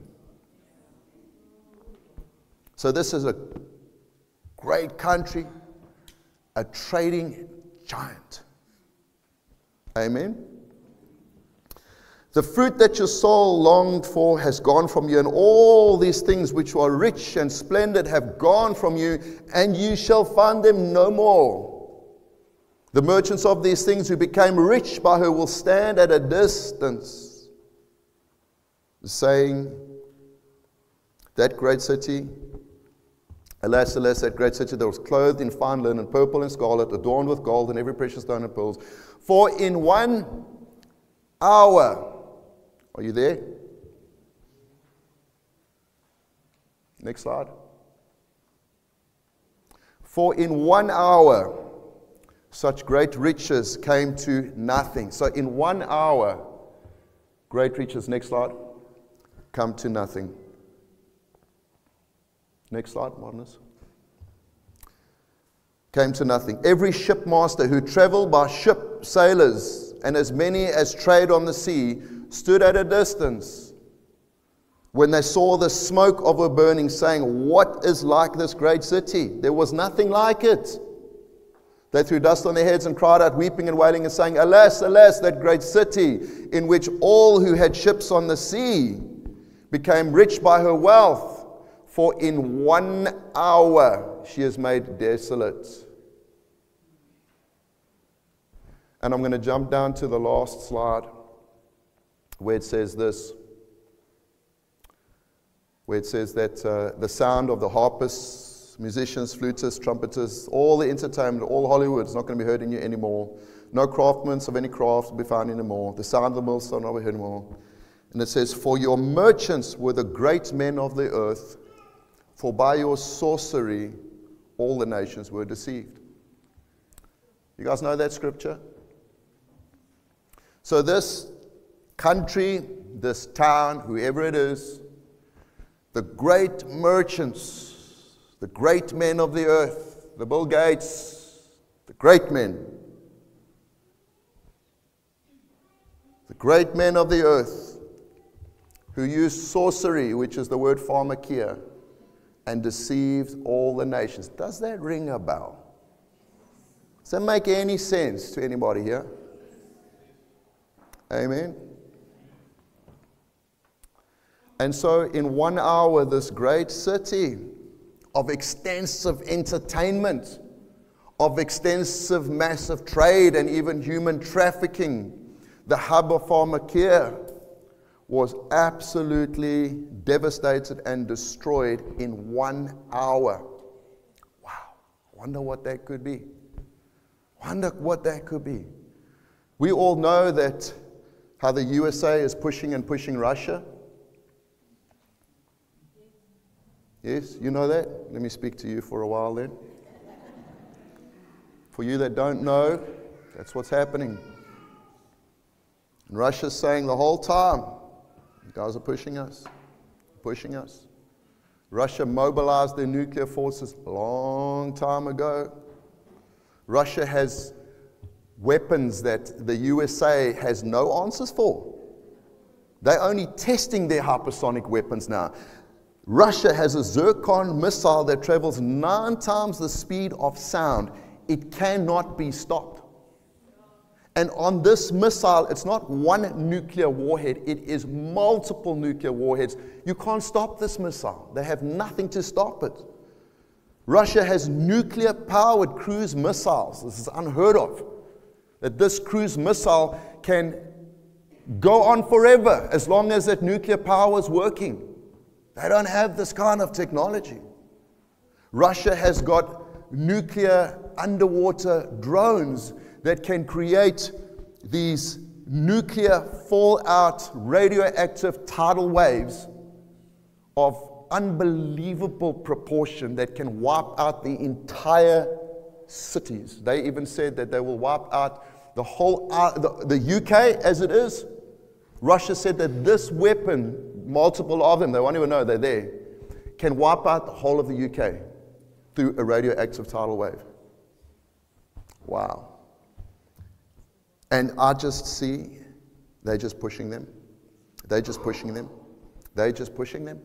S3: So this is a great country, a trading giant. Amen. The fruit that your soul longed for has gone from you, and all these things which are rich and splendid have gone from you, and you shall find them no more. The merchants of these things who became rich by her will stand at a distance, saying, that great city, alas, alas, that great city that was clothed in fine linen, purple and scarlet, adorned with gold and every precious stone and pearls. For in one hour, are you there? Next slide. For in one hour, such great riches came to nothing. So in one hour, great riches, next slide, come to nothing. Next slide, Martinus. Came to nothing. Every shipmaster who traveled by ship, sailors, and as many as trade on the sea, stood at a distance when they saw the smoke of her burning, saying, what is like this great city? There was nothing like it. They threw dust on their heads and cried out, weeping and wailing and saying, alas, alas, that great city, in which all who had ships on the sea became rich by her wealth. For in one hour she is made desolate. And I'm going to jump down to the last slide, where it says this, where it says that uh, the sound of the harpists, musicians, flutists, trumpeters, all the entertainment, all Hollywood is not going to be heard in you anymore. No craftsmen of any craft will be found anymore. The sound of the millstone will not be heard anymore. And it says, for your merchants were the great men of the earth, for by your sorcery all the nations were deceived. You guys know that scripture? So this country, this town, whoever it is, the great merchants, the great men of the earth, the Bill Gates, the great men, the great men of the earth who used sorcery, which is the word pharmakia, and deceived all the nations. Does that ring a bell? Does that make any sense to anybody here? Amen. And so in one hour, this great city of extensive entertainment, of extensive massive trade and even human trafficking, the hub of pharmakia, was absolutely devastated and destroyed in one hour. Wow. Wonder what that could be. Wonder what that could be. We all know that how the U S A is pushing and pushing Russia. Yes, you know that? Let me speak to you for a while then. For you that don't know, that's what's happening. And Russia's saying the whole time, you guys are pushing us, pushing us. Russia mobilized their nuclear forces a long time ago. Russia has weapons that the U S A has no answers for. They're only testing their hypersonic weapons now. Russia has a Zircon missile that travels nine times the speed of sound. It cannot be stopped. And on this missile, it's not one nuclear warhead, it is multiple nuclear warheads. You can't stop this missile. They have nothing to stop it. Russia has nuclear-powered cruise missiles. This is unheard of. That this cruise missile can go on forever as long as that nuclear power is working. They don't have this kind of technology. Russia has got nuclear underwater drones that can create these nuclear fallout radioactive tidal waves of unbelievable proportion that can wipe out the entire cities. They even said that they will wipe out the whole, uh, the, the U K as it is. Russia said that this weapon, multiple of them, they won't even know they're there, can wipe out the whole of the U K through a radioactive tidal wave. Wow. And I just see they're just pushing them. They're just pushing them. They're just pushing them.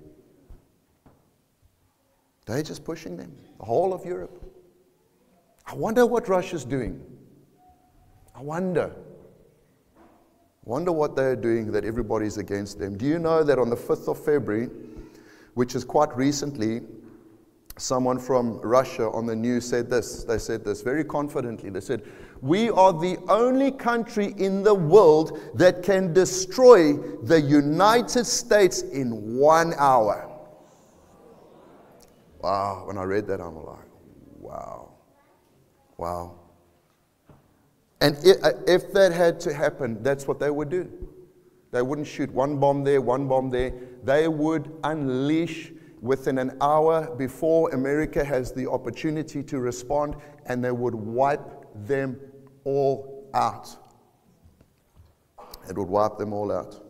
S3: They're just pushing them. The whole of Europe. I wonder what Russia's doing. I wonder. Wonder what they're doing that everybody's against them. Do you know that on the fifth of February, which is quite recently, someone from Russia on the news said this. They said this very confidently. They said, "We are the only country in the world that can destroy the United States in one hour." Wow. When I read that, I'm like, wow. Wow. And if that had to happen, that's what they would do. They wouldn't shoot one bomb there, one bomb there. They would unleash within an hour before America has the opportunity to respond, and they would wipe them all out. It would wipe them all out.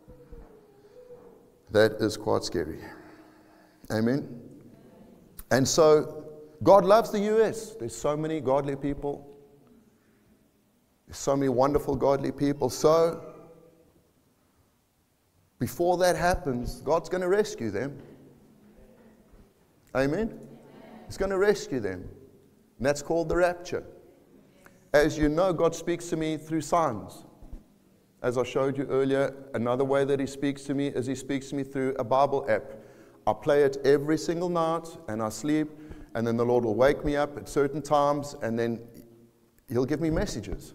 S3: That is quite scary. Amen? And so, God loves the U S. There's so many godly people. There's so many wonderful godly people. So, before that happens, God's going to rescue them. Amen? He's going to rescue them. And that's called the rapture. As you know, God speaks to me through signs. As I showed you earlier, another way that He speaks to me is He speaks to me through a Bible app. I play it every single night and I sleep, and then the Lord will wake me up at certain times, and then He'll give me messages.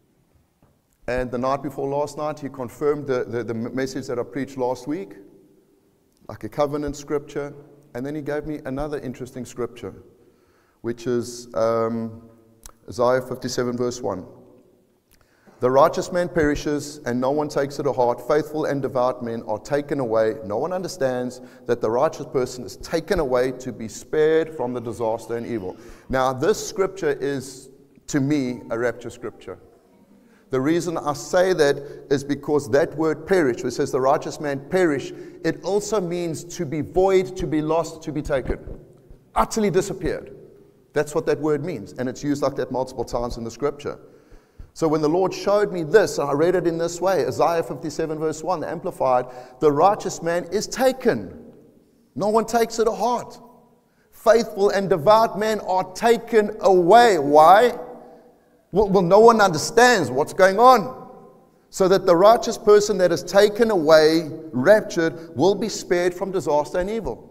S3: And the night before last night, He confirmed the, the, the message that I preached last week, like a covenant scripture. And then He gave me another interesting scripture, which is um, Isaiah fifty-seven verse one. "The righteous man perishes, and no one takes it to heart. Faithful and devout men are taken away. No one understands that the righteous person is taken away to be spared from the disaster and evil." Now, this scripture is, to me, a rapture scripture. The reason I say that is because that word perish, which says the righteous man perish, it also means to be void, to be lost, to be taken. Utterly disappeared. That's what that word means. And it's used like that multiple times in the scripture. So when the Lord showed me this, and I read it in this way, Isaiah fifty-seven verse one, the Amplified, the righteous man is taken. No one takes it to heart. Faithful and devout men are taken away. Why? Well, well, no one understands what's going on. So that the righteous person that is taken away, raptured, will be spared from disaster and evil.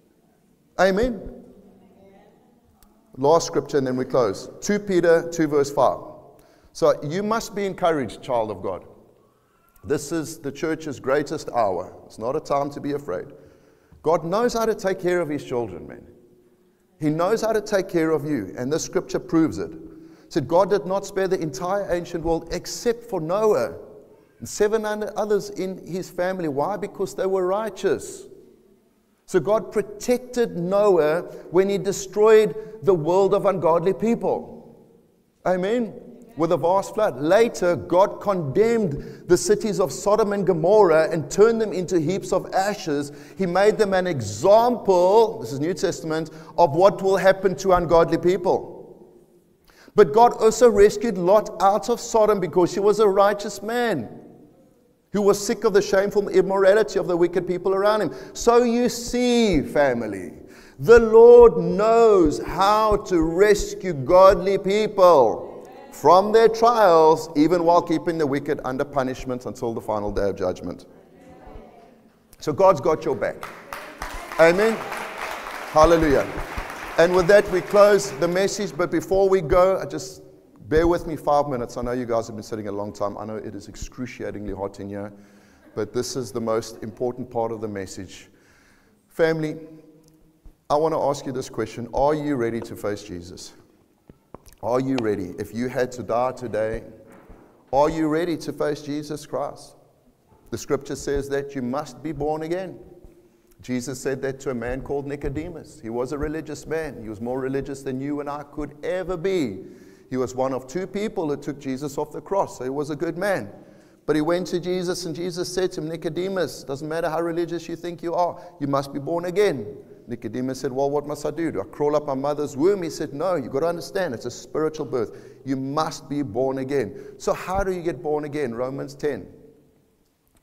S3: Amen. Last scripture and then we close. Second Peter two verse five. So you must be encouraged, child of God. This is the church's greatest hour. It's not a time to be afraid. God knows how to take care of His children, man. He knows how to take care of you. And this scripture proves it. It said God did not spare the entire ancient world except for Noah and seven hundred others in his family. Why? Because they were righteous. So God protected Noah when He destroyed the world of ungodly people. Amen. With a vast flood. Later, God condemned the cities of Sodom and Gomorrah and turned them into heaps of ashes. He made them an example, this is New Testament, of what will happen to ungodly people. But God also rescued Lot out of Sodom because he was a righteous man who was sick of the shameful immorality of the wicked people around him. So you see, family, the Lord knows how to rescue godly people from their trials, even while keeping the wicked under punishment until the final day of judgment. So God's got your back. Amen. Hallelujah. And with that, we close the message. But before we go, I just bear with me five minutes. I know you guys have been sitting a long time. I know it is excruciatingly hot in here. But this is the most important part of the message. Family, I want to ask you this question. Are you ready to face Jesus? Are you ready? If you had to die today, are you ready to face Jesus Christ? The scripture says that you must be born again. Jesus said that to a man called Nicodemus. He was a religious man. He was more religious than you and I could ever be. He was one of two people who took Jesus off the cross, so he was a good man. But he went to Jesus, and Jesus said to him, Nicodemus, doesn't matter how religious you think you are, you must be born again. Nicodemus said, well, what must I do? Do I crawl up my mother's womb? He said, no, you've got to understand, it's a spiritual birth. You must be born again. So how do you get born again? Romans ten.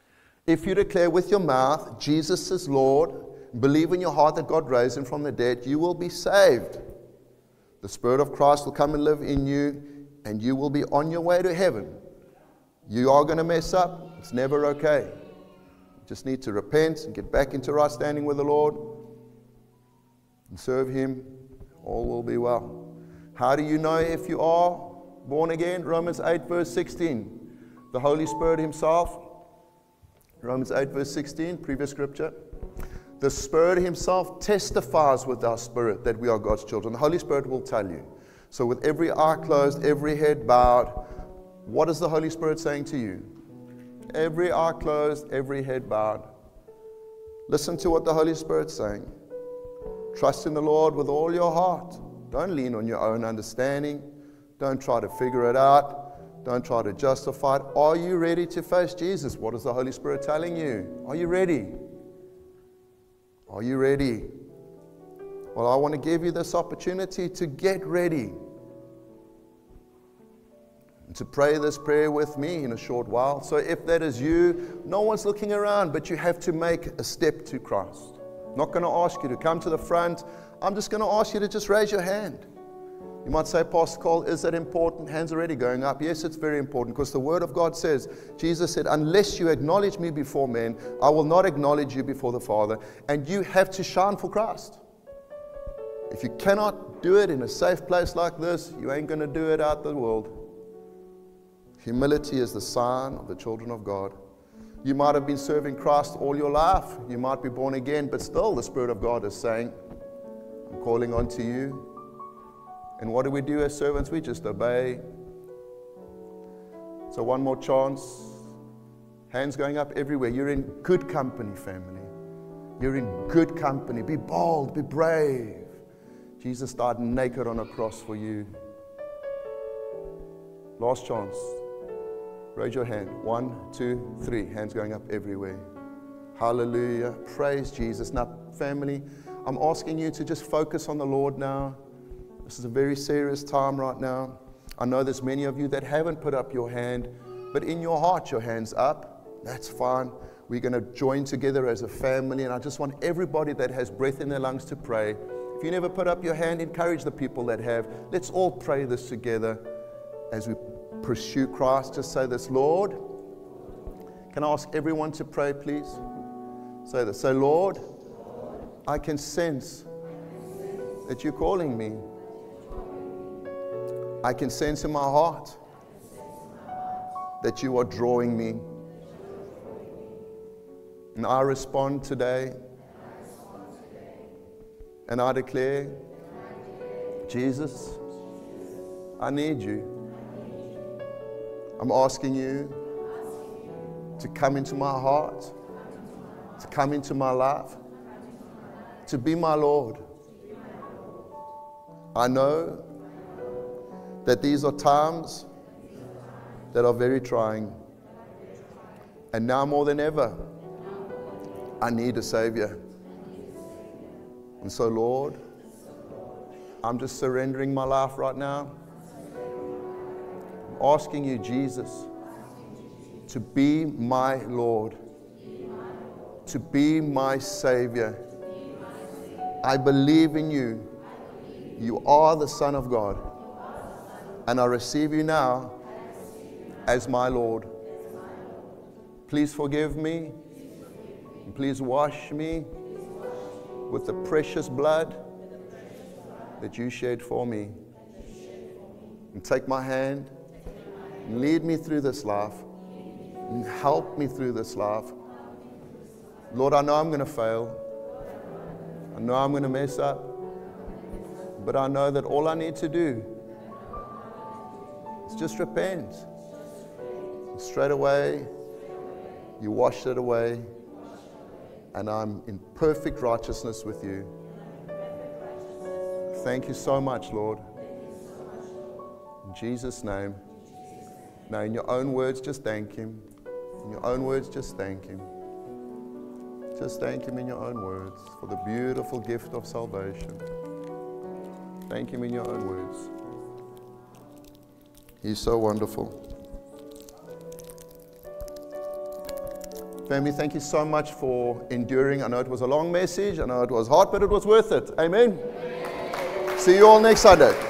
S3: If you declare with your mouth, Jesus is Lord, believe in your heart that God raised him from the dead, you will be saved. The Spirit of Christ will come and live in you, and you will be on your way to heaven. You are going to mess up. It's never okay. You just need to repent and get back into right standing with the Lord and serve him. All will be well. How do you know if you are born again? Romans eight verse sixteen. The Holy Spirit himself. Romans eight verse sixteen, previous scripture. The Spirit himself testifies with our spirit that we are God's children. The Holy Spirit will tell you. So with every eye closed, every head bowed, what is the Holy Spirit saying to you? Every eye closed, every head bowed. Listen to what the Holy Spirit's saying. Trust in the Lord with all your heart. Don't lean on your own understanding. Don't try to figure it out. Don't try to justify it. Are you ready to face Jesus? What is the Holy Spirit telling you? Are you ready? Are you ready? Well, I want to give you this opportunity to get ready. And to pray this prayer with me in a short while. So if that is you, no one's looking around, but you have to make a step to Christ. I'm not going to ask you to come to the front. I'm just going to ask you to just raise your hand. You might say, Pastor Cole, is that important? Hands already going up. Yes, it's very important, because the Word of God says, Jesus said, unless you acknowledge me before men, I will not acknowledge you before the Father. And you have to shine for Christ. If you cannot do it in a safe place like this, you ain't going to do it out the world. Humility is the sign of the children of God. You might have been serving Christ all your life. You might be born again, but still the Spirit of God is saying, I'm calling on to you. And what do we do as servants? We just obey. So one more chance. Hands going up everywhere. You're in good company, family. You're in good company. Be bold, be brave. Jesus died naked on a cross for you. Last chance. Raise your hand. One, two, three. Hands going up everywhere. Hallelujah. Praise Jesus. Now, family, I'm asking you to just focus on the Lord now. This is a very serious time right now. I know there's many of you that haven't put up your hand, but in your heart, your hand's up. That's fine. We're going to join together as a family, and I just want everybody that has breath in their lungs to pray. If you never put up your hand, encourage the people that have. Let's all pray this together as we pursue Christ. Just say this, Lord. Can I ask everyone to pray, please? Say this. Say, Lord, I can sense that you're calling me. I can sense in my heart that you are drawing me. And I respond today. And I declare, Jesus, I need you. I'm asking you to come into my heart, to come into my life, to be my Lord. I know that these are times that are very trying. And now more than ever, I need a Savior. And so, Lord, I'm just surrendering my life right now. I'm asking you, Jesus, to be my Lord, to be my Savior. I believe in you. You are the Son of God. And I receive you now as my Lord. Please forgive me. Please wash me with the precious blood that you shed for me. And take my hand and lead me through this life and help me through this life. Lord, I know I'm going to fail. I know I'm going to mess up. But I know that all I need to do is just repent. And straight away, you wash it away. And I'm in perfect righteousness with you. Thank you so much, Lord. In Jesus' name. Now, in your own words, just thank Him. In your own words, just thank Him. Just thank Him in your own words for the beautiful gift of salvation. Thank Him in your own words. He's so wonderful. Family, thank you so much for enduring. I know it was a long message. I know it was hard, but it was worth it. Amen. See you all next Sunday.